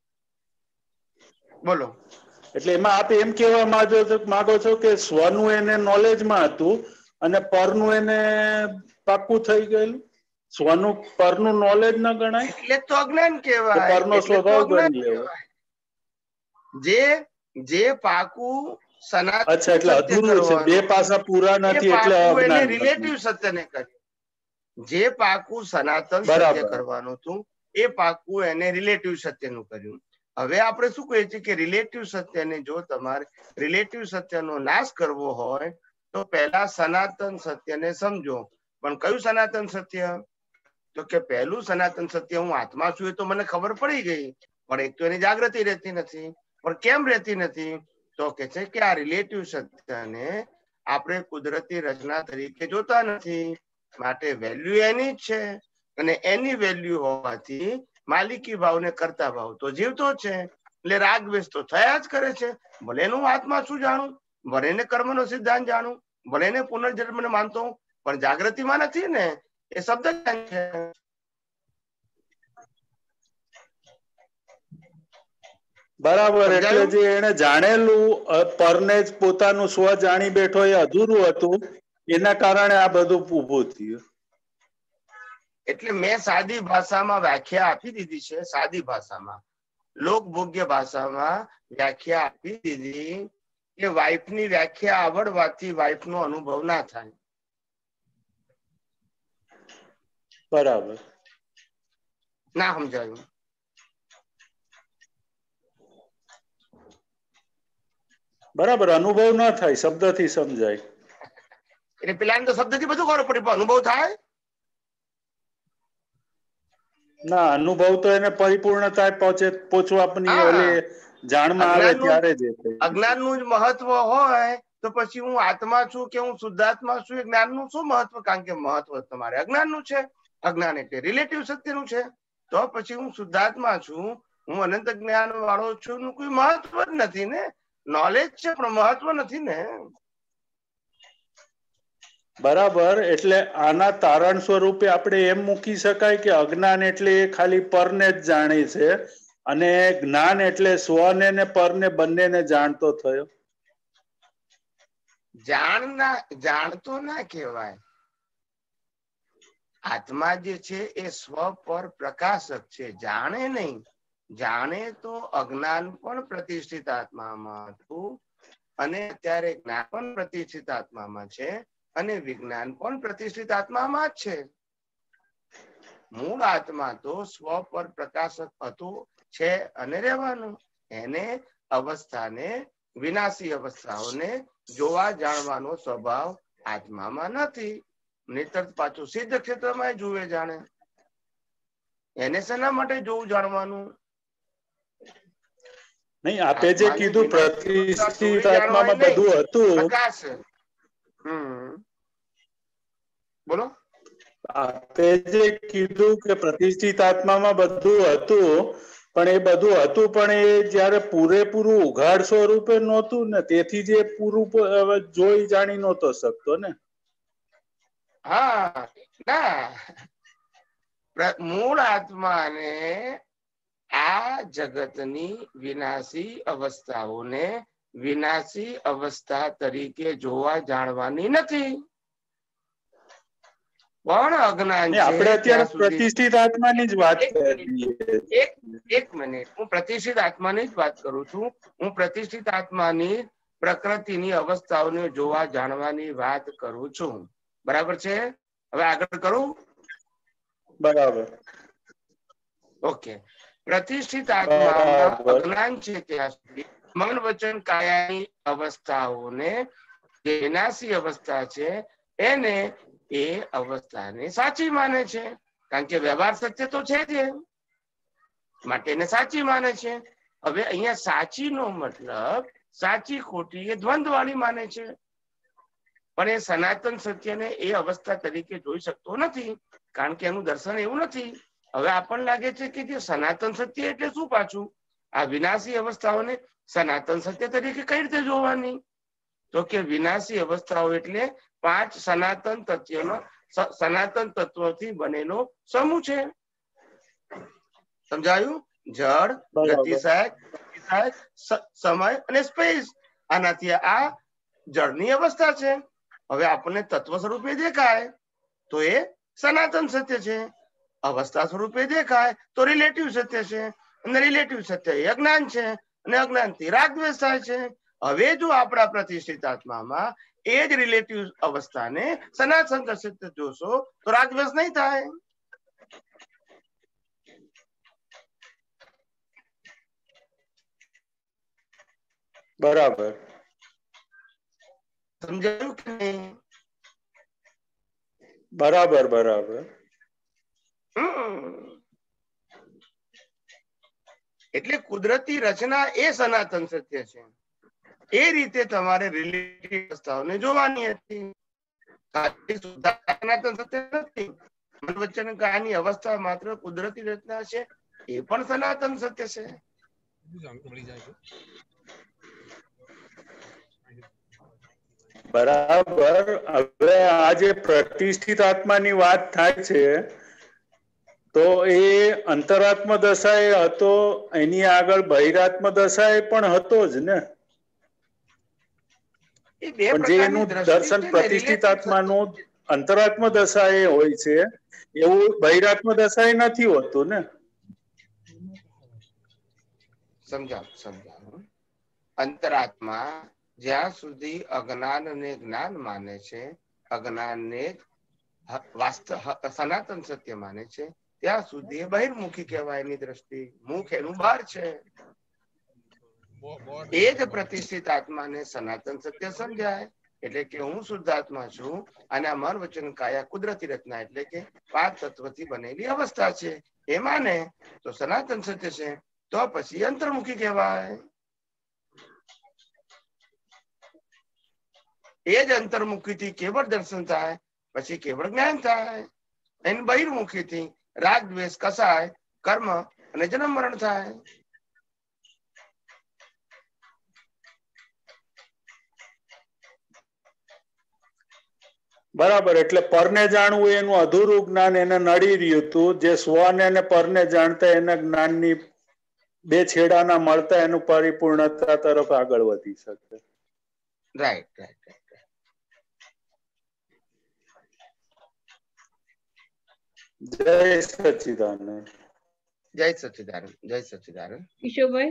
બોલો. એટલે એમાં આપ એમ કહેવા માંગો છો માંગો છો કે સ્વનું એને નોલેજમાં હતું અને પરનું એને પાક્કું થઈ ગયેલું. સ્વનું પરનું નોલેજ ન ગણાય એટલે તો અજ્ઞાન કહેવાય. પરનો સ્વભાવ ગણી લેવો. જે જે પાકું સનાતન. અચ્છા, એટલે અધૂરું છે, બે પાસા પૂરા નથી એટલે અજ્ઞાન. રિલેટિવ સત્યને કર્યું. જે પાકું સનાતન સત્ય કરવાનું હતું એ પાકું એને રિલેટિવ સત્યનું કર્યું. હવે આપણે શું કહીએ છીએ કે રિલેટિવ સત્યને જો તમારે રિલેટિવ સત્યનો નાશ કરવો હોય તો પહેલા સનાતન સત્યને સમજો. પણ કયું સનાતન સત્ય? તો કે પહેલું સનાતન સત્ય હું આત્મા છું એ તો મને ખબર પડી ગઈ, પણ એક તો એની જાગૃતિ રહેતી નથી. પણ કેમ રહેતી નથી? તો કે છે કે આ રિલેટિવ સત્યને આપણે કુદરતી રચના તરીકે જોતા નથી, માટે વેલ્યુ એની જ છે અને એની વેલ્યુ હોવાથી માલિકી ભાવ ને કરતા ભાવ તો જીવતો છે, એટલે રાગ દ્વેષ તો થયા જ કરે છે. ભલે હું આત્મા શું જાણું, ભલે ને કર્મનો સિદ્ધાંત જાણું, ભલે ને પુનર્જન્મને માનતો હું, પણ જાગૃતિમાં નથી ને. એ શબ્દ છે. બરાબર. એટલે જે એને જાણેલું પરને જ પોતાનું સ્વ જાણી બેઠો એ અધૂરું હતું, એના કારણે આ બધું ઊભું થયું. એટલે મેં સાદી ભાષામાં વ્યાખ્યા આપી દીધી છે. સાદી ભાષામાં, લોકભોગ્ય ભાષામાં વ્યાખ્યા આપી દીધી કે વાઇફ ની વ્યાખ્યા આવડવાથી વાઇફ નો અનુભવ ના થાય. બરાબર. ના સમજાયું? બરાબર, અનુભવ ના થાય, શબ્દથી સમજાય. એટલે પેલા તો શબ્દથી બધું ખબર પડી, પણ અનુભવ થાય ના. અનુભવ તો એને પરિપૂર્ણતા પહોંચે પહોંચવાની ઓલે જાણમાં આવે ત્યારે જ. અજ્ઞાન નું જ મહત્વ હોય તો પછી હું આત્મા છું કે હું શુદ્ધાત્મા છું એ જ્ઞાન નું શું મહત્વ? કારણ કે મહત્વ તમારે અજ્ઞાન નું છે. અજ્ઞાન એટલે રિલેટિવ સત્યનું છે. તો પછી હું શુદ્ધાત્મા છું, હું અનંત જ્ઞાન વાળો છું નું કોઈ મહત્વ જ નથી ને. નોલેજ છે પણ મહત્વ નથી ને. બરાબર. એટલે આના તારણ સ્વરૂપે આપણે એમ મૂકી શકાય કે અજ્ઞાન એટલે એ ખાલી પરને જ જાણે છે અને જ્ઞાન એટલે સ્વને ને પરને બંનેને જાણતો થયો. જાણના જાણતો ના કહેવાય. આત્મા જે છે એ સ્વ પર પ્રકાશક છે, જાણે નહીં. જાણે તો અજ્ઞાન પણ પ્રતિષ્ઠિત આત્મામાં હતું અને અત્યારે જ્ઞાન પણ પ્રતિષ્ઠિત આત્મામાં છે અને વિજ્ઞાન પણ પ્રતિષ્ઠિત આત્મામાં જ છે. મૂળ આત્મા તો સ્વ પર પ્રકાશક હતું, છે અને રહેવાનું. એને અવસ્થાને, વિનાશી અવસ્થાઓને જોવા જાણવાનો સ્વભાવ આત્મામાં નથી. નહીતર પાછું સિદ્ધ ક્ષેત્રમાં જુએ જાણે. એને શેના માટે જોવું જાણવાનું? નહીં, આપે જે કીધું પ્રતિષ્ઠિત આત્મામાં બધું હતું. પ્રકાશ. હમ બોલો. આપે જે કીધું કે પ્રતિષ્ઠિત આત્મામાં બધું હતું, પણ એ બધું હતું પણ એ જયારે પૂરેપૂરું ઉઘાડ સ્વરૂપે નહોતું ને, તેથી જે પૂરું જોઈ જાણી નહોતો શકતો ને. હા ના, મૂળ આત્માને આ જગતની વિનાશી અવસ્થાઓને વિનાશી અવસ્થા તરીકે જોવા જાણવાની નથી, પણ અજ્ઞાન છે. આપણે અત્યારે પ્રતિષ્ઠિત આત્માની જ વાત કરીએ. એક એક મિનિટ, હું પ્રતિષ્ઠિત આત્માની જ વાત કરું છું. હું પ્રતિષ્ઠિત આત્માની પ્રકૃતિની અવસ્થાઓને જોવા જાણવાની વાત કરું છું. બરાબર છે? હવે આગળ કરું? બરાબર. ઓકે. પ્રતિષ્ઠિત આત્મામાં અજ્ઞાન છે ત્યાં સુધી મન વચન કાયાની અવસ્થાઓને જે વિનાશી અવસ્થા છે એને એ અવસ્થાને સાચી માને છે, કારણ કે વ્યવહાર સત્ય તો છે જ, માટે એને સાચી માને છે. હવે અહીંયા સાચી નો મતલબ સાચી ખોટી એ દ્વંદ વાળી માને છે, પણ એ સનાતન સત્યને એ અવસ્થા તરીકે જોઈ શકતો નથી, કારણ કે એનું દર્શન એવું નથી. હવે આપણને લાગે છે કે જે સનાતન સત્ય એટલે શું? પાછું આ વિનાશી અવસ્થાઓને સનાતન સત્ય તરીકે કઈ રીતે જોવાની? તો કે વિનાશી અવસ્થાઓ એટલે પાંચ સનાતન તત્વનો સનાતન તત્વોથી બનેલો સમૂહ છે. સમજાયું? જળ, ગતિશાય, સમય અને સ્પેસ. આનાથી આ જળની અવસ્થા છે. હવે આપણને તત્વ સ્વરૂપે દેખાય તો એ સનાતન સત્ય છે, અવસ્થા સ્વરૂપે દેખાય તો રિલેટિવ સત્ય છે, અને રિલેટિવ સત્ય એ અજ્ઞાન છે, અને અજ્ઞાન થી રાગ દ્વેષ થાય છે. હવે જો આપણા પ્રતિષ્ઠિત આત્મામાં એ જ રિલેટિવ અવસ્થાને સનાતન સત્ય જોશો તો રાગ દ્વેષ નહીં થાય. બરાબર. સમજાયું કે નહીં? બરાબર બરાબર. એટલે કુદરતી રચના એ સનાતન સત્ય છે. એ રીતે તમારે રિલેટિવ અવસ્થાઓને જોવાની હતી. સનાતન સત્ય નથી. મન વચન કાયાની અવસ્થા માત્ર કુદરતી રચના છે, એ પણ સનાતન સત્ય છે. બરાબર. હવે આ જે પ્રતિષ્ઠિત આત્માની વાત થાય છે તો એ અંતરાત્મ દશાએ હતો, એની આગળ બહિરાત્મ દશાએ પણ હતો જ ને. પણ જે એનું દર્શન પ્રતિષ્ઠિત આત્માનું અંતરાત્મ દશાએ હોય છે એવું બહિરાત્મ દશાએ નથી હોતું ને. સમજાવ સમજાવ અંતરાત્મા જ્યાં સુધી અજ્ઞાન ને જ્ઞાન માને છે, અજ્ઞાન ને વાસ્તવ સનાતન સત્ય માને છે, ત્યાં સુધી એ બહિર્મુખી કહેવાય. એની દ્રષ્ટિ મુખ એનું બહાર છે. એ જ પ્રતિષ્ઠિત આત્માને સનાતન સત્ય સમજાય, એટલે કે હું શુદ્ધ આત્મા છું અને આ મન વચન કાયા કુદરતી રચના એટલે કે પાંચ તત્વથી બનેલી અવસ્થા છે એ માને તો સનાતન સત્ય છે. તો પછી અંતર્મુખી કહેવાય. એ જ અંતર્મુખી થી કેવળ દર્શન થાય, પછી કેવળ જ્ઞાન થાય. એની બહિર્મુખી થી રાગ દ્વેષ કસાય, કર્મ અને જન્મ મરણ થાય. બરાબર. એટલે પરને જાણવું એનું અધૂરું જ્ઞાન એને નડી રહ્યું હતું. જે સ્વને અને પરને જાણતા એના જ્ઞાનની બે છેડાના મળતા એનું પરિપૂર્ણતા તરફ આગળ વધી શકે. Right right right. જય સચ્ચિદાનંદ. જય સચ્ચિદાનંદ. જય સચ્ચિદાનંદ. કિશોરભાઈ.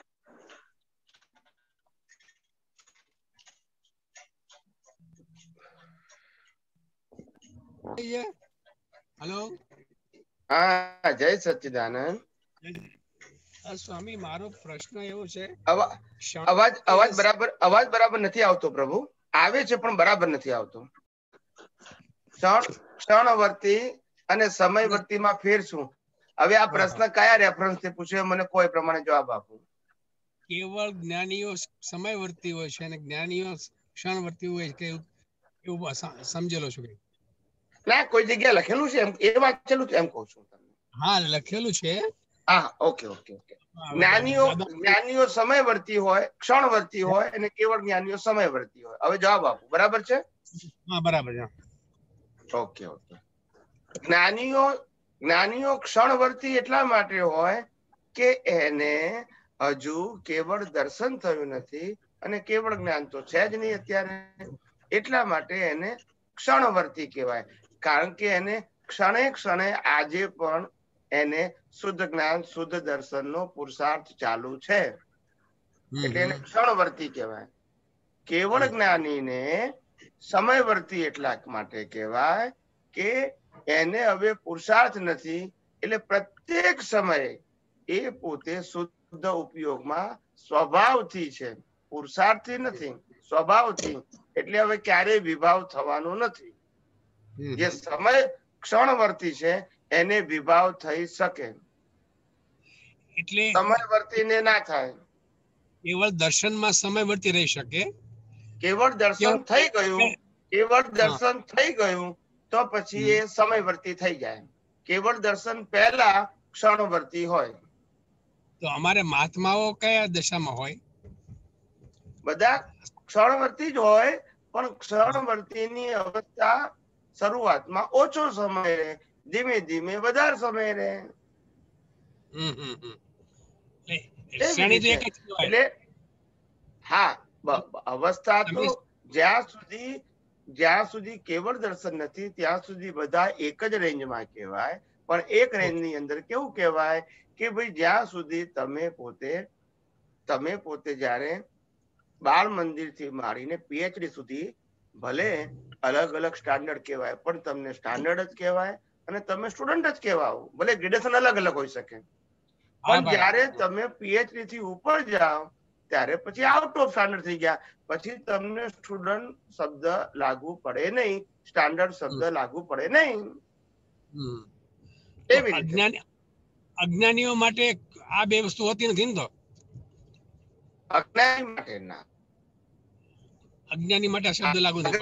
હેલો. હા, જય સચ્ચિદાનંદ. સ્વામી, મારો પ્રશ્ન એવો છે, અવાજ અવાજ બરાબર અવાજ બરાબર નથી આવતો પ્રભુ. આવે છે પણ બરાબર નથી આવતો. ક્ષણવર્તી અને સમયવર્તીમાં ફેર શું? હવે આ પ્રશ્ન કયા રેફરન્સ થી પૂછ્યો મને કોઈ પ્રમાણે જવાબ આપો. કેવળ જ્ઞાનીઓ સમયવર્તી હોય છે અને જ્ઞાનીઓ ક્ષણવર્તી હોય છે એવું સમજેલો છું. ના કોઈ જગ્યાએ લખેલું છે એમ એ વાંચેલું છે એમ કહું છું તમને. હા લખેલું છે. હા ઓકે ઓકે ઓકે. જ્ઞાનીઓ જ્ઞાનીઓ સમયવર્તી હોય, ક્ષણવર્તી હોય અને કેવળ જ્ઞાનીઓ સમયવર્તી હોય. હવે જવાબ આપો. બરાબર છે? હા બરાબર છે. Okay okay. જ્ઞાનીઓ જ્ઞાનીઓ ક્ષણવર્તી એટલા માટે હોય કે એને હજુ કેવળ દર્શન થયું નથી અને કેવળ જ્ઞાન તો છે જ નહીં અત્યારે, એટલા માટે એને ક્ષણવર્તી કહેવાય. કારણ કે એને ક્ષણે ક્ષણે આજે પણ એને શુદ્ધ જ્ઞાન શુદ્ધ દર્શનનો પુરુષાર્થ ચાલુ છે એટલે એને ક્ષણવર્તી કહેવાય. કેવળ જ્ઞાનીને સમયવર્તી એટલા માટે કહેવાય કે એને હવે પુરુષાર્થ નથી એટલે પ્રત્યેક સમયે એ પોતે શુદ્ધ ઉપયોગમાં સ્વભાવથી છે, પુરુષાર્થથી નથી, સ્વભાવથી. એટલે હવે ક્યારેય વિભાવ થવાનો નથી. જે સમય ક્ષણવર્તી છે એને વિભાવ થઈ શકે, એટલે સમયવર્તીને ના થાય. કેવળ દર્શનમાં સમયવર્તી રહી શકે. કેવળ દર્શન થઈ ગયું, કેવળ દર્શન થઈ ગયું તો પછી એ સમયવર્તી થઈ જાય. કેવળ દર્શન પહેલા ક્ષણવર્તી હોય. તો અમારે મહાત્માઓ કયા દશામાં હોય? બધા ક્ષણવર્તી જ હોય, પણ ક્ષણવર્તીની અવસ્થા શરૂઆતમાં ઓછો સમય રહે, ધીમે ધીમે વધારે સમય રહે. એટલે હા અવસ્થા તો જ્યાં સુધી જ્યાં સુધી કેવળ દર્શન નથી ત્યાં સુધી બધા એક જ રેન્જમાં કહેવાય. પણ એક રેન્જ ની અંદર કેવું કહેવાય કે ભાઈ જ્યાં સુધી તમે પોતે તમે પોતે જયારે બાળ મંદિર થી માંડીને પીએચડી સુધી ભલે અલગ અલગ સ્ટાન્ડર્ડ કહેવાય પણ તમને સ્ટાન્ડર્ડ જ કહેવાય અને તમે સ્ટુડન્ટ જ કહેવાઓ, ભલે ગ્રેડેશન અલગ અલગ હોઈ શકે. પણ જયારે તમે પીએચડી થી ઉપર જાઓ ત્યારે પછી આઉટ ઓફ સ્ટાન્ડર્ડ થઈ ગયા, પછી તમને સ્ટુડન્ટ શબ્દ લાગુ પડે નહીં, સ્ટાન્ડર્ડ શબ્દ લાગુ પડે નહીં. અજ્ઞાનીઓ માટે આ બે વસ્તુ હોતી નથી ને? તો અજ્ઞાની માટે ના, અજ્ઞાની માટે શબ્દ લાગુ નથી.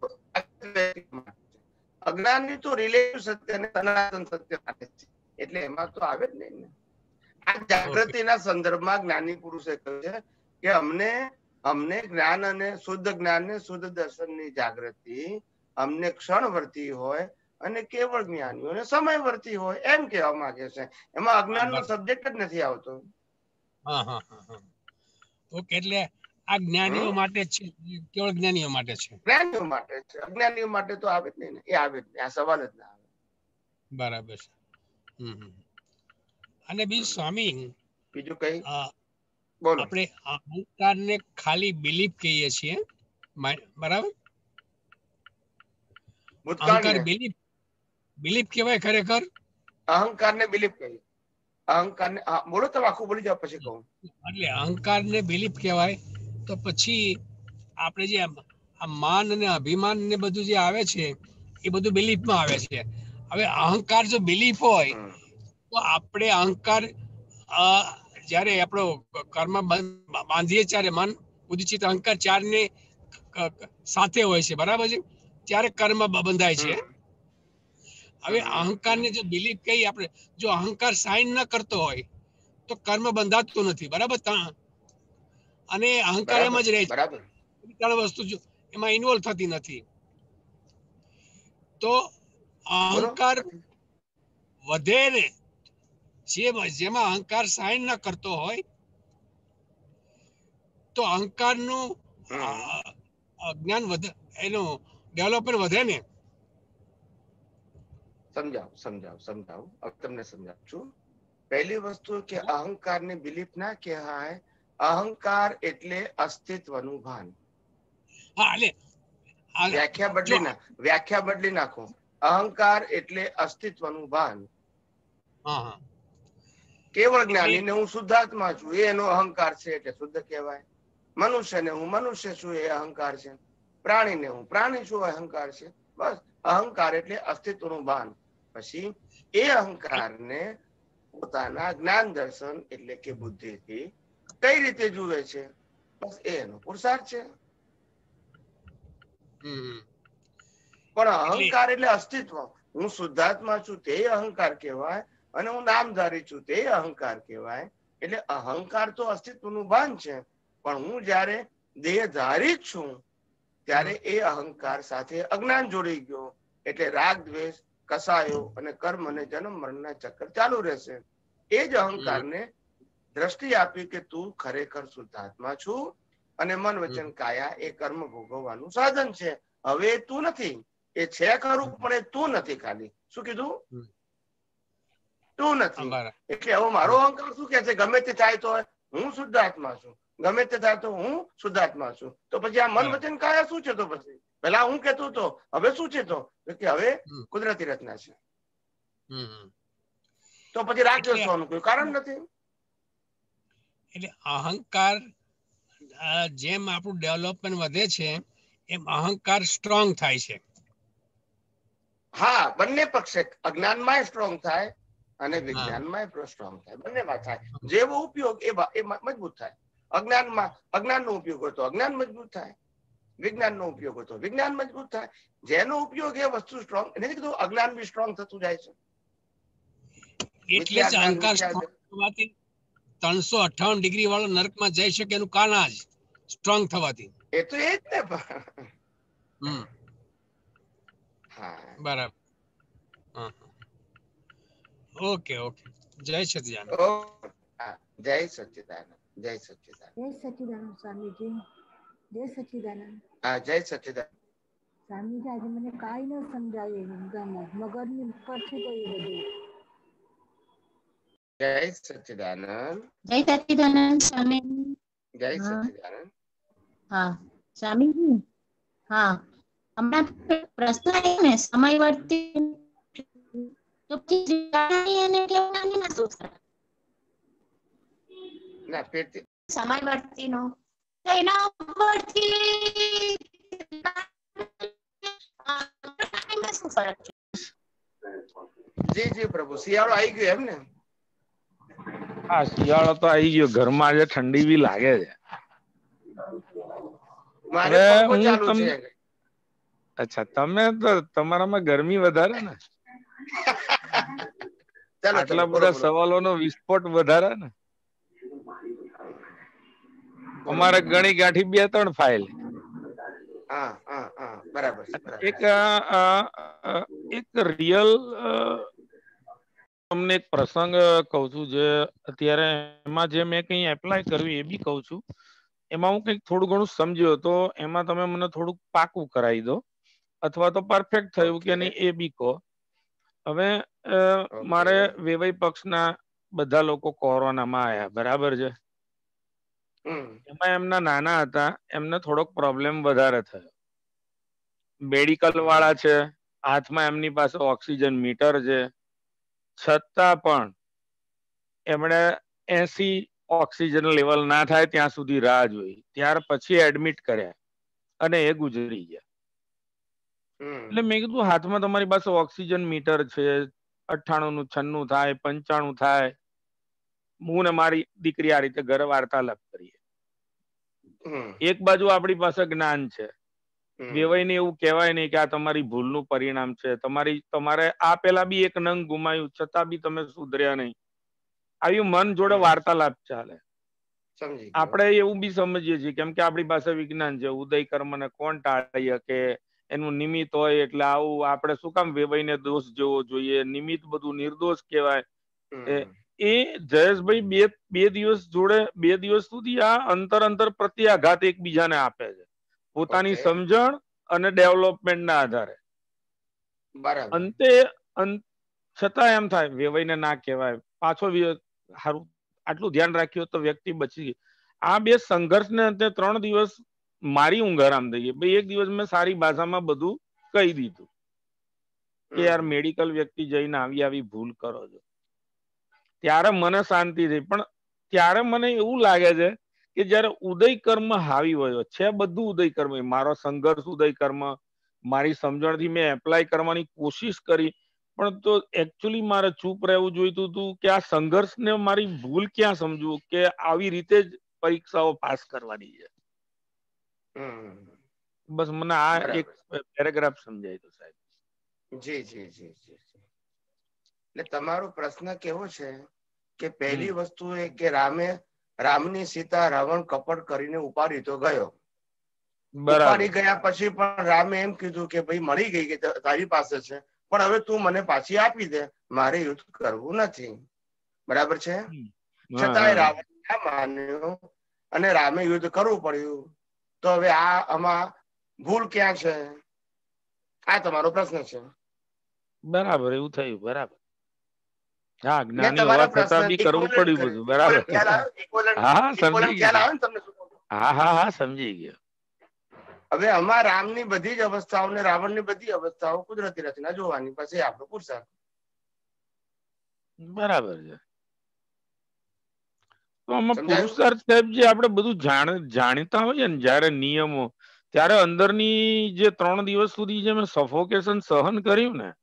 અજ્ઞાની તો રિલેટિવ સત્ય અને સનાતન સત્ય માટે છે એટલે એમાં તો આવે જ નહીં ને. આ જાગૃતિના સંદર્ભમાં જ્ઞાની પુરુષે કહ્યું છે કે અમને અમને જ્ઞાન અને શુદ્ધ જ્ઞાન ને શુદ્ધ દર્શનની જાગૃતિ અમને ક્ષણવર્તી હોય અને કેવળ જ્ઞાનીઓને સમયવર્તી હોય એમ કહેવા માંગે છે. એમાં અજ્ઞાનનો સબ્જેક્ટ જ નથી આવતો. હા હા હા ઓકે. એટલે આ જ્ઞાનીઓ માટે છે, કેવળ જ્ઞાનીઓ માટે છે. જ્ઞાનીઓ માટે છે, અજ્ઞાનીઓ માટે તો આવે જ નહીં ને. એ આવે જ નહીં, આ સવાલ જ ના આવે. બરાબર છે. હમ અને બીજું સ્વામી બીજું કઈ બોલો. આપણે અહંકાર ને ખાલી બિલીફ કહીએ છીએ, બરાબર? અહંકાર બિલીફ બિલીફ કહેવાય ખરેખર? અહંકાર ને બિલીફ કહીએ. અહંકાર ને બોલો તો આખું બોલી જાવ પછી કહું. એટલે અહંકાર ને બિલીફ કહેવાય તો પછી આપણે જે આ માન અને અભિમાન ને બધું જે આવે છે એ બધું બિલીફમાં આવે છે. હવે અહંકાર જો બિલીફ હોય તો આપણે અહંકાર જયારે આપણો કર્મ બાંધીએ ત્યારે મન ઉદિચિત અહંકાર ચાર ને સાથે હોય છે, બરાબર છે? ત્યારે કર્મ બંધાય છે. હવે અહંકાર ને જો બિલીફ કઈ આપણે જો અહંકાર સાઇન ન કરતો હોય તો કર્મ બંધાતું નથી, બરાબર? અને અહંકાર એમ જ રહે છે, ત્રણ વસ્તુ એમાં ઇન્વોલ્વ થતી નથી. તો અહંકાર વધે ને જેમાં અહંકાર સાઇન ન કરતો હોય તો અહંકાર નું જ્ઞાન વધે, એનું ડેવલપમેન્ટ વધે ને. સમજાવ સમજાવ સમજાવ હવે તમને સમજાવું છું. પહેલી વસ્તુ કે અહંકાર ને બિલીફ ના કહેવાય. અહંકાર એટલે અસ્તિત્વનું ભાન. વ્યાખ્યા બદલી ના વ્યાખ્યા બદલી નાખો. અહંકાર એટલે અસ્તિત્વનું ભાન. કેવળ જ્ઞાની ને હું શુદ્ધાત્મા છું એનો અહંકાર છે એટલે શુદ્ધ કહેવાય. મનુષ્ય ને હું મનુષ્ય છું એ અહંકાર છે. પ્રાણી ને હું પ્રાણી છું અહંકાર છે. બસ અહંકાર એટલે અસ્તિત્વનું ભાન. પછી એ અહંકારને પોતાના જ્ઞાન દર્શન એટલે કે બુદ્ધિથી કઈ રીતે જુએ છે, બસ એનો પુરુષાર્થ છે. પણ અહંકાર એટલે અસ્તિત્વ. હું શુદ્ધાત્મા છું તે અહંકાર કહેવાય, અને હું નામધારી છું તે અહંકાર કહેવાય. એટલે અહંકાર તો અસ્તિત્વનું ભાન છે, પણ હું જયારે દેહધારી જ છું ત્યારે એ અહંકાર સાથે અજ્ઞાન જોડી ગયો. એટલે રાગ દ્વેષ કસાયો અને કર્મ અને જન્મ મરણના ચક્કર ચાલુ રહેશે. એ જ અહંકારને દ્રષ્ટિ આપી કે તું ખરેખર શુદ્ધાત્મા છું અને મન વચન કાયા એ કર્મ ભોગવવાનું સાધન છે. હવે તું નથી, એ છે ખરું પણ એ તું નથી. ખાલી શું કીધું? તું નથી. એટલે હવે મારો અહંકાર શું કે છે? ગમે તે થાય તો હું શુદ્ધાત્મા છું, ગમે તે થાય તો હું શુદ્ધાત્મા છું. તો પછી આ મન વચન કાયા શું છે? તો પછી પેલા હું કેતો તો હવે શું છે? તો કે હવે કુદરતી રચના છે. તો પછી રાગ દ્વેષવાનું કોઈ કારણ નથી. એટલે અહંકાર જેમ આપણું ડેવલપમેન્ટ વધે છે એમ અહંકાર સ્ટ્રોંગ થાય છે. હા, બંને પક્ષે અજ્ઞાનમાં સ્ટ્રોંગ થાય અને વિજ્ઞાનમાં સ્ટ્રોંગ થાય. બંનેમાં થાય. જેવો ઉપયોગ એ મજબૂત થાય. અજ્ઞાનમાં અજ્ઞાનનો ઉપયોગ હોય તો અજ્ઞાન મજબૂત થાય, વિજ્ઞાનનો ઉપયોગ હોય તો વિજ્ઞાન મજબૂત થાય. જેનો ઉપયોગ એ વસ્તુ સ્ટ્રોંગ, એને કીધું અજ્ઞાન બી સ્ટ્રોંગ થતું જાય છે. એટલે જ અહંકાર થવાથી ત્રણસો અઠાવન ડિગ્રી વાળો નરકમાં જઈ શકે એનું કારણ આ જ સ્ટ્રોંગ થવાથી. એ તો એ જ ને. હમ બરાબર. Okay okay. જય સચિદાનંદ. જય સચિદાનંદ. જય સચિદાનંદ. જય સચિદાનંદ સ્વામીજી. જય સચિદાનંદ. હા, જય સચિદાનંદ. સ્વામીજી આજે મને કાંઈ ન સમજાયું. મગજની ઉપર છે તો એ બધું. જય સચિદાનંદ. જય સચિદાનંદ સ્વામી. જય સચિદાનંદ. હા સ્વામીજી. હા, હમણાં પ્રશ્ન આવ્યો ને સમયવર્તી તો એને કેવું ના શું ના પેટી સમયવર્તી નો તો એના ઉપરથી શું ફરક છે? જી જી પ્રભુ. શિયાળો આવી ગયો એમ ને? હા, શિયાળો તો આવી ગયો. ઘરમાં આજે ઠંડી બી લાગે છે. મારે પંખો ચાલુ છે. અચ્છા, તમે તો તમારામાં ગરમી વધારે ને, આટલા બધા સવાલોનો વિસ્ફોટ વધારે ને. અમારે ગણી ગાંઠી બે ત્રણ ફાઇલ. એક એક રિયલ તમને એક પ્રસંગ કહું છું, જે અત્યારે એમાં જે મેં કઈ એપ્લાય કર્યું એ બી કહું છું. એમાં હું કંઈક થોડું ઘણું સમજ્યો તો એમાં તમે મને થોડુંક પાકું કરાવી દો, અથવા તો પરફેક્ટ થયું કે નહીં એ બી કહો. હવે મારે વેવાઈ પક્ષના બધા લોકો કોરોનામાં આવ્યા, બરાબર છે. એમાં એમના નાના હતા, એમને થોડોક પ્રોબ્લેમ વધારે થયો. મેડિકલ વાળા છે, હાથમાં એમની પાસે ઓક્સિજન મીટર છે, છતાં પણ એમણે એસી ઓક્સિજન લેવલ ના થાય ત્યાં સુધી રાહ જોઈ. ત્યાર પછી એડમિટ કર્યા અને એ ગુજરી ગયા. એટલે મેં કીધું હાથમાં તમારી પાસે ઓક્સિજન મીટર છે, અઠ્ઠાણું નું છન્નું થાય, પંચાણું થાય. હું ને મારી દીકરી આ રીતે ઘરે વાર્તાલાપ કરીએ. એક બાજુ આપણી પાસે જ્ઞાન છે. વેવાઈને એવું કહેવાય નહીં કે આ તમારી ભૂલનું પરિણામ છે, તમારી તમારે આ પેલા બી એક નંગ ગુમાયું છતાં બી તમે સુધર્યા નહીં. આવી મન જોડે વાર્તાલાપ ચાલે. આપણે એવું બી સમજીએ છીએ કેમ કે આપણી પાસે વિજ્ઞાન છે. ઉદય કર્મ ને કોણ ટાળી શકે? એનું નિમિત્ત હોય એટલે આવું આપણે શું કામ વેવાઈને દોષ જોવો જોઈએ? નિમિત્ત બધું નિર્દોષ કહેવાય. એ જયેશભાઈ બે બે દિવસ જોડે બે દિવસ સુધી આ અંતર અંતર પ્રત્યાઘાત એકબીજાને આપે છે, પોતાની સમજણ અને ડેવલપમેન્ટના આધારે. અંતે છતાં એમ થાય વેવાઈને ના કહેવાય, પાછો સારું આટલું ધ્યાન રાખ્યું તો વ્યક્તિ બચી ગઈ. આ બે સંઘર્ષને અંતે ત્રણ દિવસ મારી ઊંઘ હરામ થઈ ગઈ. ભાઈ એક દિવસ મેં સારી ભાષામાં બધું કહી દીધું કે યાર મેડિકલ વ્યક્તિ જઈને આવી આવી ભૂલ કરો છો. ત્યારે મને શાંતિ થઈ. પણ ત્યારે મને એવું લાગે છે કે જયારે ઉદય કર્મ હાવી હોય છે, બધું ઉદય કર્મ, મારો સંઘર્ષ ઉદય કર્મ, મારી સમજણથી મેં એપ્લાય કરવાની કોશિશ કરી, પણ તો એકચ્યુઅલી મારે ચૂપ રહેવું જોઈતું હતું કે આ સંઘર્ષને મારી ભૂલ ક્યાં સમજવું કે આવી રીતે જ પરીક્ષાઓ પાસ કરવાની છે. બસ મને આ એક પેરેગ્રાફ સમજાય તો સાહેબ. જી જી જી જી એટલે તમારો પ્રશ્ન કેવો છે કે પહેલી વસ્તુ એ કે રામે રામની સીતા રાવણ કપટ કરીને ઉપાડી તો ગયો, ઉપાડી ગયા પછી પણ રામે એમ કીધું કે ભાઈ મળી ગઈ કે તારી પાસે છે, પણ હવે તું મને પાછી આપી દે, મારે યુદ્ધ કરવું નથી. બરાબર છે. છતાંય રાવણ ના માન્યો અને રામે યુદ્ધ કરવું પડ્યું. તો હવે આ આમાં ભૂલ ક્યાં છે? આ તમારો પ્રશ્ન છે. બરાબર, એવું થયું. બરાબર. હા, જ્ઞાની હોવા છતાં બી કરવું પડ્યું બધું. બરાબર. હા હા સમજી ગયો. હા હા હા સમજી ગયો. હવે આમાં રામની બધી જ અવસ્થાઓ ને રાવણની બધી અવસ્થાઓ કુદરતી રચના જોવાની, પછી આપણો પુરુષાર્થ. બરાબર છે. તો આમાં પુરુષાર્થ સાહેબ જે આપણે બધું જાણ જાણીતા હોઈએ ને જયારે નિયમો, ત્યારે અંદરની જે ત્રણ દિવસ સુધી જે મેં સફોકેશન સહન કર્યું ને,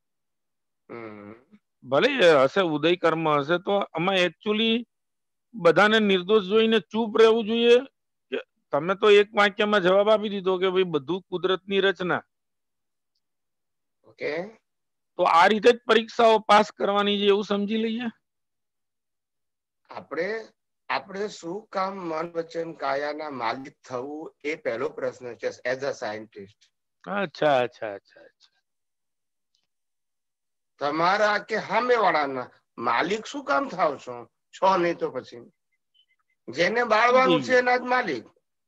ભલે હશે ઉદય કર્મ હશે, તો આમાં એકચ્યુઅલી બધાને નિર્દોષ જોઈને ચૂપ રહેવું જોઈએ. તમે તો એક વાક્યમાં જવાબ આપી દીધો કે ભાઈ બધું કુદરતની રચના. ઓકે, તો આ રીતે જ પરીક્ષાઓ પાસ કરવાની છે એવું સમજી લઈએ. આપણે આપણે શું કામ મન વચન કાયાના માલિક થવું એ પહેલો પ્રશ્ન છે એઝ અ સાયન્ટિસ્ટ. અચ્છા અચ્છા અચ્છા અચ્છા. તમારા કે સામે વાળાના માલિક શું કામ થાવ છો? છો નહીં તો પછી જેને બાળવાનું છે એના જ માલિક.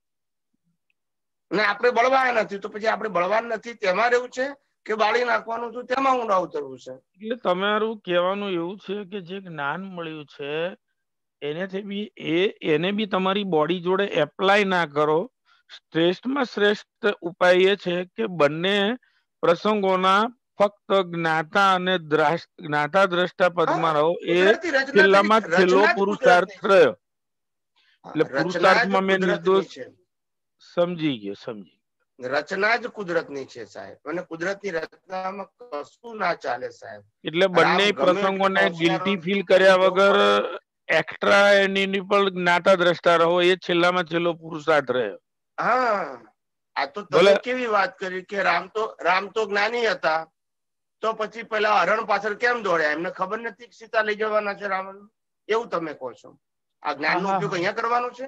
ને આપણે બળવાના નથી તો પછી આપણે બળવાન નથી તેમાં રહેવું છે કે બાળી નાખવાનું છું તેમાં ઊંડા ઉતરવું છે? એટલે તમારું કહેવાનું એવું છે કે જે જ્ઞાન મળ્યું છે એનેથી બી એ એને બી તમારી બોડી જોડે એપ્લાય ના કરો. શ્રેષ્ઠમાં શ્રેષ્ઠ ઉપાય એ છે કે બંને પ્રસંગોના ફક્ત જ્ઞાતા અને જ્ઞાતા દ્રષ્ટા પદમાં રહો. એ છેલ્લામાં છેલ્લો પુરુષાર્થ રહ્યો. એટલે પુરુષાર્થમાં મેં નિર્દોષ સમજી ગયો સમજી રચના જ કુદરતની છે સાહેબ, અને કુદરતની રચનામાં કશું ના ચાલે સાહેબ. એટલે બંને પ્રસંગોને ગિલ્ટી ફીલ કર્યા વગર એક્સ્ટ્રા એની પર જ્ઞાતા દ્રષ્ટા રહો, એ છેલ્લામાં છેલ્લો પુરુષાર્થ રહ્યો. હા, આ તો તમે કેવી વાત કરી કે રામ તો રામ તો જ્ઞાની હતા, તો પછી પેલા હરણ પાછળ કેમ દોડ્યા? એમને ખબર નથી સીતા લઈ જવાના છે રાવણ? એવું તમે કહો છો? આ જ્ઞાન નો ઉપયોગ અહીંયા કરવાનો છે?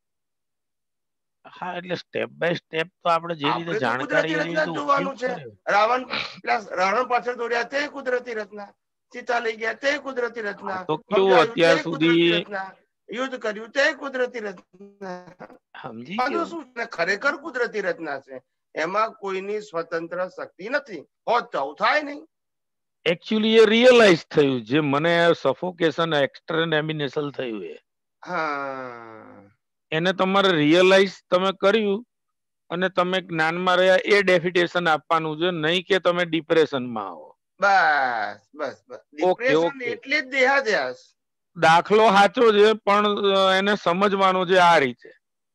હા, એટલે સ્ટેપ બાય સ્ટેપ તો આપણે જે રીતે જાણકારી જોવાનું છે. રાવણ પ્લસ રાવણ પાછળ દોડ્યા તે કુદરતી રચના, સીતા લઈ ગયા તે કુદરતી રચના, તો કેવું અત્યાર સુધી યુદ્ધ કર્યું તે કુદરતી રચના. શું ખરેખર કુદરતી રચના છે, એમાં કોઈની સ્વતંત્ર શક્તિ નથી. હોત તો આવું થાય નહીં. એકચ્યુઅલી એ રિયલાઇઝ થયું જે મને સફોકેશન એક્સ્ટ્રેનેમિનેશન થયું એ. હા, એને તમારે રિયલાઇઝ તમે કર્યું અને તમે જ્ઞાનમાં રહ્યા એ ડેફિનેશન આપવાનું છે, નહીં કે તમે ડિપ્રેશનમાં આવો. બસ બસ બસ ડિપ્રેશન એટલે જ દેહાદ્યાસ. દાખલો સાચો છે પણ એને સમજવાનો છે આ રીતે.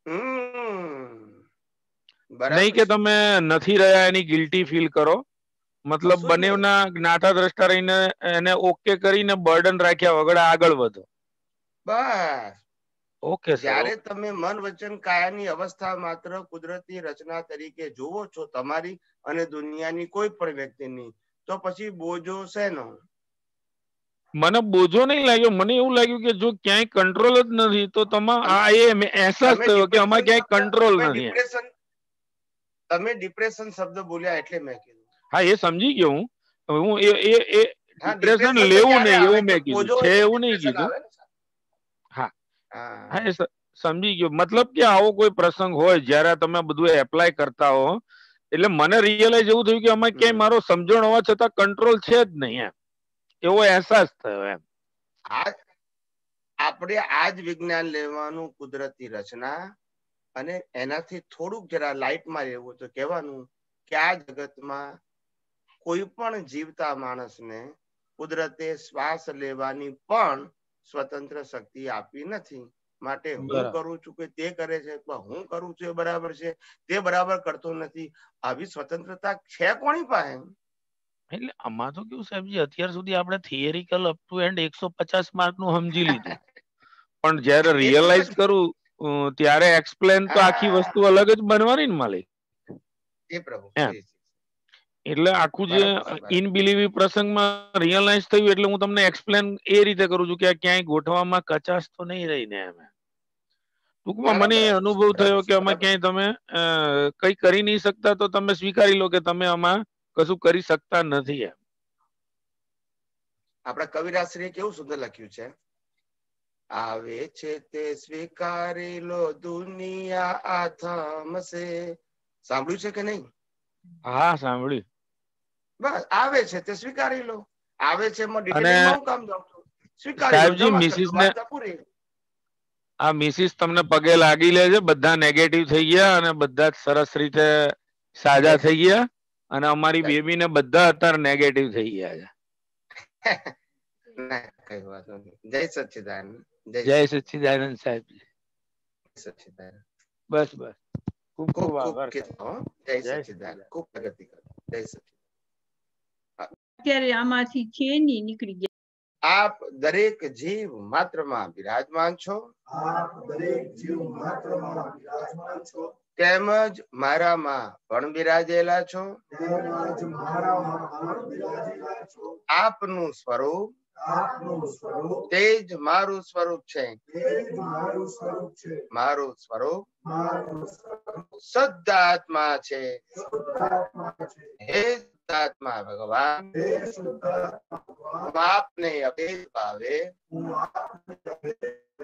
નહીં કે તમે નથી રહ્યા એની ગિલ્ટી ફીલ કરો. મતલબ બંનેના જ્ઞાતા દ્રષ્ટા રહીને એને ઓકે કરીને બર્ડન રાખ્યા વગર આગળ વધો. બસ ઓકે. જ્યારે તમે મન વચન કાયાની અવસ્થા માત્ર કુદરતી રચના તરીકે જુઓ છો તમારી અને દુનિયાની કોઈ પણ વ્યક્તિની, તો પછી બોજો શેનો? મને બોજો નહીં લાગ્યો. મને એવું લાગ્યું કે જો ક્યાંય કંટ્રોલ જ નથી તો તમા આ એ અહેસાસ થયો કે આમાં ક્યાંય કંટ્રોલ નથી. તમે ડિપ્રેશન શબ્દ બોલ્યા એટલે મેં કીધું. હા, એ સમજી ગયો હું. હું એ એ ડિપ્રેશન લેવું નહીં એવું મેં કીધું છે, એવું નહીં કીધું. હા હા, એ સમજી ગયો. મતલબ કે આવો કોઈ પ્રસંગ હોય જયારે તમે બધું એપ્લાય કરતા હો, એટલે મને રિયલાઇઝ એવું થયું કે આમાં ક્યાંય મારો સમજણ હોવા છતાં કંટ્રોલ છે જ નહીં એમ, એવો અહેસાસ થયો એમ. આપણે આ જ વિજ્ઞાન લેવાનું કુદરતી રચના, અને એનાથી થોડુંક જરા લાઈટમાં રહેવું તો કહેવાનું કે આ જગતમાં કોઈ પણ જીવતા માણસને કુદરતે શ્વાસ લેવાની પણ સ્વતંત્ર શક્તિ આપી નથી. માટે હું કરું છું કે તે કરે છે, તો હું કરું છું એ બરાબર છે, તે બરાબર કરતો નથી, આવી સ્વતંત્રતા છે કોની પાસે? એટલે આમાં તો કેવું સાહેબજી, અત્યાર સુધી આપણે થિયરિકલ અપ ટુ એન્ડ એકસો પચાસ માર્ક નું સમજી લીધું, પણ જયારે રિયલાઇઝ કરું ત્યારે એક્સપ્લેન તો આખી વસ્તુ અલગ જ બનવાની ને માલિક. એ પ્રભુ એટલે આખું જે ઇનબિલીવી પ્રસંગમાં રિયલાઇઝ થયું એટલે હું તમને એક્સપ્લેન એ રીતે કરું છું કે આ ક્યાંય ગોઠવામાં કચાશ તો નહીં રહી ને એમ. ટૂંકમાં મને અનુભવ થયો કે આમાં ક્યાંય તમે કઈ કરી નહીં શકતા તો તમે સ્વીકારી લો કે તમે આમાં કશું કરી શકતા નથી એમ. આપણા કવિરાજશ્રીએ કેવું સુંદર લખ્યું છે, આવે છે તે સ્વીકારી લો દુનિયા આ થમશે. સાંભળ્યું છે કે નહીં? હા સાંભળ્યું. બસ આવે છે તે સ્વીકારી લો. આવે છે એમાં ડિટેલિંગમાં હું કામ જાઉં છું? સાહેબજી મિસિસ ને આ મિસિસ તમને પગે લાગી લે છે, બધા નેગેટિવ થઈ ગયા અને બધા સરસ રીતે સાજા થઈ ગયા, અને અમારી બેબી ને બધા અત્યારે નેગેટિવ થઈ ગયા છે. કઈ વાત નથી. જય સચ્ચિદાનંદ. જય સચ્ચિદાનંદ સાહેબ. સચ્ચિદાનંદ. બસ બસ. ખૂબ ખૂબ આભાર. જય સચ્ચિદાનંદ. ખૂબ પ્રગતિ કરો. જય સચ્ચિદાનંદ. અત્યારે આમાંથી છે ની નીકળી ગયા. આપ દરેક જીવ માત્રમાં બિરાજમાન છો. આપ દરેક જીવ માત્રમાં બિરાજમાન છો. તેમજ મારામાં પણ બિરાજેલા છો. તેમજ મારામાં પણ બિરાજેલા છો. આપનું સ્વરૂપ આપનું સ્વરૂપ તે જ મારું સ્વરૂપ છે. તે જ મારું સ્વરૂપ છે. મારું સ્વરૂપ મારું સ્વરૂપ શુદ્ધ આત્મા છે. શુદ્ધ આત્મા છે. હે આત્મા ભગવાન, હે શુદ્ધ આત્મા ભગવાન, હું આપને અભેદ ભાવે હું આપને અભેદ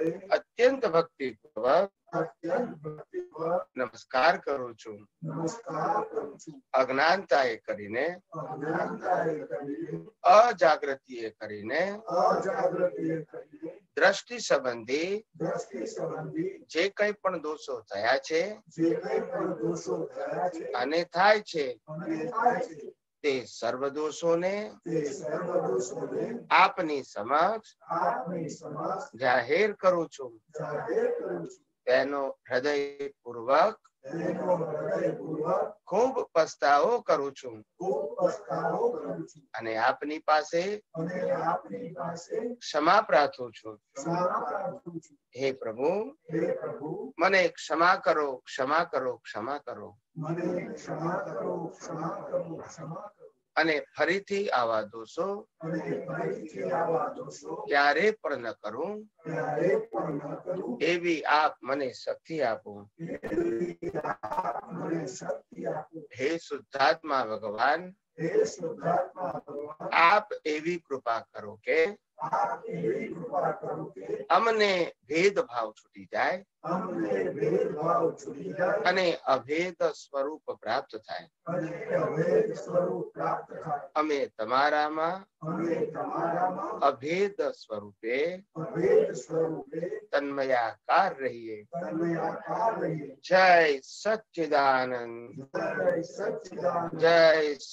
અત્યંત ભક્તિપૂર્વક અત્યંત ભક્તિપૂર્વક નમસ્કાર કરું છું. નમસ્કાર કરું છું. અજ્ઞાનતાએ કરીને, અજ્ઞાનતાએ કરીને, અજાગૃતિએ કરીને, અજાગૃતિએ કરીને, દ્રષ્ટિ સંબંધી દ્રષ્ટિ સંબંધી જે કંઈ પણ દોષો થયા છે, જે કંઈ પણ દોષો થયા છે અને થાય છે, અને થાય છે, તે સર્વ દોષોને તે સર્વ દોષોને આપની સમક્ષ આપની સમક્ષ જાહેર કરું છું. જાહેર કરું છું. તેનો હૃદયપૂર્વક તેનો હૃદયપૂર્વક ખૂબ પસ્તાવો કરું છું. ખૂબ પસ્તાવો કરું છું. અને આપની પાસે અને આપની પાસે ક્ષમા પ્રાર્થું છું. ક્ષમા પ્રાર્થું છું. હે પ્રભુ, હે પ્રભુ, મને ક્ષમા કરો, ક્ષમા કરો, ક્ષમા કરો. મને ક્ષમા કરો, ક્ષમા કરો, ક્ષમા કરો. અને ફરીથી આવા દોષો અને ફરીથી આવા દોષો ક્યારે પણ ન કરું, ક્યારે પણ ન કરું, એવી આપ મને શક્તિ આપો. એવી આપ મને શક્તિ આપો. હે શુદ્ધાત્મા ભગવાન, હે શુદ્ધાત્મા ભગવાન, આપ એવી કૃપા કરો કે આપ એવી કૃપા કરો કે અમને ભેદભાવ છૂટી જાય, અમને ભેદભાવ છૂટી જાય, અને અભેદ સ્વરૂપ પ્રાપ્ત થાય. અને અભેદ સ્વરૂપ પ્રાપ્ત થાય. અમે તમારામાં અમે તમારામાં અભેદ સ્વરૂપે અભેદ સ્વરૂપે તન્મયાકાર રહીએ. તન્મયાકાર રહીએ. જય સચ્ચિદાનંદ. જય સચ્ચિદાનંદ. જય